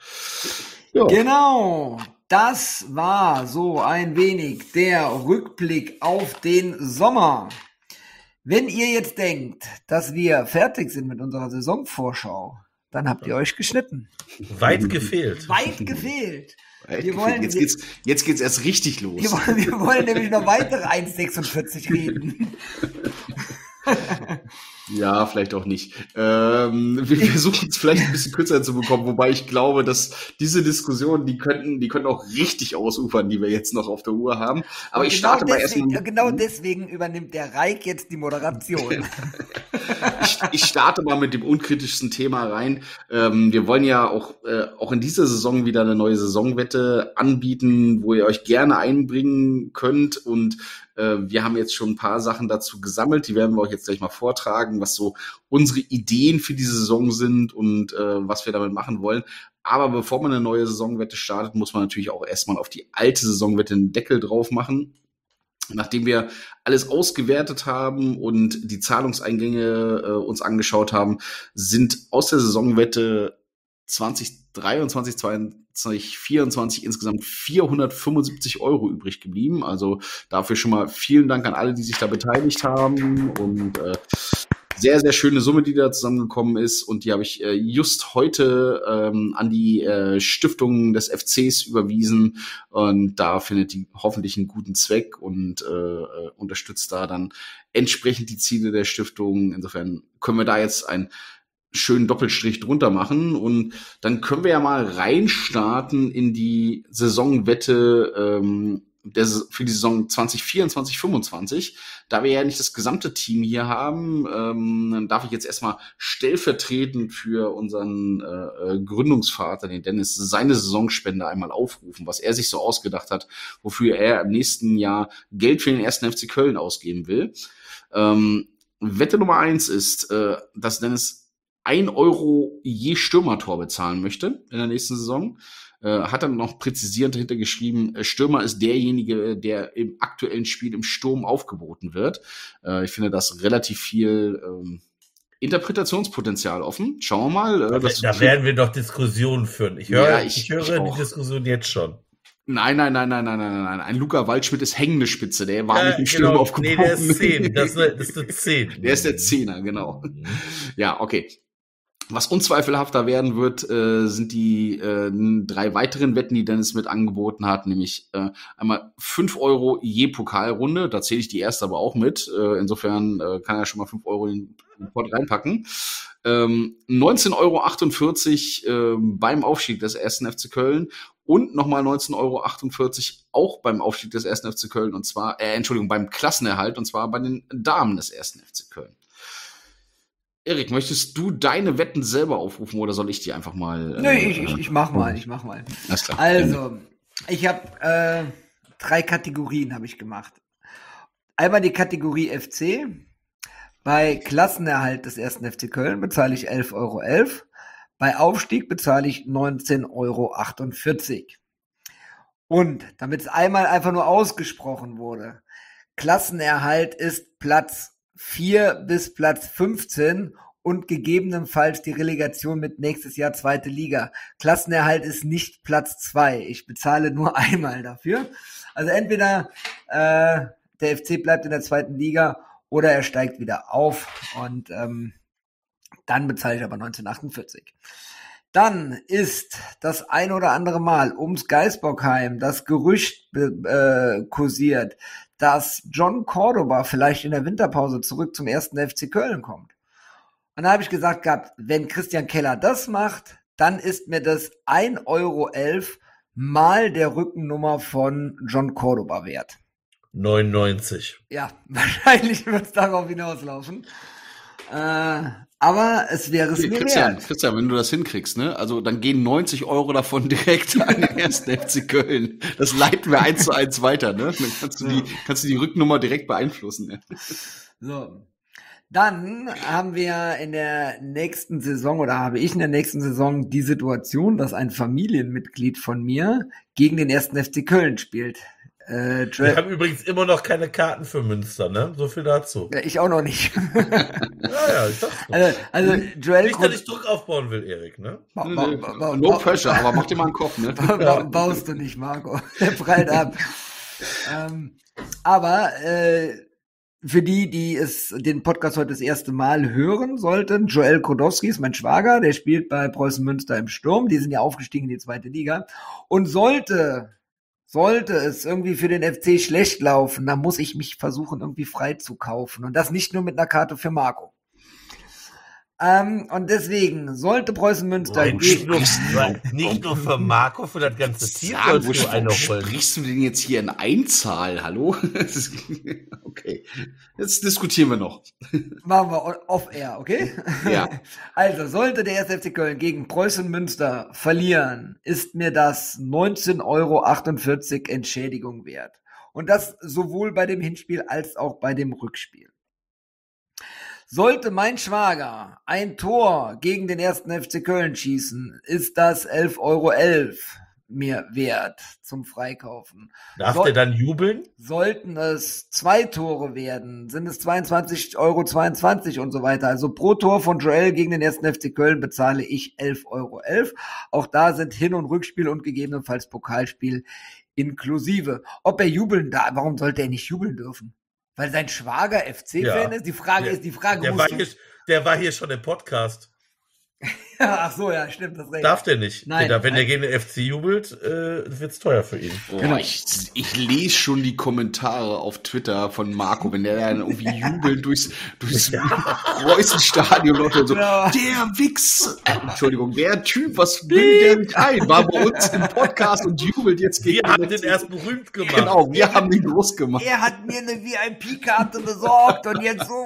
Ja. Genau, das war so ein wenig der Rückblick auf den Sommer. Wenn ihr jetzt denkt, dass wir fertig sind mit unserer Saisonvorschau, dann habt ihr euch geschnitten. Weit gefehlt. Weit gefehlt. Echt Wir gefehlt. wollen- jetzt, geht's, jetzt geht's erst richtig los. Wir wollen, wir wollen nämlich noch weitere eins Komma sechsundvierzig reden. Ja, vielleicht auch nicht. Ähm, wir versuchen es vielleicht ein bisschen kürzer zu bekommen, wobei ich glaube, dass diese Diskussionen, die könnten, die können auch richtig ausufern, die wir jetzt noch auf der Uhr haben. Aber ich genau starte mal deswegen, erstmal. Genau deswegen übernimmt der Reik jetzt die Moderation. Ich, ich starte mal mit dem unkritischsten Thema rein. Ähm, wir wollen ja auch, äh, auch in dieser Saison wieder eine neue Saisonwette anbieten, wo ihr euch gerne einbringen könnt. Und äh, wir haben jetzt schon ein paar Sachen dazu gesammelt. Die werden wir euch jetzt gleich mal vortragen, was so unsere Ideen für die Saison sind und äh, was wir damit machen wollen. Aber bevor man eine neue Saisonwette startet, muss man natürlich auch erstmal auf die alte Saisonwette einen Deckel drauf machen. Nachdem wir alles ausgewertet haben und die Zahlungseingänge äh, uns angeschaut haben, sind aus der Saisonwette zwanzig dreiundzwanzig, zwanzig vierundzwanzig insgesamt vierhundertfünfundsiebzig Euro übrig geblieben. Also dafür schon mal vielen Dank an alle, die sich da beteiligt haben und äh, sehr, sehr schöne Summe, die da zusammengekommen ist und die habe ich äh, just heute ähm, an die äh, Stiftung des F Cs überwiesen und da findet die hoffentlich einen guten Zweck und äh, unterstützt da dann entsprechend die Ziele der Stiftung. Insofern können wir da jetzt einen schönen Doppelstrich drunter machen und dann können wir ja mal reinstarten in die Saisonwette ähm, der, für die Saison zwanzig vierundzwanzig fünfundzwanzig. Da wir ja nicht das gesamte Team hier haben, ähm, dann darf ich jetzt erstmal stellvertretend für unseren äh, Gründungsvater, den Dennis, seine Saisonspende einmal aufrufen, was er sich so ausgedacht hat, wofür er im nächsten Jahr Geld für den ersten F C Köln ausgeben will. Ähm, Wette Nummer eins ist, äh, dass Dennis ein Euro je Stürmertor bezahlen möchte in der nächsten Saison. Äh, hat dann noch präzisierend dahinter geschrieben, Stürmer ist derjenige, der im aktuellen Spiel im Sturm aufgeboten wird. Äh, ich finde das relativ viel ähm, Interpretationspotenzial offen. Schauen wir mal. Äh, da, da werden wir doch Diskussionen führen. Ich höre, ja, ich, ich höre ich die Diskussion jetzt schon. Nein, nein, nein, nein, nein, nein, nein. Ein Luca Waldschmidt ist hängende Spitze. Der war ja, nicht im Sturm genau. aufgebaut. Nee, der ist zehn. Das ist, eine, das ist eine zehn. Der ist der Zehner, genau. Mhm. Ja, okay. Was unzweifelhafter werden wird, äh, sind die äh, drei weiteren Wetten, die Dennis mit angeboten hat, nämlich äh, einmal fünf Euro je Pokalrunde, da zähle ich die erste aber auch mit, äh, insofern äh, kann er schon mal fünf Euro in den Pot reinpacken. Ähm, neunzehn Euro achtundvierzig äh, beim Aufstieg des ersten F C Köln und nochmal neunzehn Euro achtundvierzig auch beim Aufstieg des ersten F C Köln und zwar, äh, Entschuldigung, beim Klassenerhalt und zwar bei den Damen des ersten F C Köln. Erik, möchtest du deine Wetten selber aufrufen oder soll ich die einfach mal? Äh, nee, ich, ich, ich mach mal, ich mach mal. Alles klar. Also, ich habe äh, drei Kategorien habe ich gemacht. Einmal die Kategorie F C. Bei Klassenerhalt des ersten F C Köln bezahle ich elf Euro elf. Bei Aufstieg bezahle ich neunzehn Euro achtundvierzig. Und damit es einmal einfach nur ausgesprochen wurde, Klassenerhalt ist Platz vier bis Platz fünfzehn und gegebenenfalls die Relegation mit nächstes Jahr zweite Liga. Klassenerhalt ist nicht Platz zwei. Ich bezahle nur einmal dafür. Also entweder äh, der F C bleibt in der zweiten Liga oder er steigt wieder auf und ähm, dann bezahle ich aber neunzehn achtundvierzig. Dann ist das ein oder andere Mal ums Geisbockheim das Gerücht äh, kursiert, dass John Cordoba vielleicht in der Winterpause zurück zum ersten F C Köln kommt. Und da habe ich gesagt gehabt, wenn Christian Keller das macht, dann ist mir das ein Euro elf mal der Rückennummer von John Cordoba wert. neunundneunzig. Ja, wahrscheinlich wird es darauf hinauslaufen. Äh, aber es wäre es hey, mir Christian, wert. Christian, wenn du das hinkriegst, ne, also dann gehen neunzig Euro davon direkt an den ersten F C Köln. Das leiten wir eins zu eins weiter, ne? Dann kannst du die, kannst du die Rücknummer direkt beeinflussen. Ja. So. Dann haben wir in der nächsten Saison oder habe ich in der nächsten Saison die Situation, dass ein Familienmitglied von mir gegen den ersten F C Köln spielt. Äh, Wir haben übrigens immer noch keine Karten für Münster, ne? So viel dazu. Ja, ich auch noch nicht. ja, ja, ich dachte. Also, also Joel nicht, dass ich Druck aufbauen will, Erik, ne? Ba ba ba ba no pressure, aber mach dir mal einen Kopf, ne? ba ba baust du nicht, Marco. Der prallt ab. ähm, aber äh, für die, die es den Podcast heute das erste Mal hören sollten, Joel Krodowski ist mein Schwager, der spielt bei Preußen Münster im Sturm. Die sind ja aufgestiegen in die zweite Liga. Und sollte Sollte es irgendwie für den F C schlecht laufen, dann muss ich mich versuchen, irgendwie frei zu kaufen. Und das nicht nur mit einer Karte für Marco. Ähm, und deswegen sollte Preußen Münster Nein, nicht, nur, nicht nur für Marco, für das ganze Team Sag, sollst du eine holen. Sprichst du denn jetzt hier in Einzahl? Hallo? Okay, jetzt diskutieren wir noch. Machen wir off-air, okay? Ja. Also, sollte der erste F C Köln gegen Preußen Münster verlieren, ist mir das neunzehn Euro achtundvierzig Entschädigung wert. Und das sowohl bei dem Hinspiel als auch bei dem Rückspiel. Sollte mein Schwager ein Tor gegen den ersten F C Köln schießen, ist das elf Euro elf. mir wert zum Freikaufen. Darf Soll- der dann jubeln? Sollten es zwei Tore werden, sind es zweiundzwanzig Euro zweiundzwanzig und so weiter. Also pro Tor von Joel gegen den ersten F C Köln bezahle ich elf Euro elf. Auch da sind Hin- und Rückspiel und gegebenenfalls Pokalspiel inklusive. Ob er jubeln darf, warum sollte er nicht jubeln dürfen? Weil sein Schwager F C-Fan Ja. ist? Die Frage Der- ist, die Frage Der muss war, hier, der war hier schon im Podcast. Ach so, ja, stimmt, das recht. Darf der nicht? Nein, der, wenn nein. er gegen den F C jubelt, äh, wird's teuer für ihn. Oh, Genau. ich, ich lese schon die Kommentare auf Twitter von Marco, wenn der dann irgendwie jubelnd durchs, durchs Preußenstadion läuft und so, Ja. der Wichs, äh, Entschuldigung, der Typ, was bildet der sich ein? War bei uns im Podcast und jubelt jetzt gegen Wir haben den den erst berühmt gemacht. Genau, wir haben den groß gemacht. Er hat mir eine V I P-Karte besorgt und jetzt so.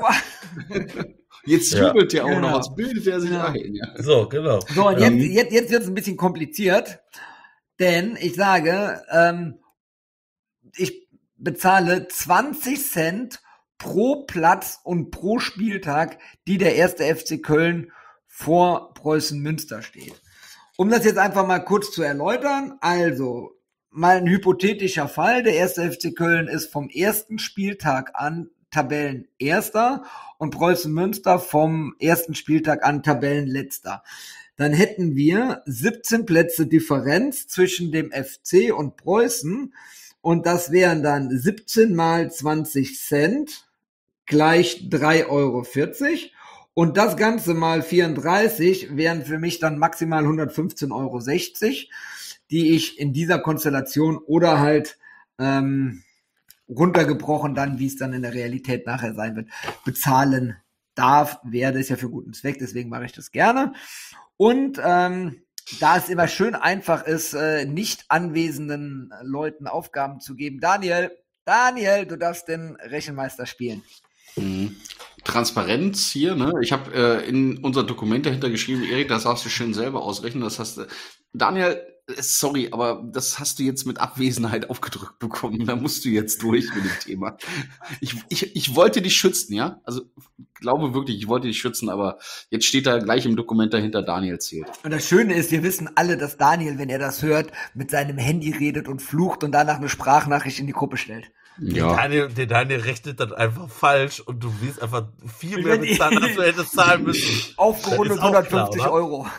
Jetzt Ja. jubelt der auch Genau. noch, was bildet der sich Ja. ein? Ja. So, genau. So, und Ähm. jetzt, jetzt, jetzt wird es ein bisschen kompliziert, denn ich sage, ähm, ich bezahle zwanzig Cent pro Platz und pro Spieltag, die der erste F C Köln vor Preußen Münster steht. Um das jetzt einfach mal kurz zu erläutern, also mal ein hypothetischer Fall, der erste F C Köln ist vom ersten Spieltag an Tabellenerster und Preußen Münster vom ersten Spieltag an Tabellenletzter. Dann hätten wir siebzehn Plätze Differenz zwischen dem F C und Preußen und das wären dann siebzehn mal zwanzig Cent gleich drei Euro vierzig und das Ganze mal vierunddreißig wären für mich dann maximal hundertfünfzehn Euro sechzig, die ich in dieser Konstellation oder halt ähm, runtergebrochen dann, wie es dann in der Realität nachher sein wird, bezahlen darf, werde, ist ja für guten Zweck, deswegen mache ich das gerne. Und ähm, da es immer schön einfach ist, äh, nicht anwesenden Leuten Aufgaben zu geben. Daniel, Daniel, du darfst den Rechenmeister spielen. Mhm. Transparenz hier, ne? Ich habe äh, in unser Dokument dahinter geschrieben, Erik, das darfst du schön selber ausrechnen. Das hast du, Daniel, äh, sorry, aber das hast du jetzt mit Abwesenheit aufgedrückt bekommen. Da musst du jetzt durch mit dem Thema. Ich, ich, ich wollte dich schützen, ja? Also glaube wirklich, ich wollte dich schützen, aber jetzt steht da gleich im Dokument dahinter, Daniel zählt. Und das Schöne ist, wir wissen alle, dass Daniel, wenn er das hört, mit seinem Handy redet und flucht und danach eine Sprachnachricht in die Gruppe stellt. Der Daniel, der Daniel rechnet dann einfach falsch und du willst einfach viel Ich mehr werd- bezahlen, als du hättest zahlen müssen. Aufgerundet Das ist auch hundertfünfzig klar, oder? Euro.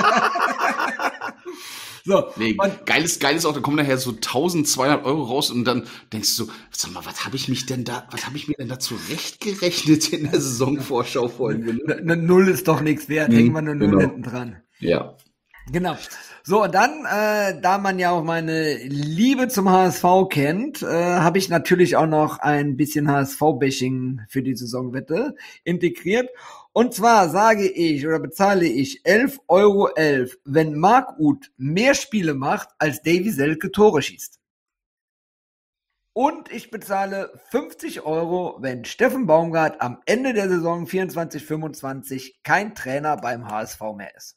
So, Nee, und geil ist, geil ist auch, da kommen nachher so eintausendzweihundert Euro raus und dann denkst du so, sag mal, was habe ich mich denn da, was habe ich mir denn da zurechtgerechnet in der Saisonvorschau-Folge? Ne? eine Null ist doch nichts wert, Mhm, hängen wir eine Null genau. hinten dran. Ja. Genau. So, und dann, äh, da man ja auch meine Liebe zum H S V kennt, äh, habe ich natürlich auch noch ein bisschen H S V-Bashing für die Saisonwette integriert. Und zwar sage ich oder bezahle ich elf Euro elf, wenn Marc Uth mehr Spiele macht, als Davy Selke Tore schießt. Und ich bezahle fünfzig Euro, wenn Steffen Baumgart am Ende der Saison vierundzwanzig fünfundzwanzig kein Trainer beim H S V mehr ist.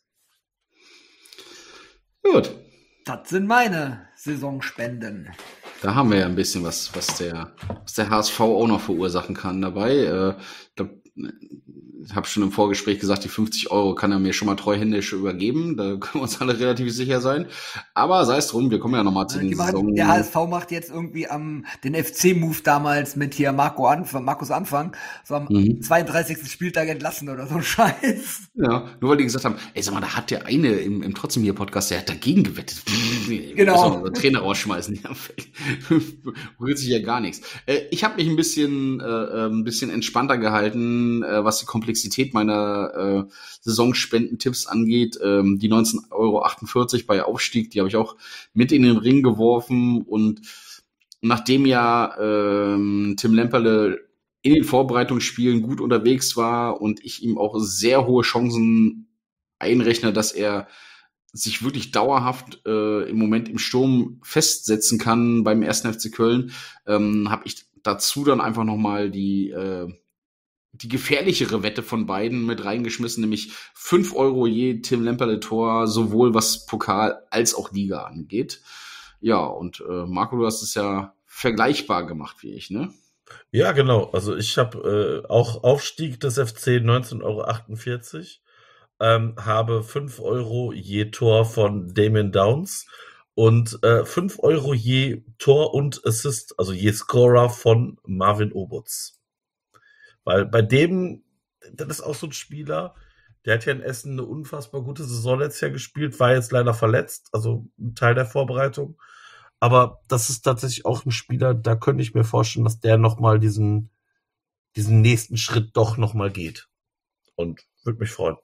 Gut. Das sind meine Saisonspenden. Da haben wir ja ein bisschen was, was der, was der H S V auch noch verursachen kann dabei. Äh, ich glaube, ich habe schon im Vorgespräch gesagt, die fünfzig Euro kann er mir schon mal treuhändisch übergeben. Da können wir uns alle relativ sicher sein. Aber sei es drum, wir kommen ja nochmal zu den Die machen, Saison. der H S V macht jetzt irgendwie am den F C-Move damals mit hier Marco Anfang, Markus Anfang, so am Mhm. zweiunddreißigsten Spieltag entlassen oder so ein Scheiß. Ja, nur weil die gesagt haben, ey, sag mal, da hat der eine im, im Trotzdem hier Podcast, der hat dagegen gewettet. Genau. Müssen wir Trainer rausschmeißen. Ja, rührt sich ja gar nichts. Äh, ich habe mich ein bisschen, äh, äh, ein bisschen entspannter gehalten, äh, was die Komplexität meiner äh, Saisonspendentipps angeht. Ähm, die neunzehn Euro achtundvierzig bei Aufstieg, die habe ich auch mit in den Ring geworfen. Und nachdem ja ähm, Tim Lemperle in den Vorbereitungsspielen gut unterwegs war und ich ihm auch sehr hohe Chancen einrechne, dass er sich wirklich dauerhaft äh, im Moment im Sturm festsetzen kann beim ersten F C Köln, ähm, habe ich dazu dann einfach nochmal die, äh, die gefährlichere Wette von beiden mit reingeschmissen, nämlich fünf Euro je Tim Lemperle-Tor, sowohl was Pokal als auch Liga angeht. Ja, und äh, Marco, du hast es ja vergleichbar gemacht wie ich, ne? Ja, genau. Also ich habe äh, auch Aufstieg des F C neunzehn Euro achtundvierzig, ähm, habe fünf Euro je Tor von Damien Downs und äh, fünf Euro je Tor und Assist, also je Scorer von Marvin Obutz. Weil bei dem, das ist auch so ein Spieler, der hat ja in Essen eine unfassbar gute Saison letztes Jahr gespielt, war jetzt leider verletzt, also ein Teil der Vorbereitung. Aber das ist tatsächlich auch ein Spieler, da könnte ich mir vorstellen, dass der nochmal diesen, diesen nächsten Schritt doch nochmal geht. Und würde mich freuen.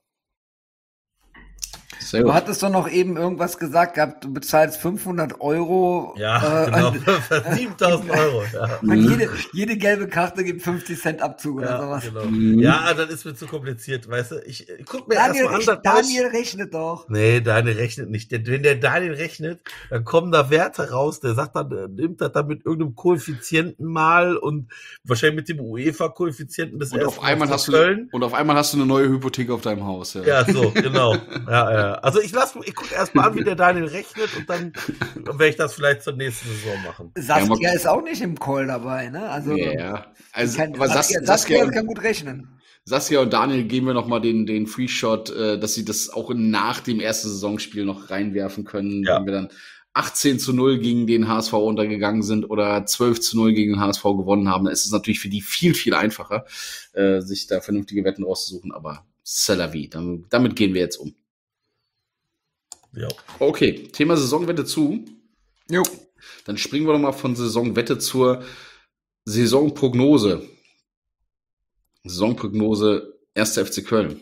Sehr gut. Du hattest doch noch eben irgendwas gesagt gehabt, du bezahlst fünfhundert Euro. Ja, äh, genau, siebentausend Euro. Ja. Und jede, jede gelbe Karte gibt fünfzig Cent Abzug oder ja, sowas. Genau. Mhm. Ja, das ist mir zu kompliziert, weißt du. Ich, ich guck mir Daniel, erstmal an. Daniel rechnet doch. Nee, Daniel rechnet nicht. Wenn der Daniel rechnet, dann kommen da Werte raus, der sagt dann, nimmt das dann mit irgendeinem Koeffizienten mal und wahrscheinlich mit dem UEFA-Koeffizienten des und auf einmal hast Köln. du Und auf einmal hast du eine neue Hypothek auf deinem Haus. Ja, ja so, genau. Ja, ja. Also ich lass, ich gucke erstmal an, wie der Daniel rechnet und dann werde ich das vielleicht zur nächsten Saison machen. Saskia ja, ist auch nicht im Call dabei, ne? Also, ja, also kann, aber Saskia, Saskia, Saskia und, kann gut rechnen. Saskia und Daniel geben wir nochmal den, den Free-Shot, äh, dass sie das auch nach dem ersten Saisonspiel noch reinwerfen können, ja. Wenn wir dann achtzehn zu null gegen den H S V untergegangen sind oder zwölf zu null gegen den H S V gewonnen haben, dann ist es natürlich für die viel, viel einfacher, äh, sich da vernünftige Wetten rauszusuchen, aber c'est la vie, damit, damit gehen wir jetzt um. Ja. Okay, Thema Saisonwette zu. Jo. Dann springen wir doch mal von Saisonwette zur Saisonprognose. Saisonprognose erster F C Köln.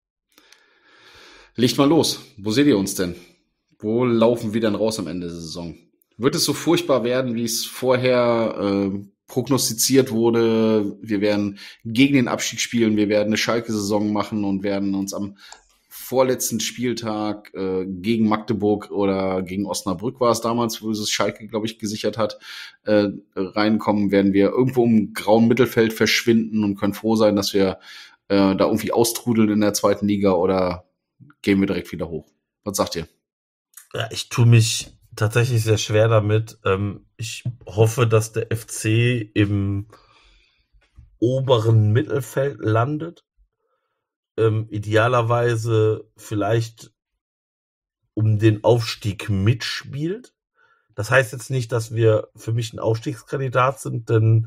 Legt mal los. Wo seht ihr uns denn? Wo laufen wir denn raus am Ende der Saison? Wird es so furchtbar werden, wie es vorher äh, prognostiziert wurde? Wir werden gegen den Abstieg spielen, wir werden eine Schalke-Saison machen und werden uns am vorletzten Spieltag äh, gegen Magdeburg oder gegen Osnabrück war es damals, wo es Schalke, glaube ich, gesichert hat, äh, reinkommen, werden wir irgendwo im grauen Mittelfeld verschwinden und können froh sein, dass wir äh, da irgendwie austrudeln in der zweiten Liga oder gehen wir direkt wieder hoch. Was sagt ihr? Ja, ich tue mich tatsächlich sehr schwer damit. Ähm, ich hoffe, dass der F C im oberen Mittelfeld landet. Ähm, idealerweise vielleicht um den Aufstieg mitspielt. Das heißt jetzt nicht, dass wir für mich ein Aufstiegskandidat sind, denn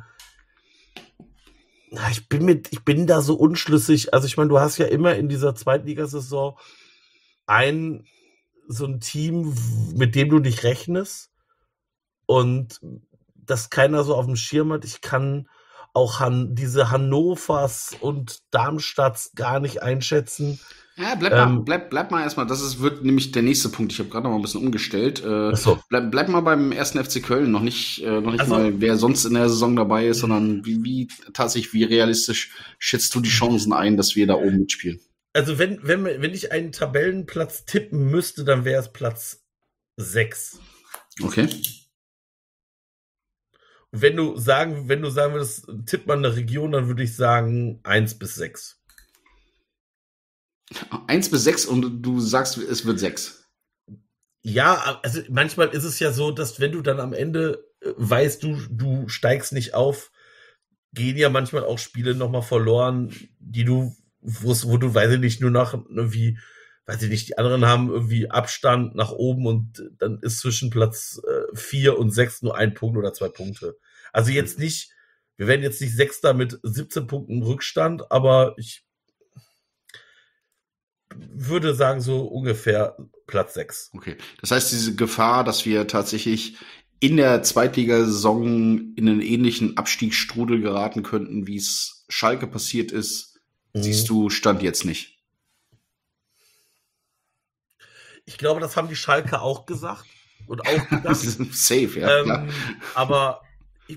na, ich bin mit, ich bin da so unschlüssig. Also ich meine, du hast ja immer in dieser Zweitligasaison ein so ein Team, mit dem du nicht rechnest und das keiner so auf dem Schirm hat. Ich kann auch Han- diese Hannovers und Darmstadts gar nicht einschätzen. Ja, bleib, ähm, mal, bleib, bleib mal erstmal, das ist, wird nämlich der nächste Punkt. Ich habe gerade noch mal ein bisschen umgestellt. Äh, so. bleib, bleib mal beim ersten F C Köln, noch nicht, äh, noch nicht also, mal, wer sonst in der Saison dabei ist, sondern wie, wie tatsächlich, wie realistisch schätzt du die Chancen ein, dass wir da oben mitspielen? Also wenn, wenn, wenn ich einen Tabellenplatz tippen müsste, dann wäre es Platz sechs. Okay. Wenn du sagen, wenn du sagen würdest, tipp mal eine Region, dann würde ich sagen eins bis sechs. eins bis sechs und du sagst, es wird sechs. Ja, also manchmal ist es ja so, dass wenn du dann am Ende weißt, du, du steigst nicht auf, gehen ja manchmal auch Spiele nochmal verloren, die du, wo du, weiß ich nicht, nur nach irgendwie, weiß ich nicht, die anderen haben irgendwie Abstand nach oben und dann ist zwischen Platz äh, vier und sechs nur ein Punkt oder zwei Punkte. Also jetzt nicht, wir werden jetzt nicht Sechster mit siebzehn Punkten Rückstand, aber ich würde sagen, so ungefähr Platz sechs. Okay, das heißt, diese Gefahr, dass wir tatsächlich in der Zweitligasaison in einen ähnlichen Abstiegsstrudel geraten könnten, wie es Schalke passiert ist, mhm. siehst du Stand jetzt nicht? Ich glaube, das haben die Schalke auch gesagt und auch gedacht. Safe, ja. Ähm, klar. Aber ich,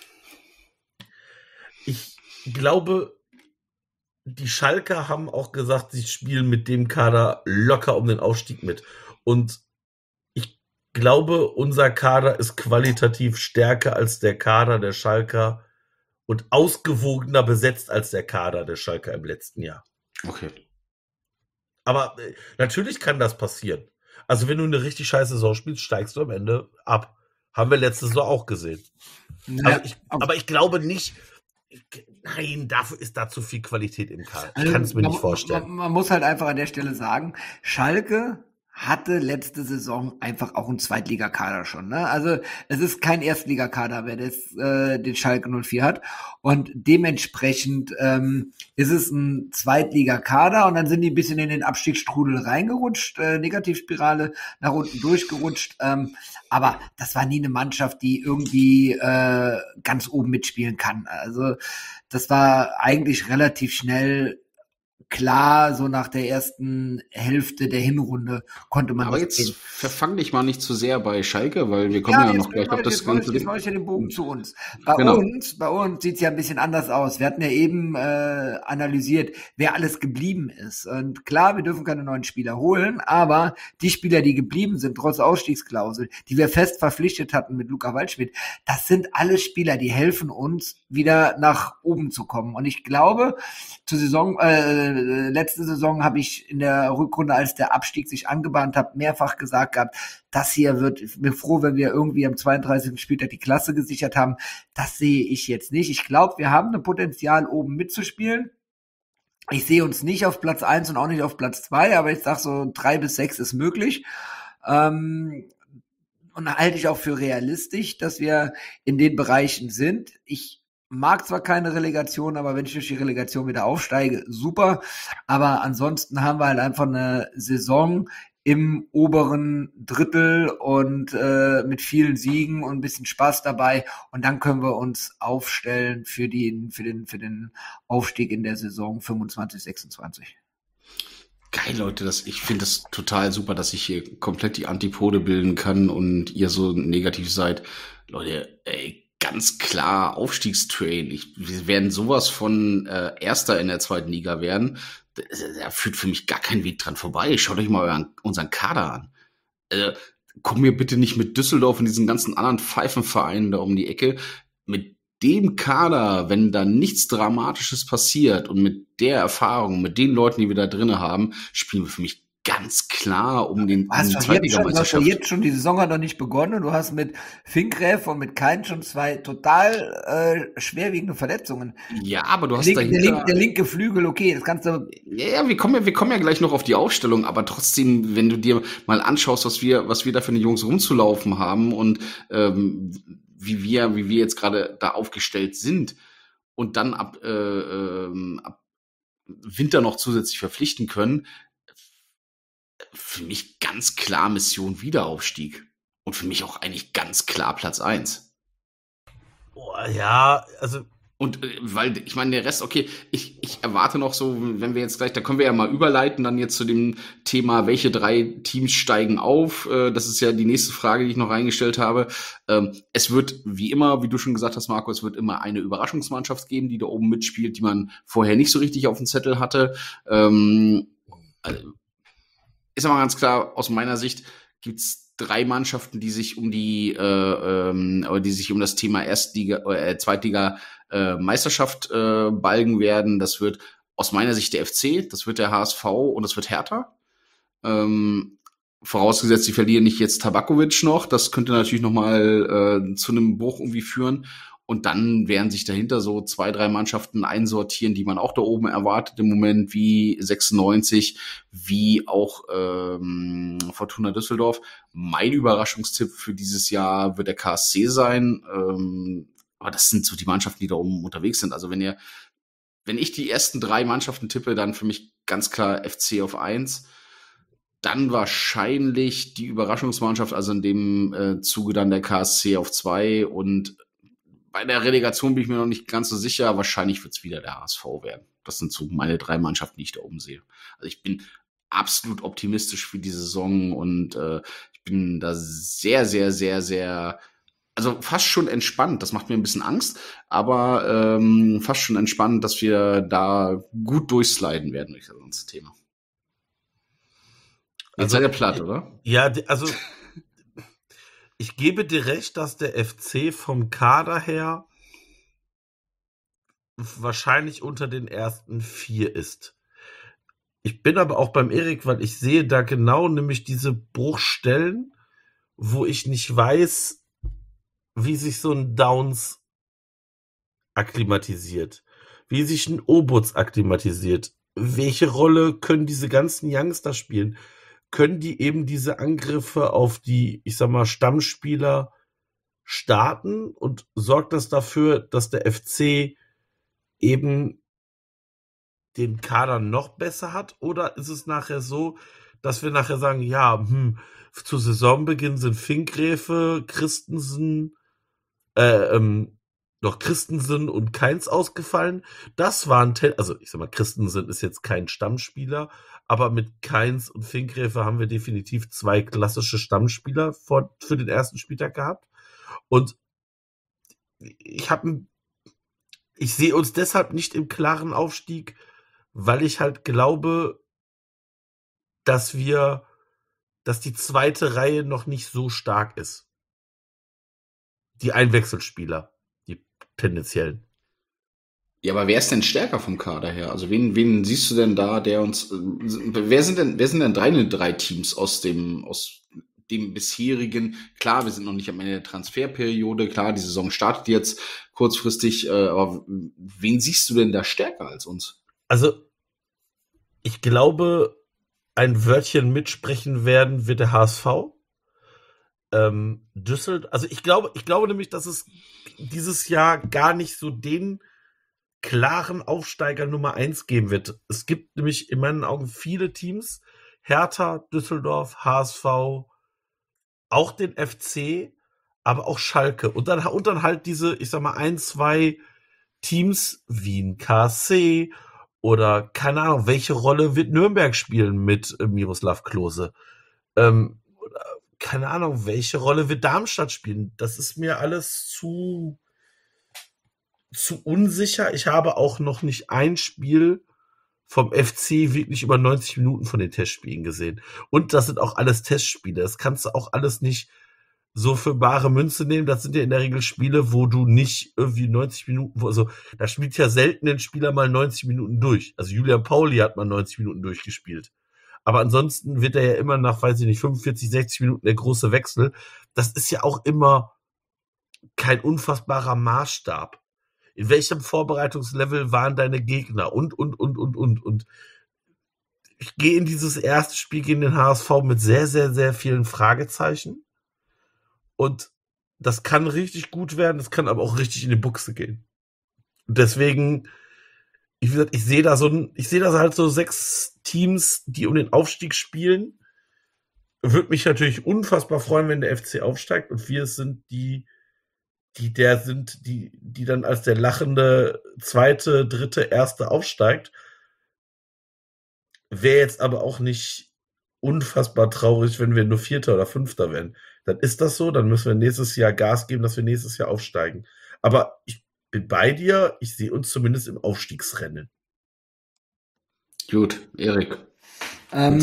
ich glaube, die Schalker haben auch gesagt, sie spielen mit dem Kader locker um den Aufstieg mit. Und ich glaube, unser Kader ist qualitativ stärker als der Kader der Schalker und ausgewogener besetzt als der Kader der Schalker im letzten Jahr. Okay. Aber äh, natürlich kann das passieren. Also wenn du eine richtig scheiße Saison spielst, steigst du am Ende ab. Haben wir letzte Saison auch gesehen. Ja, also ich, aber ich glaube nicht, nein, dafür ist da zu viel Qualität im Kader. Ich kann es mir man, nicht vorstellen. Man, man muss halt einfach an der Stelle sagen, Schalke hatte letzte Saison einfach auch einen Zweitligakader schon. Ne? Also es ist kein Erstligakader, wer das, äh, den Schalke null vier hat. Und dementsprechend ähm, ist es ein Zweitligakader und dann sind die ein bisschen in den Abstiegsstrudel reingerutscht, äh, Negativspirale nach unten durchgerutscht. Ähm, aber das war nie eine Mannschaft, die irgendwie äh, ganz oben mitspielen kann. Also das war eigentlich relativ schnell klar, so nach der ersten Hälfte der Hinrunde konnte man Aber das jetzt sehen. verfang dich mal nicht zu sehr bei Schalke, weil wir kommen ja, Ja, noch jetzt, gleich auf das jetzt, mache ich, ganze jetzt Ding. mache ich ja den Bogen zu uns. Bei Genau. uns, bei uns sieht es ja ein bisschen anders aus. Wir hatten ja eben äh, analysiert, wer alles geblieben ist. Und klar, wir dürfen keine neuen Spieler holen, aber die Spieler, die geblieben sind, trotz Ausstiegsklausel, die wir fest verpflichtet hatten mit Luca Waldschmidt, das sind alle Spieler, die helfen uns, wieder nach oben zu kommen. Und ich glaube, zur Saison, äh, letzte Saison habe ich in der Rückrunde, als der Abstieg sich angebahnt hat, mehrfach gesagt gehabt, das hier wird, ich bin froh, wenn wir irgendwie am zweiunddreißigsten Spieltag die Klasse gesichert haben. Das sehe ich jetzt nicht. Ich glaube, wir haben ein Potenzial, oben mitzuspielen. Ich sehe uns nicht auf Platz eins und auch nicht auf Platz zwei, aber ich sage so, drei bis sechs ist möglich. Ähm, und halte ich auch für realistisch, dass wir in den Bereichen sind. Ich mag zwar keine Relegation, aber wenn ich durch die Relegation wieder aufsteige, super. Aber ansonsten haben wir halt einfach eine Saison im oberen Drittel und äh, mit vielen Siegen und ein bisschen Spaß dabei. Und dann können wir uns aufstellen für den, für den, für den Aufstieg in der Saison fünfundzwanzig sechsundzwanzig. Geil, Leute, das, ich finde das total super, dass ich hier komplett die Antipode bilden kann und ihr so negativ seid. Leute, ey, ganz klar Aufstiegstrain. Ich, wir werden sowas von äh, Erster in der zweiten Liga werden. Da, da führt für mich gar kein Weg dran vorbei. Schaut euch mal euren, unseren Kader an. Äh, komm mir bitte nicht mit Düsseldorf und diesen ganzen anderen Pfeifenvereinen da um die Ecke. Mit dem Kader, wenn da nichts Dramatisches passiert und mit der Erfahrung, mit den Leuten, die wir da drinne haben, spielen wir für mich ganz klar um den Du hast um die doch jetzt schon, du hast doch Zweitligameisterschaft. jetzt schon, die Saison hat noch nicht begonnen. Du hast mit Finkgräf und mit Kein schon zwei total äh, schwerwiegende Verletzungen. Ja, aber du hast Der, linke- der, dahinter... linke, der linke Flügel, okay, das kannst du. Ja, ja, wir kommen ja, wir kommen ja gleich noch auf die Aufstellung, aber trotzdem, wenn du dir mal anschaust, was wir, was wir da für eine Jungs rumzulaufen haben und ähm, wie wir, wie wir jetzt gerade da aufgestellt sind und dann ab, äh, ähm, ab Winter noch zusätzlich verpflichten können, für mich ganz klar Mission Wiederaufstieg und für mich auch eigentlich ganz klar Platz eins. Boah, ja, also Und äh, weil, ich meine, der Rest, okay, ich, ich erwarte noch so, wenn wir jetzt gleich, da können wir ja mal überleiten dann jetzt zu dem Thema, welche drei Teams steigen auf. Äh, das ist ja die nächste Frage, die ich noch reingestellt habe. Ähm, es wird, wie immer, wie du schon gesagt hast, Marco, es wird immer eine Überraschungsmannschaft geben, die da oben mitspielt, die man vorher nicht so richtig auf dem Zettel hatte. Ähm, also, ist aber ganz klar, aus meiner Sicht gibt's drei Mannschaften, die sich um die, äh, ähm, die sich um das Thema Erstliga, äh, Zweitliga äh, Meisterschaft äh, balgen werden. Das wird aus meiner Sicht der F C, das wird der H S V und das wird Hertha. Ähm, vorausgesetzt, sie verlieren nicht jetzt Tabakovic noch. Das könnte natürlich noch mal äh, zu einem Bruch irgendwie führen. Und dann werden sich dahinter so zwei, drei Mannschaften einsortieren, die man auch da oben erwartet im Moment, wie sechsundneunzig, wie auch ähm, Fortuna Düsseldorf. Mein Überraschungstipp für dieses Jahr wird der K S C sein. Ähm, aber das sind so die Mannschaften, die da oben unterwegs sind. Also wenn ihr, wenn ich die ersten drei Mannschaften tippe, dann für mich ganz klar F C auf eins. Dann wahrscheinlich die Überraschungsmannschaft, also in dem äh, Zuge dann der K S C auf zwei und bei der Relegation bin ich mir noch nicht ganz so sicher. Wahrscheinlich wird es wieder der H S V werden. Das sind so meine drei Mannschaften, die ich da oben sehe. Also ich bin absolut optimistisch für die Saison und äh, ich bin da sehr, sehr, sehr, sehr, also fast schon entspannt. Das macht mir ein bisschen Angst, aber ähm, fast schon entspannt, dass wir da gut durchsliden werden durch das ganze Thema. Jetzt Also, seid ihr platt, oder? ja, die- also ich gebe dir recht, dass der F C vom Kader her wahrscheinlich unter den ersten vier ist. Ich bin aber auch beim Erik, weil ich sehe da genau nämlich diese Bruchstellen, wo ich nicht weiß, wie sich so ein Downs akklimatisiert, wie sich ein Obuts akklimatisiert, welche Rolle können diese ganzen Youngster spielen. können die eben diese Angriffe auf die, ich sag mal, Stammspieler starten und sorgt das dafür, dass der F C eben den Kader noch besser hat? Oder ist es nachher so, dass wir nachher sagen, ja, hm, zu Saisonbeginn sind Finkgräfe, Christensen, äh, ähm, noch Christensen und Keins ausgefallen. Das waren, te- also ich sag mal, Christensen ist jetzt kein Stammspieler, aber mit Keins und Finkgräfe haben wir definitiv zwei klassische Stammspieler vor, für den ersten Spieltag gehabt. Und ich habe, ich sehe uns deshalb nicht im klaren Aufstieg, weil ich halt glaube, dass wir, dass die zweite Reihe noch nicht so stark ist. Die Einwechselspieler, die tendenziellen. Ja, aber wer ist denn stärker vom Kader her? Also wen, wen siehst du denn da, der uns, äh, wer sind denn, wer sind denn drei, drei Teams aus dem, aus dem bisherigen? Klar, wir sind noch nicht am Ende der Transferperiode, klar, die Saison startet jetzt kurzfristig, äh, aber wen siehst du denn da stärker als uns? Also, ich glaube, ein Wörtchen mitsprechen werden wird der H S V. Ähm, Düsseldorf, also ich glaube, ich glaube nämlich, dass es dieses Jahr gar nicht so den klaren Aufsteiger Nummer eins geben wird. Es gibt nämlich in meinen Augen viele Teams, Hertha, Düsseldorf, H S V, auch den F C, aber auch Schalke. Und dann, und dann halt diese, ich sag mal, ein, zwei Teams wie ein K C oder keine Ahnung, welche Rolle wird Nürnberg spielen mit äh, Miroslav Klose? Ähm, oder, keine Ahnung, welche Rolle wird Darmstadt spielen? Das ist mir alles zu zu unsicher. Ich habe auch noch nicht ein Spiel vom F C wirklich über neunzig Minuten von den Testspielen gesehen. Und das sind auch alles Testspiele. Das kannst du auch alles nicht so für bare Münze nehmen. Das sind ja in der Regel Spiele, wo du nicht irgendwie neunzig Minuten, also da spielt ja selten ein Spieler mal neunzig Minuten durch. Also Julian Pauli hat mal neunzig Minuten durchgespielt. Aber ansonsten wird er ja immer nach, weiß ich nicht, fünfundvierzig, sechzig Minuten der große Wechsel. Das ist ja auch immer kein unfassbarer Maßstab. In welchem Vorbereitungslevel waren deine Gegner? Und, und, und, und, und, und. Ich gehe in dieses erste Spiel gegen den H S V mit sehr, sehr, sehr vielen Fragezeichen. Und das kann richtig gut werden, das kann aber auch richtig in die Buchse gehen. Und deswegen, ich, ich sehe da so ein, ich sehe da halt so sechs Teams, die um den Aufstieg spielen. Würde mich natürlich unfassbar freuen, wenn der F C aufsteigt und wir sind die, die der sind, die, die dann als der lachende zweite, dritte, erste aufsteigt. Wäre jetzt aber auch nicht unfassbar traurig, wenn wir nur Vierter oder Fünfter werden. Dann ist das so, dann müssen wir nächstes Jahr Gas geben, dass wir nächstes Jahr aufsteigen. Aber ich bin bei dir, ich sehe uns zumindest im Aufstiegsrennen. Gut, Erik. Ähm,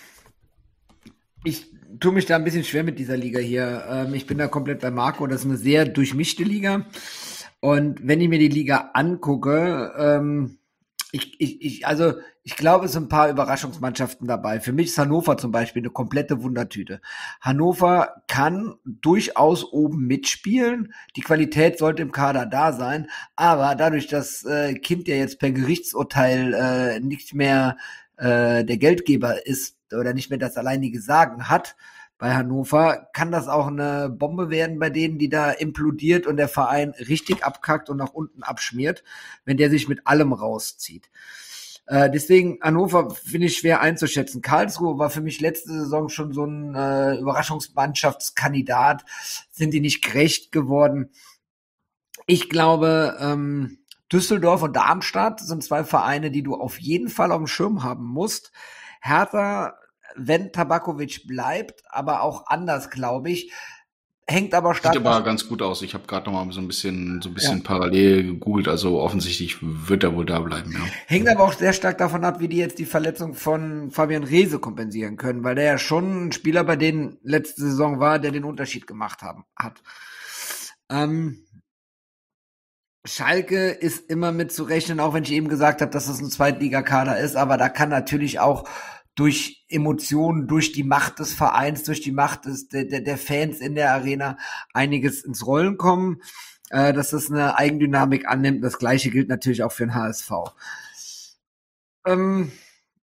ich tue mich da ein bisschen schwer mit dieser Liga hier. Ähm, ich bin da komplett bei Marco. Das ist eine sehr durchmischte Liga. Und wenn ich mir die Liga angucke, ähm, ich, ich, ich, also ich glaube, es sind ein paar Überraschungsmannschaften dabei. Für mich ist Hannover zum Beispiel eine komplette Wundertüte. Hannover kann durchaus oben mitspielen. Die Qualität sollte im Kader da sein. Aber dadurch, dass äh, Kind ja jetzt per Gerichtsurteil äh, nicht mehr äh, der Geldgeber ist oder nicht mehr das alleinige Sagen hat bei Hannover, kann das auch eine Bombe werden bei denen, die da implodiert und der Verein richtig abkackt und nach unten abschmiert, wenn der sich mit allem rauszieht. Äh, deswegen Hannover finde ich schwer einzuschätzen. Karlsruhe war für mich letzte Saison schon so ein äh, Überraschungsmannschaftskandidat. Sind die nicht gerecht geworden? Ich glaube, ähm, Düsseldorf und Darmstadt sind zwei Vereine, die du auf jeden Fall auf dem Schirm haben musst. Hertha, wenn Tabakovic bleibt, aber auch anders, glaube ich. Hängt aber stark. Sieht aber ganz gut aus. Ich habe gerade noch mal so ein bisschen, so ein bisschen ja. parallel gegoogelt. Also offensichtlich wird er wohl da bleiben. Ja. Hängt aber auch sehr stark davon ab, wie die jetzt die Verletzung von Fabian Reese kompensieren können, weil der ja schon ein Spieler bei denen letzte Saison war, der den Unterschied gemacht haben, hat. Ähm, Schalke ist immer mit zu rechnen, auch wenn ich eben gesagt habe, dass das ein Zweitligakader ist, aber da kann natürlich auch durch Emotionen, durch die Macht des Vereins, durch die Macht des, der, der Fans in der Arena einiges ins Rollen kommen, äh, dass das eine Eigendynamik annimmt. Das Gleiche gilt natürlich auch für den H S V. Ähm,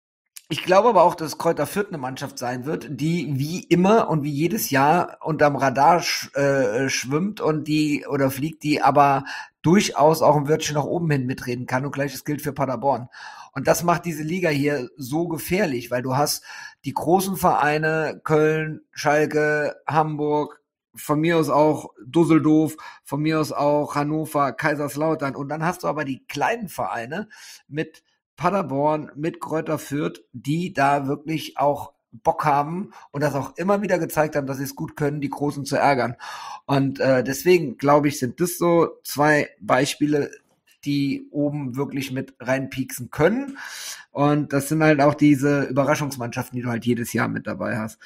Ich glaube aber auch, dass Kräuter Fürth eine Mannschaft sein wird, die wie immer und wie jedes Jahr unterm Radar sch, äh, schwimmt und die oder fliegt, die aber durchaus auch ein Wörtchen nach oben hin mitreden kann. Und gleiches gilt für Paderborn. Und das macht diese Liga hier so gefährlich, weil du hast die großen Vereine Köln, Schalke, Hamburg, von mir aus auch Düsseldorf, von mir aus auch Hannover, Kaiserslautern. Und dann hast du aber die kleinen Vereine mit Paderborn, mit Kräuter Fürth, die da wirklich auch Bock haben und das auch immer wieder gezeigt haben, dass sie es gut können, die Großen zu ärgern. Und äh, deswegen, glaube ich, sind das so zwei Beispiele, die oben wirklich mit reinpieksen können. Und das sind halt auch diese Überraschungsmannschaften, die du halt jedes Jahr mit dabei hast.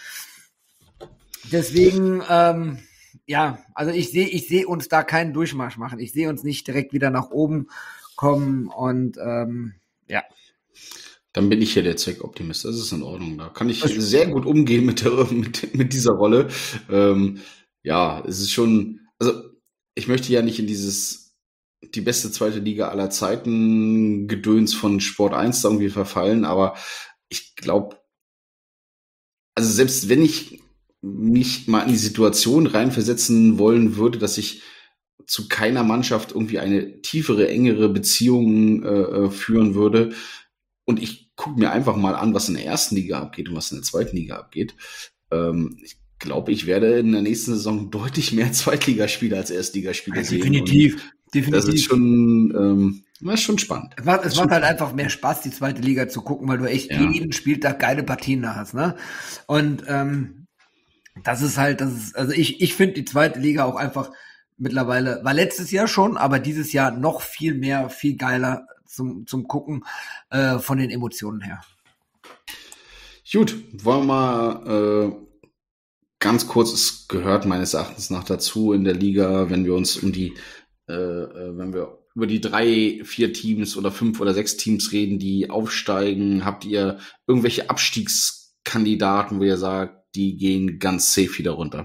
Deswegen, ähm, ja, also ich sehe ich sehe uns da keinen Durchmarsch machen. Ich sehe uns nicht direkt wieder nach oben kommen und ähm, ja. Dann bin ich hier der Zweckoptimist. Das ist in Ordnung. Da kann ich sehr gut umgehen mit, der, mit, mit dieser Rolle. Ähm, ja, es ist schon, also ich möchte ja nicht in dieses die beste zweite Liga aller Zeiten Gedöns von Sport eins irgendwie verfallen, aber ich glaube, also selbst wenn ich mich mal in die Situation reinversetzen wollen würde, dass ich zu keiner Mannschaft irgendwie eine tiefere, engere Beziehung äh, führen würde. Und ich gucke mir einfach mal an, was in der ersten Liga abgeht und was in der zweiten Liga abgeht. Ähm, ich glaube, ich werde in der nächsten Saison deutlich mehr Zweitligaspiele als Erstligaspiele ja, sehen. Definitiv, und definitiv. Das ist schon, ähm, das ist schon spannend. Es macht, es macht halt einfach mehr Spaß, die zweite Liga zu gucken, weil du echt ja. jeden Spieltag geile Partien da hast, ne? Und ähm, das ist halt, das ist, also ich, ich finde die zweite Liga auch einfach mittlerweile, war letztes Jahr schon, aber dieses Jahr noch viel mehr, viel geiler zum, zum Gucken äh, von den Emotionen her. Gut, wollen wir mal äh, ganz kurz, es gehört meines Erachtens nach dazu in der Liga, wenn wir uns um die, äh, wenn wir über die drei, vier Teams oder fünf oder sechs Teams reden, die aufsteigen, habt ihr irgendwelche Abstiegskandidaten, wo ihr sagt, die gehen ganz safe wieder runter?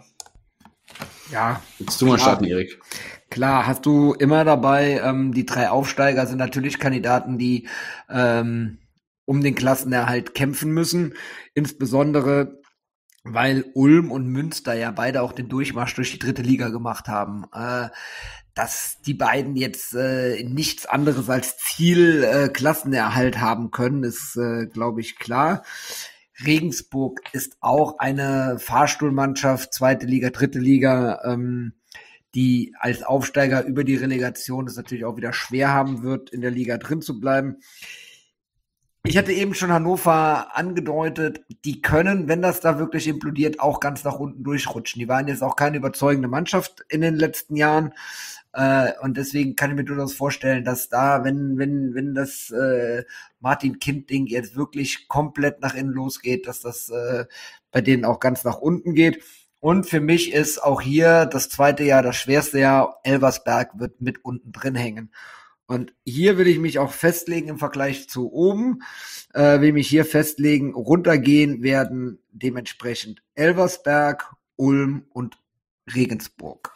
Ja. Willst du mal starten, Erik? Klar, hast du immer dabei. Ähm, die drei Aufsteiger sind natürlich Kandidaten, die ähm, um den Klassenerhalt kämpfen müssen. Insbesondere, weil Ulm und Münster ja beide auch den Durchmarsch durch die dritte Liga gemacht haben. Äh, dass die beiden jetzt äh, nichts anderes als Ziel äh, Klassenerhalt haben können, ist, äh, glaube ich, klar. Regensburg ist auch eine Fahrstuhlmannschaft, zweite Liga, dritte Liga, ähm, die als Aufsteiger über die Relegation es natürlich auch wieder schwer haben wird, in der Liga drin zu bleiben. Ich hatte eben schon Hannover angedeutet, die können, wenn das da wirklich implodiert, auch ganz nach unten durchrutschen. Die waren jetzt auch keine überzeugende Mannschaft in den letzten Jahren. Äh, und deswegen kann ich mir durchaus vorstellen, dass da, wenn wenn wenn das äh, Martin-Kind-Ding jetzt wirklich komplett nach innen losgeht, dass das äh, bei denen auch ganz nach unten geht. Und für mich ist auch hier das zweite Jahr das schwerste Jahr. Elversberg wird mit unten drin hängen. Und hier will ich mich auch festlegen im Vergleich zu oben, äh, will mich hier festlegen, runtergehen werden dementsprechend Elversberg, Ulm und Regensburg.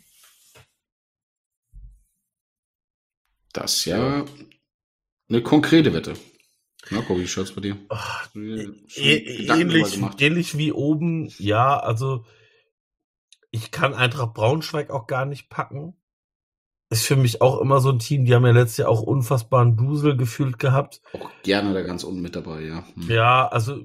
Das ist ja eine konkrete Wette. Marco, wie schaut's bei dir? Ach, ähnlich, ähnlich wie oben, ja, also ich kann Eintracht Braunschweig auch gar nicht packen. Ist für mich auch immer so ein Team, die haben ja letztes Jahr auch unfassbaren Dusel gefühlt gehabt. Auch gerne da ganz unten mit dabei, ja. Hm. Ja, also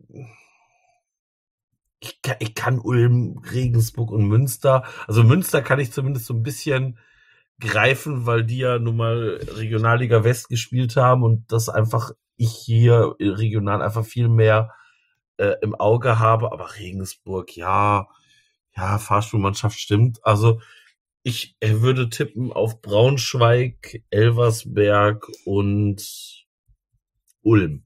ich kann, ich kann Ulm, Regensburg und Münster, also Münster kann ich zumindest so ein bisschen greifen, weil die ja nun mal Regionalliga West gespielt haben und das einfach ich hier regional einfach viel mehr äh, im Auge habe, aber Regensburg, ja, ja, Fahrstuhlmannschaft stimmt, also ich würde tippen auf Braunschweig, Elversberg und Ulm.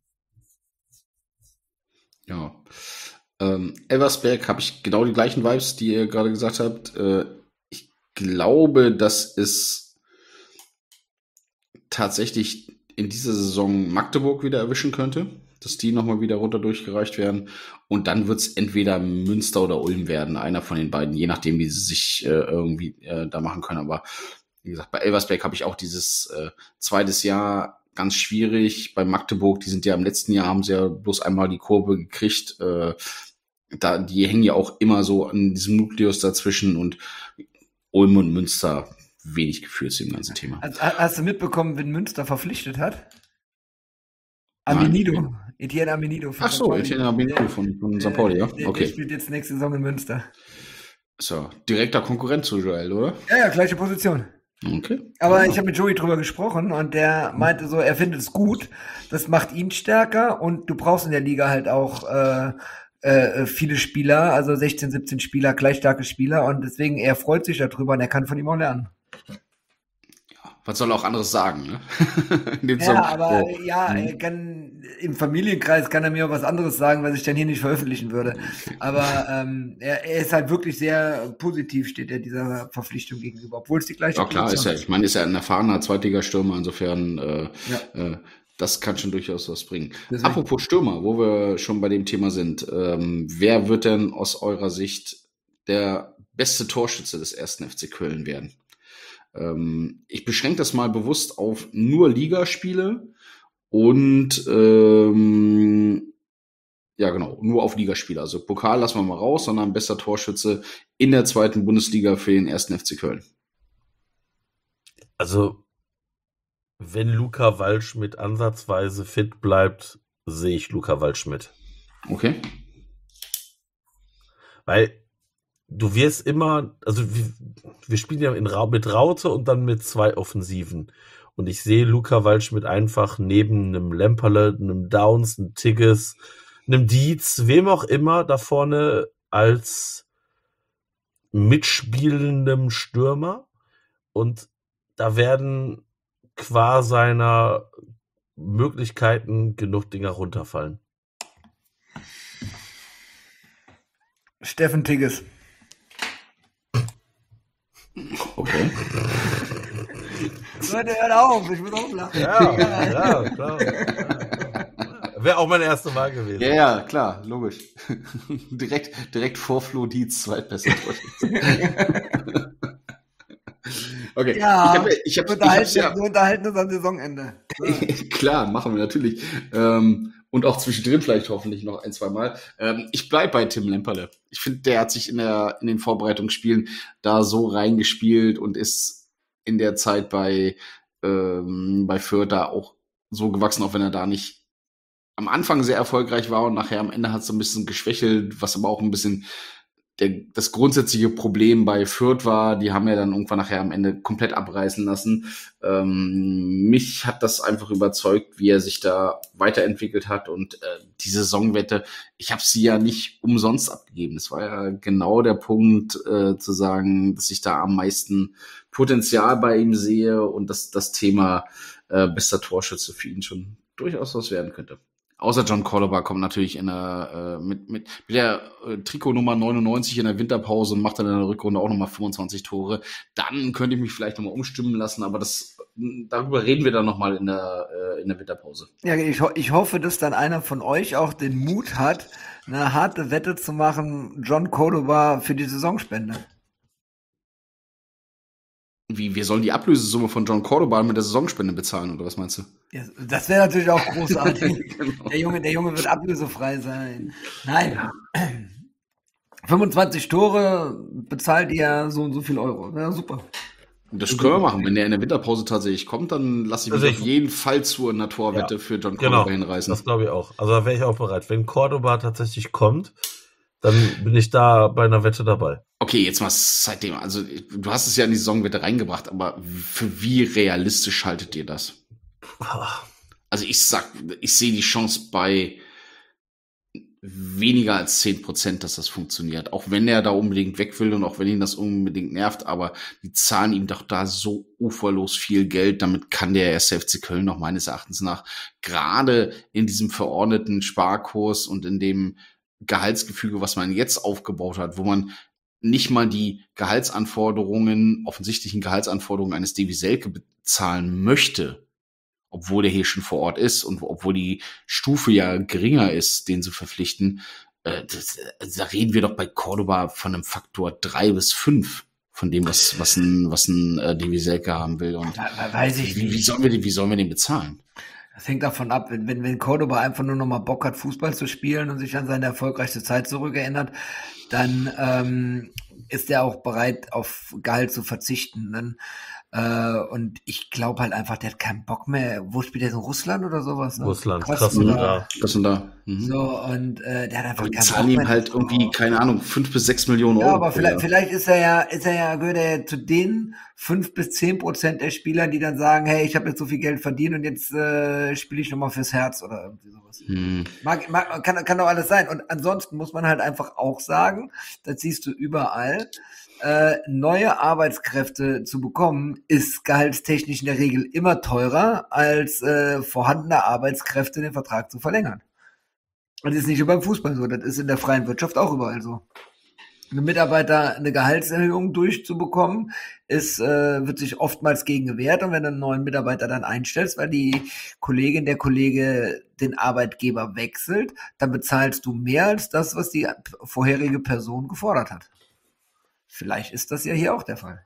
Ja. Ähm, Elversberg habe ich genau die gleichen Vibes, die ihr gerade gesagt habt. Äh, ich glaube, dass es tatsächlich in dieser Saison Magdeburg wieder erwischen könnte, dass die nochmal wieder runter durchgereicht werden. Und dann wird es entweder Münster oder Ulm werden, einer von den beiden, je nachdem, wie sie sich äh, irgendwie äh, da machen können. Aber wie gesagt, bei Elversberg habe ich auch dieses äh, zweites Jahr ganz schwierig. Bei Magdeburg, die sind ja im letzten Jahr, haben sie ja bloß einmal die Kurve gekriegt. Äh, da, die hängen ja auch immer so an diesem Nukleus dazwischen und Ulm und Münster wenig Gefühl zu dem ganzen Thema. Also, hast du mitbekommen, wen Münster verpflichtet hat? Amenido. Etienne Amenido. Ach so, Etienne Amenido von, von Sankt Pauli, ja? Der, okay. Der spielt jetzt nächste Saison in Münster. So, direkter Konkurrent zu Joel, oder? Ja, ja, gleiche Position. Okay. Aber ich habe mit Joey drüber gesprochen und der meinte so, er findet es gut, das macht ihn stärker und du brauchst in der Liga halt auch äh, äh, viele Spieler, also sechzehn, siebzehn Spieler, gleich starke Spieler und deswegen, er freut sich darüber und er kann von ihm auch lernen. Was soll er auch anderes sagen, ne? In dem Ja, Song. aber Oh. ja, er kann, im Familienkreis kann er mir auch was anderes sagen, was ich dann hier nicht veröffentlichen würde. Aber ähm, er, er ist halt wirklich sehr positiv, steht er dieser Verpflichtung gegenüber, obwohl es die gleiche Ja, klar, ist ja, ich meine, ist ja ein erfahrener Zweitligastürmer, insofern, äh, Ja. äh, das kann schon durchaus was bringen. Deswegen. Apropos Stürmer, wo wir schon bei dem Thema sind, ähm, wer wird denn aus eurer Sicht der beste Torschütze des ersten F C Köln werden? Ähm, ich beschränke das mal bewusst auf nur Ligaspiele und ähm, ja genau, nur auf Ligaspiele. Also Pokal lassen wir mal raus, sondern bester Torschütze in der zweiten Bundesliga für den ersten F C Köln. Also, wenn Luca Waldschmidt ansatzweise fit bleibt, sehe ich Luca Waldschmidt. Okay. Weil du wirst immer, also wir, wir spielen ja in, Ra- mit Raute und dann mit zwei Offensiven. Und ich sehe Luca Waldschmidt einfach neben einem Lemperle, einem Downs, einem Tigges, einem Dietz, wem auch immer da vorne als mitspielendem Stürmer. Und da werden qua seiner Möglichkeiten genug Dinger runterfallen. Steffen Tigges. Okay. Leute, hört auf, ich muss auch lachen. Ja, ja, klar. Wäre auch meine erste Wahl gewesen. Ja, ja, klar, logisch. direkt, direkt vor Flo Dietz, zweitbester Torschütze. Okay. Ja, ich hab, ich hab, wir ich hab's unterhalten, ja, wir unterhalten uns am Saisonende. So. Klar, machen wir natürlich. Ähm, und auch zwischendrin vielleicht hoffentlich noch ein, zwei Mal. Ähm, ich bleib bei Tim Lemperle. Ich finde, der hat sich in der in den Vorbereitungsspielen da so reingespielt und ist in der Zeit bei ähm, bei Fürth da auch so gewachsen, auch wenn er da nicht am Anfang sehr erfolgreich war und nachher am Ende hat es so ein bisschen geschwächelt, was aber auch ein bisschen der, das grundsätzliche Problem bei Fürth war. Die haben ja dann irgendwann nachher am Ende komplett abreißen lassen. Ähm, mich hat das einfach überzeugt, wie er sich da weiterentwickelt hat und äh, die Saisonwette, ich habe sie ja nicht umsonst abgegeben. Das war ja genau der Punkt, äh, zu sagen, dass ich da am meisten Potenzial bei ihm sehe und dass das Thema äh, bester Torschütze für ihn schon durchaus was werden könnte. Außer John Cordoba kommt natürlich in der, äh, mit, mit, mit der äh, Trikotnummer neunundneunzig in der Winterpause und macht dann in der Rückrunde auch nochmal fünfundzwanzig Tore. Dann könnte ich mich vielleicht nochmal umstimmen lassen, aber das, darüber reden wir dann nochmal in der, äh, in der Winterpause. Ja, ich, ho- ich hoffe, dass dann einer von euch auch den Mut hat, eine harte Wette zu machen, John Cordoba für die Saisonspende. Wie, wir sollen die Ablösesumme von John Cordoba mit der Saisonspende bezahlen, oder was meinst du? Ja, das wäre natürlich auch großartig. Genau. Der Junge, der Junge wird ablösefrei sein. Nein. fünfundzwanzig Tore bezahlt ihr so und so viel Euro. Ja, super. Das können wir machen. Wenn der in der Winterpause tatsächlich kommt, dann lasse ich mich Also ich- auf jeden Fall zu einer Torwette Ja, für John Cordoba Genau, hinreißen. das glaube ich auch. Also da wäre ich auch bereit. Wenn Cordoba tatsächlich kommt, dann bin ich da bei einer Wette dabei. Okay, jetzt mal seitdem. Also, du hast es ja in die Saisonwette reingebracht, aber für wie realistisch haltet ihr das? Also, ich sag, ich sehe die Chance bei weniger als zehn Prozent, dass das funktioniert. Auch wenn er da unbedingt weg will und auch wenn ihn das unbedingt nervt, aber die zahlen ihm doch da so uferlos viel Geld. Damit kann der erste F C Köln noch meines Erachtens nach gerade in diesem verordneten Sparkurs und in dem Gehaltsgefüge, was man jetzt aufgebaut hat, wo man nicht mal die Gehaltsanforderungen, offensichtlichen Gehaltsanforderungen eines Davy Selke bezahlen möchte, obwohl der hier schon vor Ort ist und obwohl die Stufe ja geringer ist, den zu verpflichten, äh, das, da reden wir doch bei Cordoba von einem Faktor drei bis fünf von dem, was, was ein, was ein äh, Davy Selke haben will. Und Weiß ich wie, wie, nicht. sollen wir den, wie sollen wir den bezahlen? Das hängt davon ab, wenn, wenn, wenn Cordoba einfach nur noch mal Bock hat, Fußball zu spielen und sich an seine erfolgreichste Zeit zurückerinnert, dann ähm, ist er auch bereit, auf Gehalt zu verzichten. Dann, äh, und ich glaube halt einfach, der hat keinen Bock mehr. Wo spielt der so? Russland oder sowas? Ne? Russland, Krasnodar. Krasnodar. Mhm. So, und äh, der hat einfach Aber die keinen zahlen Bock ihm mehr. halt irgendwie, keine Ahnung, fünf bis sechs Millionen Ja, Euro. aber pro vielleicht, Jahr. vielleicht ist er ja, ist er ja, gehört er ja zu den fünf bis zehn Prozent der Spieler, die dann sagen, hey, ich habe jetzt so viel Geld verdient und jetzt äh, spiele ich nochmal fürs Herz oder irgendwie sowas. Hm. Mag, mag, kann, kann doch alles sein. Und ansonsten muss man halt einfach auch sagen, das siehst du überall, äh, neue Arbeitskräfte zu bekommen, ist gehaltstechnisch in der Regel immer teurer, als äh, vorhandene Arbeitskräfte den Vertrag zu verlängern. Und das ist nicht nur beim Fußball so, das ist in der freien Wirtschaft auch überall so. Ein Mitarbeiter eine Gehaltserhöhung durchzubekommen, ist, äh, wird sich oftmals gegen gewehrt. Und wenn du einen neuen Mitarbeiter dann einstellst, weil die Kollegin, der Kollege den Arbeitgeber wechselt, dann bezahlst du mehr als das, was die vorherige Person gefordert hat. Vielleicht ist das ja hier auch der Fall.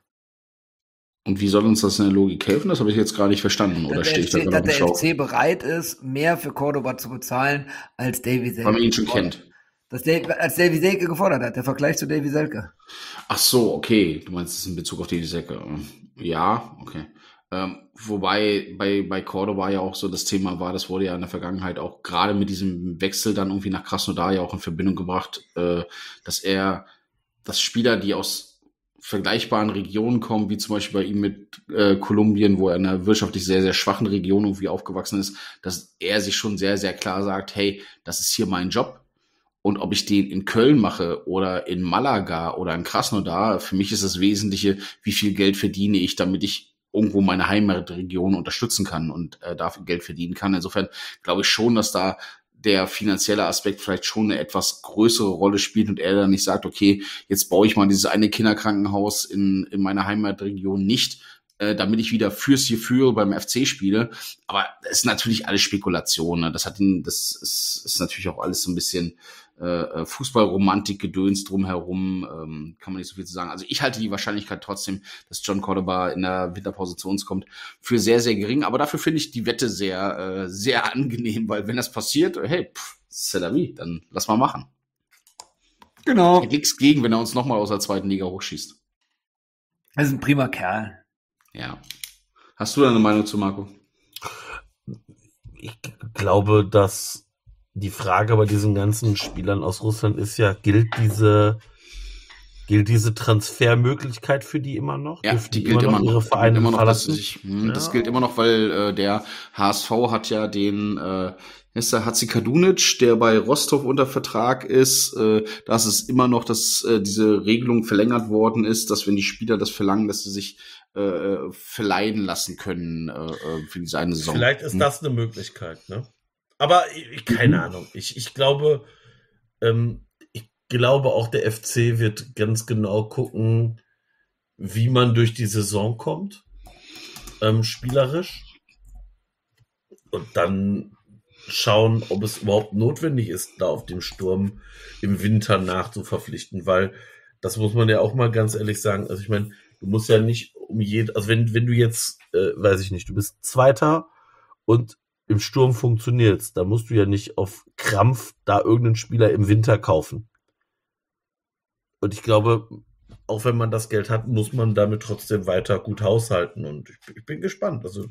Und wie soll uns das in der Logik helfen? Das habe ich jetzt gar nicht verstanden. Oder Dass stehe ich da der, gerade dass auf dem der F Schlauch? C bereit ist, mehr für Cordoba zu bezahlen, als Davy Selke. Weil man ihn schon kennt. Das Dave, als Davy Selke gefordert hat, der Vergleich zu Davy Selke. Ach so, okay. Du meinst es in Bezug auf die Säcke. Ja, okay. Ähm, wobei bei, bei Cordoba ja auch so das Thema war, das wurde ja in der Vergangenheit auch gerade mit diesem Wechsel dann irgendwie nach Krasnodar ja auch in Verbindung gebracht, äh, dass er, dass Spieler, die aus vergleichbaren Regionen kommen, wie zum Beispiel bei ihm mit äh, Kolumbien, wo er in einer wirtschaftlich sehr, sehr schwachen Region irgendwie aufgewachsen ist, dass er sich schon sehr, sehr klar sagt, hey, das ist hier mein Job. Und ob ich den in Köln mache oder in Malaga oder in Krasnodar, für mich ist das Wesentliche, wie viel Geld verdiene ich, damit ich irgendwo meine Heimatregion unterstützen kann und äh, dafür Geld verdienen kann. Insofern glaube ich schon, dass da der finanzielle Aspekt vielleicht schon eine etwas größere Rolle spielt und er dann nicht sagt, okay, jetzt baue ich mal dieses eine Kinderkrankenhaus in, in meiner Heimatregion nicht, äh, damit ich wieder fürs Gefühl beim F C spiele. Aber das ist natürlich alles Spekulation. Ne? Das hat ihn, das ist, ist natürlich auch alles so ein bisschen äh, Fußballromantik-Gedöns drumherum, ähm, kann man nicht so viel zu sagen. Also ich halte die Wahrscheinlichkeit trotzdem, dass John Cordoba in der Winterpause zu uns kommt, für sehr, sehr gering. Aber dafür finde ich die Wette sehr, äh, sehr angenehm, weil wenn das passiert, hey, pff, c'est la vie, dann lass mal machen. Genau. Ich hätte nichts gegen, wenn er uns nochmal aus der zweiten Liga hochschießt. Er ist ein prima Kerl. Ja. Hast du da eine Meinung zu, Marco? Ich glaube, dass die Frage bei diesen ganzen Spielern aus Russland ist ja, gilt diese, gilt diese Transfermöglichkeit für die immer noch? Ja, Dürfen die gilt immer noch. ihre Vereine immer noch dass verlassen? sich, hm, Ja. Das gilt immer noch, weil äh, der H S V hat ja den äh, ist der Hatzikadunic, der bei Rostov unter Vertrag ist, äh, dass es immer noch, dass äh, diese Regelung verlängert worden ist, dass wenn die Spieler das verlangen, dass sie sich äh, verleihen lassen können äh, für diese eine Saison. Vielleicht ist Hm. das eine Möglichkeit, ne? Aber ich, keine Mhm. Ahnung. Ich, ich glaube, ähm, ich glaube auch der F C wird ganz genau gucken, wie man durch die Saison kommt, ähm, spielerisch. Und dann schauen, ob es überhaupt notwendig ist, da auf dem Sturm im Winter nachzuverpflichten, weil das muss man ja auch mal ganz ehrlich sagen. Also ich meine, du musst ja nicht um jede, also wenn, wenn du jetzt, äh, weiß ich nicht, du bist Zweiter und im Sturm funktioniert's, da musst du ja nicht auf Krampf da irgendeinen Spieler im Winter kaufen. Und ich glaube, auch wenn man das Geld hat, muss man damit trotzdem weiter gut haushalten. Und ich, ich bin gespannt. Also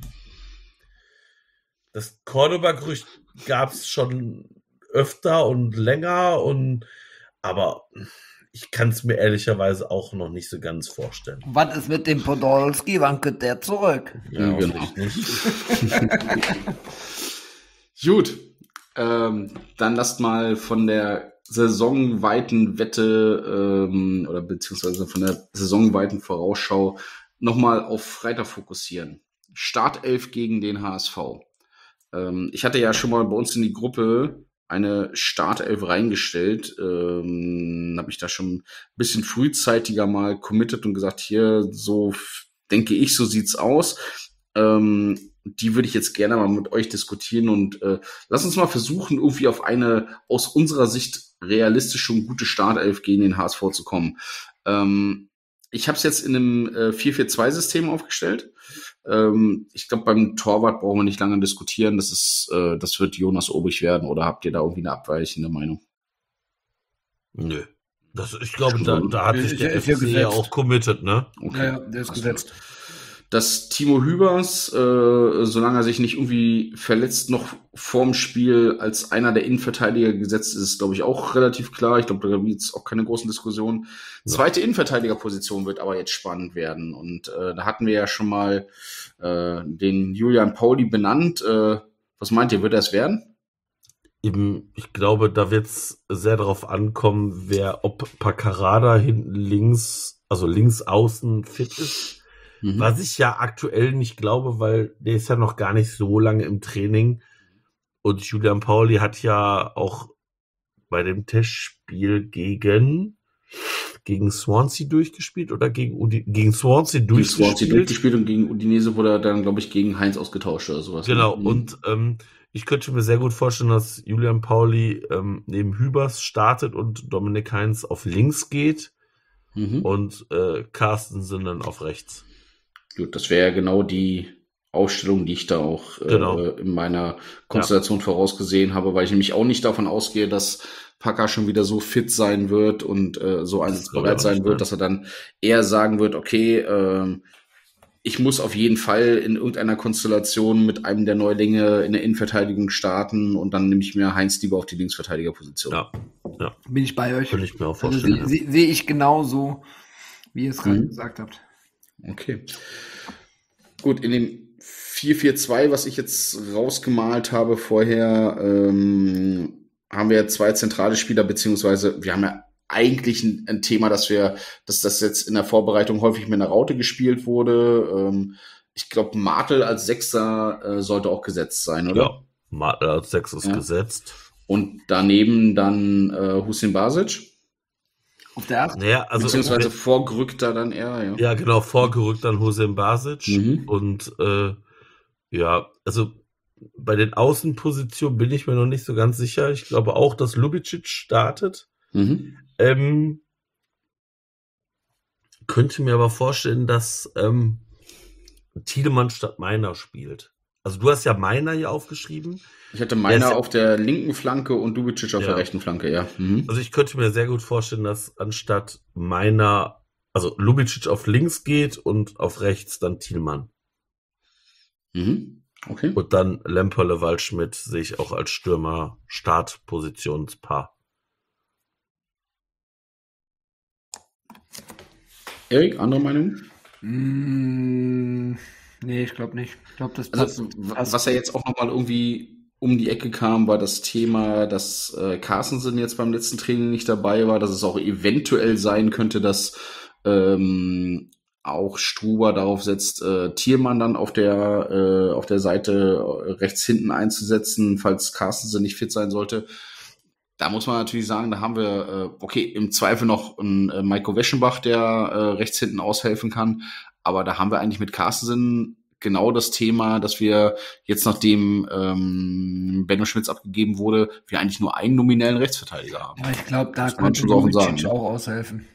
das Cordoba-Gerücht gab's schon öfter und länger, und aber ich kann es mir ehrlicherweise auch noch nicht so ganz vorstellen. Was ist mit dem Podolski? Wann kommt der zurück? Ja, Genau. hoffentlich nicht. Gut, ähm, dann lasst mal von der saisonweiten Wette ähm, oder beziehungsweise von der saisonweiten Vorausschau nochmal auf Freitag fokussieren. Startelf gegen den H S V. Ähm, ich hatte ja schon mal bei uns in die Gruppe eine Startelf reingestellt, ähm, habe mich da schon ein bisschen frühzeitiger mal committed und gesagt, hier, so f- denke ich, so sieht's aus. Ähm, die würde ich jetzt gerne mal mit euch diskutieren und äh, lass uns mal versuchen, irgendwie auf eine aus unserer Sicht realistische und gute Startelf gegen den H S V zu kommen. Ähm, ich habe es jetzt in einem äh, vier vier zwei System aufgestellt. Ähm, ich glaube, beim Torwart brauchen wir nicht lange diskutieren. Das ist, äh, das wird Jonas Obrig werden. Oder habt ihr da irgendwie eine abweichende Meinung? Nö. Das, ich glaube, da, da hat sich der Ist F ja C ja auch committed, ne? Okay. Ja, ja, der ist gesetzt. Dass Timo Hübers, äh, solange er sich nicht irgendwie verletzt, noch vorm Spiel als einer der Innenverteidiger gesetzt ist, ist, glaube ich, auch relativ klar. Ich glaube, da gibt es auch keine großen Diskussionen. Ja. Zweite Innenverteidigerposition wird aber jetzt spannend werden. Und äh, da hatten wir ja schon mal äh, den Julian Pauli benannt. Äh, was meint ihr, wird er es werden? Eben, ich glaube, da wird es sehr darauf ankommen, wer, ob Paccarada hinten links, also links außen fit ist. Mhm. Was ich ja aktuell nicht glaube, weil der ist ja noch gar nicht so lange im Training. Und Julian Pauli hat ja auch bei dem Testspiel gegen, gegen Swansea durchgespielt oder gegen, Udi, gegen Swansea durchgespielt. Gegen Swansea durchgespielt und gegen Udinese wurde er dann, glaube ich, gegen Heinz ausgetauscht oder sowas. Genau, mhm. und ähm, ich könnte mir sehr gut vorstellen, dass Julian Pauli ähm, neben Hübers startet und Dominik Heinz auf links geht mhm. und äh, Carstensen dann auf rechts. Gut, das wäre ja genau die Aufstellung, die ich da auch genau. äh, in meiner Konstellation ja. vorausgesehen habe, weil ich nämlich auch nicht davon ausgehe, dass Packer schon wieder so fit sein wird und äh, so einsatzbereit sein nicht, wird, ne? Dass er dann eher sagen wird, okay, äh, ich muss auf jeden Fall in irgendeiner Konstellation mit einem der Neulinge in der Innenverteidigung starten und dann nehme ich mir Heinz lieber auf die Linksverteidigerposition. Ja, ja. Bin ich bei euch. Könnte ich mir auch vorstellen. Also, Sehe seh ich genauso, wie ihr es gerade mhm. gesagt habt. Okay. Gut, in dem vier vier zwei, was ich jetzt rausgemalt habe vorher, ähm, haben wir zwei zentrale Spieler, beziehungsweise wir haben ja eigentlich ein, ein Thema, dass wir, dass das jetzt in der Vorbereitung häufig mit einer Raute gespielt wurde. Ähm, ich glaube, Martel als Sechser äh, sollte auch gesetzt sein, oder? Ja, Martel als Sechs ist ja. gesetzt. Und daneben dann äh, Hüseyin Basic. Auf der acht? Naja, also beziehungsweise vorgerückter dann eher, ja. Ja, genau, vorgerückt dann Hüseyin Basic. Mhm. Und äh, ja, also bei den Außenpositionen bin ich mir noch nicht so ganz sicher. Ich glaube auch, dass Lubicic startet. Mhm. Ähm, könnte mir aber vorstellen, dass ähm, Tiedemann statt Meiner spielt. Also du hast ja Meiner hier aufgeschrieben. Ich hatte Meiner ja auf der linken Flanke und Lubicic auf ja. der rechten Flanke, ja. Mhm. Also ich könnte mir sehr gut vorstellen, dass anstatt Meiner, also Lubicic auf links geht und auf rechts dann Thielmann. Mhm. Okay. Und dann Lemperle, Waldschmidt sehe ich auch als Stürmer Startpositionspaar. Erik, andere Meinung? Mm, nee, ich glaube nicht. Ich glaube, das passt. Also, was ja jetzt auch nochmal irgendwie um die Ecke kam, war das Thema, dass äh, Carstensen jetzt beim letzten Training nicht dabei war, dass es auch eventuell sein könnte, dass ähm, auch Struber darauf setzt, äh, Thielmann dann auf der äh, auf der Seite rechts hinten einzusetzen, falls Carstensen nicht fit sein sollte. Da muss man natürlich sagen, da haben wir, äh, okay, im Zweifel noch einen äh, Maiko Weschenbach, der äh, rechts hinten aushelfen kann. Aber da haben wir eigentlich mit Carstensen genau das Thema, dass wir jetzt, nachdem ähm, Benno Schmitz abgegeben wurde, wir eigentlich nur einen nominellen Rechtsverteidiger haben. Ja, ich glaube, da das könnte Lubicic auch aushelfen.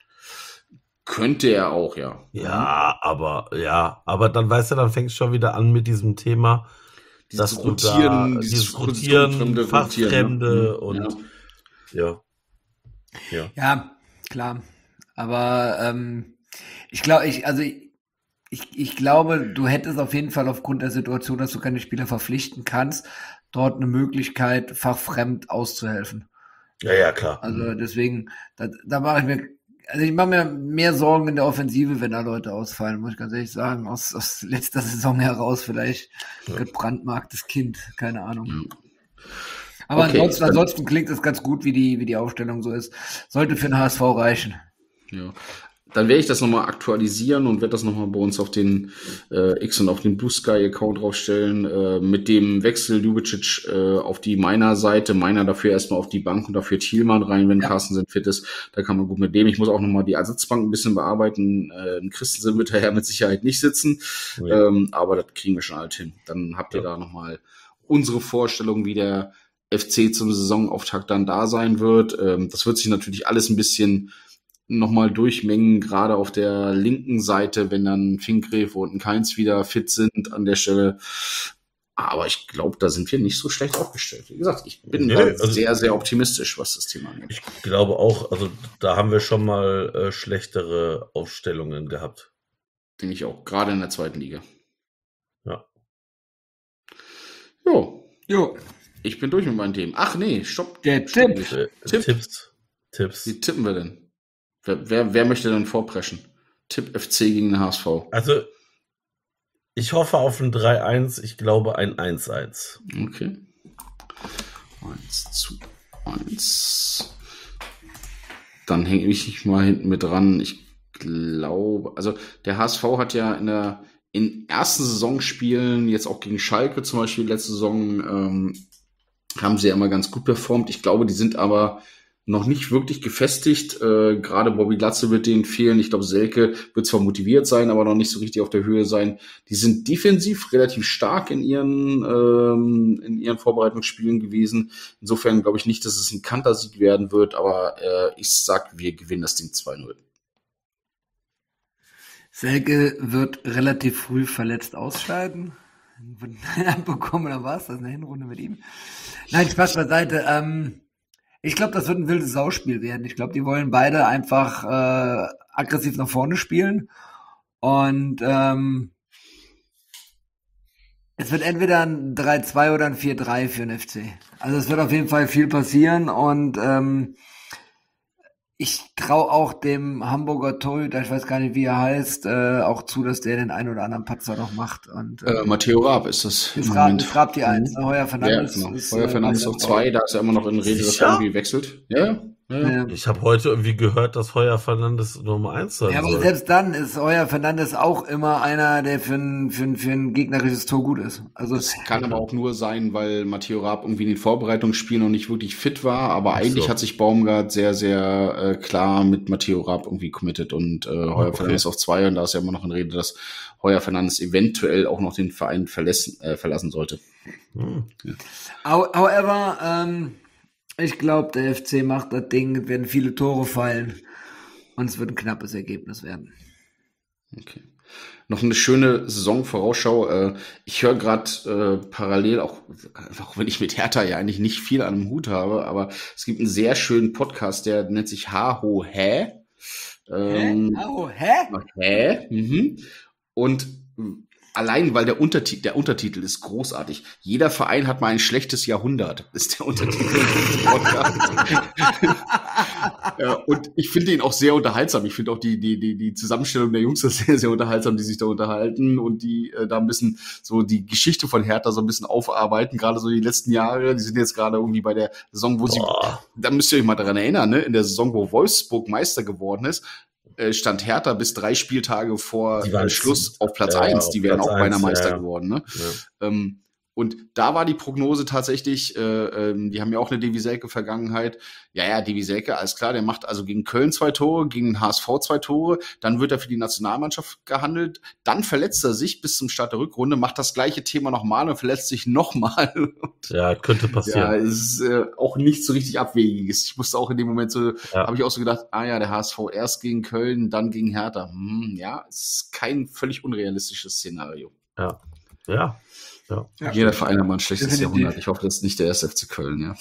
Könnte er auch, ja. Ja, aber, ja, aber dann weißt du, dann fängst du schon wieder an mit diesem Thema, Dieses dass Rotieren, du da, dieses dieses Rotieren, Fachfremde ne? und ja. Ja. Ja, klar. Aber ähm, ich glaube, ich, also ich, ich glaube, du hättest auf jeden Fall aufgrund der Situation, dass du keine Spieler verpflichten kannst, dort eine Möglichkeit, fachfremd auszuhelfen. Ja, ja, klar. Also deswegen, da, da mache ich mir, also ich mache mir mehr Sorgen in der Offensive, wenn da Leute ausfallen, muss ich ganz ehrlich sagen. Aus, aus letzter Saison heraus vielleicht ja. gebrandmarktes Kind, keine Ahnung. Aber okay. ansonsten, ansonsten klingt es ganz gut, wie die, wie die Aufstellung so ist. Sollte für den H S V reichen. Ja. Dann werde ich das nochmal aktualisieren und werde das nochmal bei uns auf den äh, X und auf den Blue Sky Account draufstellen. Äh, mit dem Wechsel Lubicic äh, auf die Meiner-Seite. Meiner dafür erstmal auf die Bank und dafür Thielmann rein, wenn ja. Carstensen fit ist. Da kann man gut mit dem. Ich muss auch nochmal die Ersatzbank ein bisschen bearbeiten. Äh, Christensen wird daher mit Sicherheit nicht sitzen. Ja. Ähm, aber das kriegen wir schon halt hin. Dann habt ihr ja. da nochmal unsere Vorstellung, wie der F C zum Saisonauftakt dann da sein wird. Ähm, das wird sich natürlich alles ein bisschen nochmal durchmengen, gerade auf der linken Seite, wenn dann Finkgräfe und ein Keins wieder fit sind an der Stelle. Aber ich glaube, da sind wir nicht so schlecht aufgestellt. Wie gesagt, ich bin Nee, da also- sehr, sehr optimistisch, was das Thema angeht. Ich glaube auch, also da haben wir schon mal äh, schlechtere Aufstellungen gehabt. Denke ich auch, gerade in der zweiten Liga. Ja. Jo, Jo, ich bin durch mit meinen Themen. Ach nee, stopp. der Stopp. Tipp. Äh, Tipp. Tipps. Tipps. Wie tippen wir denn? Wer, wer, wer möchte denn vorpreschen? Tipp F C gegen den H S V. Also, ich hoffe auf ein drei eins, ich glaube ein eins eins. Okay. eins zu eins. Dann hänge ich mich mal hinten mit dran. Ich glaube, also der H S V hat ja in der in ersten Saisonspielen, jetzt auch gegen Schalke zum Beispiel letzte Saison, ähm, haben sie ja immer ganz gut performt. Ich glaube, die sind aber noch nicht wirklich gefestigt. Äh, gerade Bobby Glatze wird denen fehlen. Ich glaube, Selke wird zwar motiviert sein, aber noch nicht so richtig auf der Höhe sein. Die sind defensiv relativ stark in ihren ähm, in ihren Vorbereitungsspielen gewesen. Insofern glaube ich nicht, dass es ein Kantersieg werden wird, aber äh, ich sag, wir gewinnen das Ding zwei null. Selke wird relativ früh verletzt ausscheiden. Wird abbekommen oder was? Das ist eine Hinrunde mit ihm. Nein, Spaß beiseite. Ähm, ich glaube, das wird ein wildes Sauspiel werden. Ich glaube, die wollen beide einfach äh, aggressiv nach vorne spielen. Und ähm, es wird entweder ein drei zwei oder ein vier drei für den F C. Also es wird auf jeden Fall viel passieren und ähm, ich traue auch dem Hamburger Torhüter, ich weiß gar nicht, wie er heißt, äh, auch zu, dass der den einen oder anderen Patzer noch macht. Und Äh, Matteo Raab ist das. ist im Raab, Moment. ist Raab die Eins. Ne? Heuer Ja, Fernandes genau. ist Heuer Fernandes äh, auf zwei, da ist er immer noch in Rede, dass Sicher? er irgendwie wechselt. Ja, ja. Ja. Ich habe heute irgendwie gehört, dass Heuer Fernandes Nummer eins sein Ja, aber soll. selbst dann ist Heuer Fernandes auch immer einer, der für ein, für ein, für ein gegnerisches Tor gut ist. Also Das kann aber auch nur sein, weil Matteo Raab irgendwie in den Vorbereitungsspielen noch nicht wirklich fit war, aber Ach eigentlich so. hat sich Baumgart sehr, sehr äh, klar mit Matteo Raab irgendwie committed und äh, Heuer Okay. Fernandes auf zwei und da ist ja immer noch in Rede, dass Heuer Fernandes eventuell auch noch den Verein verlassen, äh, verlassen sollte. Hm. How- However, ähm, ich glaube, der F C macht das Ding, es werden viele Tore fallen und es wird ein knappes Ergebnis werden. Okay. Noch eine schöne Saisonvorausschau. Äh, Ich höre gerade äh, parallel, auch, auch wenn ich mit Hertha ja eigentlich nicht viel an dem Hut habe, aber es gibt einen sehr schönen Podcast, der nennt sich Ha-Ho Hä. Ähm, Hä? Oh, hä? Hä? Mhm. Und mh, allein, weil der Untertitel, der Untertitel ist großartig. Jeder Verein hat mal ein schlechtes Jahrhundert, ist der Untertitel des Podcasts. Ja, und ich finde ihn auch sehr unterhaltsam. Ich finde auch die, die, die, die Zusammenstellung der Jungs ist sehr, sehr unterhaltsam, die sich da unterhalten und die äh, da ein bisschen so die Geschichte von Hertha so ein bisschen aufarbeiten. Gerade so die letzten Jahre. Die sind jetzt gerade irgendwie bei der Saison, wo sie, Boah. da müsst ihr euch mal daran erinnern, ne? In der Saison, wo Wolfsburg Meister geworden ist, äh, stand Hertha bis drei Spieltage vor Die waren äh, Schluss auf Platz ja, eins. auf Die wären Platz auch beinahe eins, Meister ja. geworden, ne? Ja. Ähm, und da war die Prognose tatsächlich, äh, ähm, die haben ja auch eine Davy Selke-Vergangenheit. Ja, ja, Davy Selke, alles klar, der macht also gegen Köln zwei Tore, gegen den H S V zwei Tore, dann wird er für die Nationalmannschaft gehandelt, dann verletzt er sich bis zum Start der Rückrunde, macht das gleiche Thema nochmal und verletzt sich nochmal. Ja, könnte Ja, passieren. es ist äh, auch nicht so richtig Abwegiges. Ich musste auch in dem Moment so, Ja. habe ich auch so gedacht, ah ja, der H S V erst gegen Köln, dann gegen Hertha. Hm, ja, es ist kein völlig unrealistisches Szenario. Ja. Ja. Ja. Ja. Jeder Verein hat mal ein schlechtes Definitiv. Jahrhundert. Ich hoffe, das ist nicht der erste F C Köln, ja.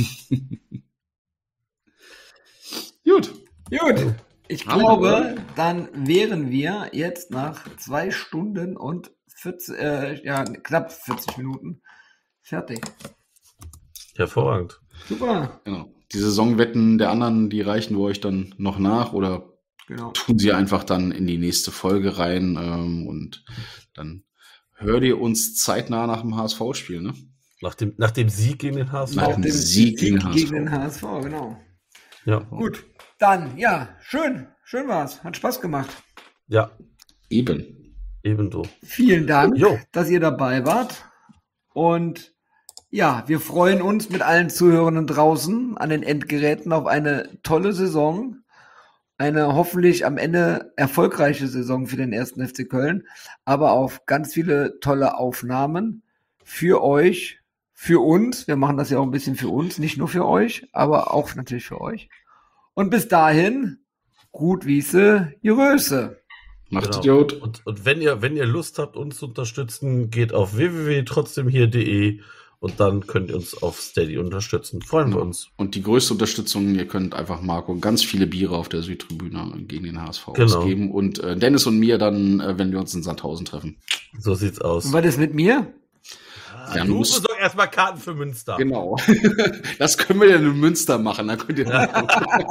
Gut. Gut. Ich Haben wir, glaube, oder? dann wären wir jetzt nach zwei Stunden und vierzig, äh, ja, knapp vierzig Minuten fertig. Hervorragend. Super. Genau. Die Saisonwetten der anderen, die reichen wir euch dann noch nach oder Genau. tun sie einfach dann in die nächste Folge rein ähm, und dann hört ihr uns zeitnah nach dem H S V-Spiel, ne? Nach dem, nach dem Sieg gegen den H S V. Nach Nach dem dem Sieg Sieg gegen H S V. gegen den H S V, genau. Ja. Gut. Dann, ja, schön. Schön war's. Hat Spaß gemacht. Ja, Eben. ebenso. Vielen Dank, Jo. dass ihr dabei wart. Und ja, wir freuen uns mit allen Zuhörenden draußen an den Endgeräten auf eine tolle Saison. Eine hoffentlich am Ende erfolgreiche Saison für den ersten F C Köln, aber auf ganz viele tolle Aufnahmen für euch, für uns. Wir machen das ja auch ein bisschen für uns, nicht nur für euch, aber auch natürlich für euch. Und bis dahin, gut wiese, Jüröse. Macht's Genau. gut. Und, und wenn ihr, wenn ihr Lust habt, uns zu unterstützen, geht auf w w w punkt trotzdem hier punkt de und dann könnt ihr uns auf Steady unterstützen. Freuen wir uns. Und die größte Unterstützung, ihr könnt einfach Marco ganz viele Biere auf der Südtribüne gegen den H S V Genau. ausgeben und äh, Dennis und mir dann, äh, wenn wir uns in Sandhausen treffen. So sieht's aus. Und was ist mit mir? Ah, Ja, du du musst- besorgst erstmal Karten für Münster. Genau. Das können wir dann in Münster machen. Da könnt ihr dann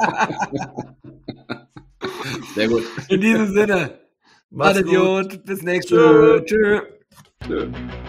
Sehr gut. In diesem Sinne. Macht's Macht's gut. gut. Bis nächste Tschö. Woche. Tschö. Tschö.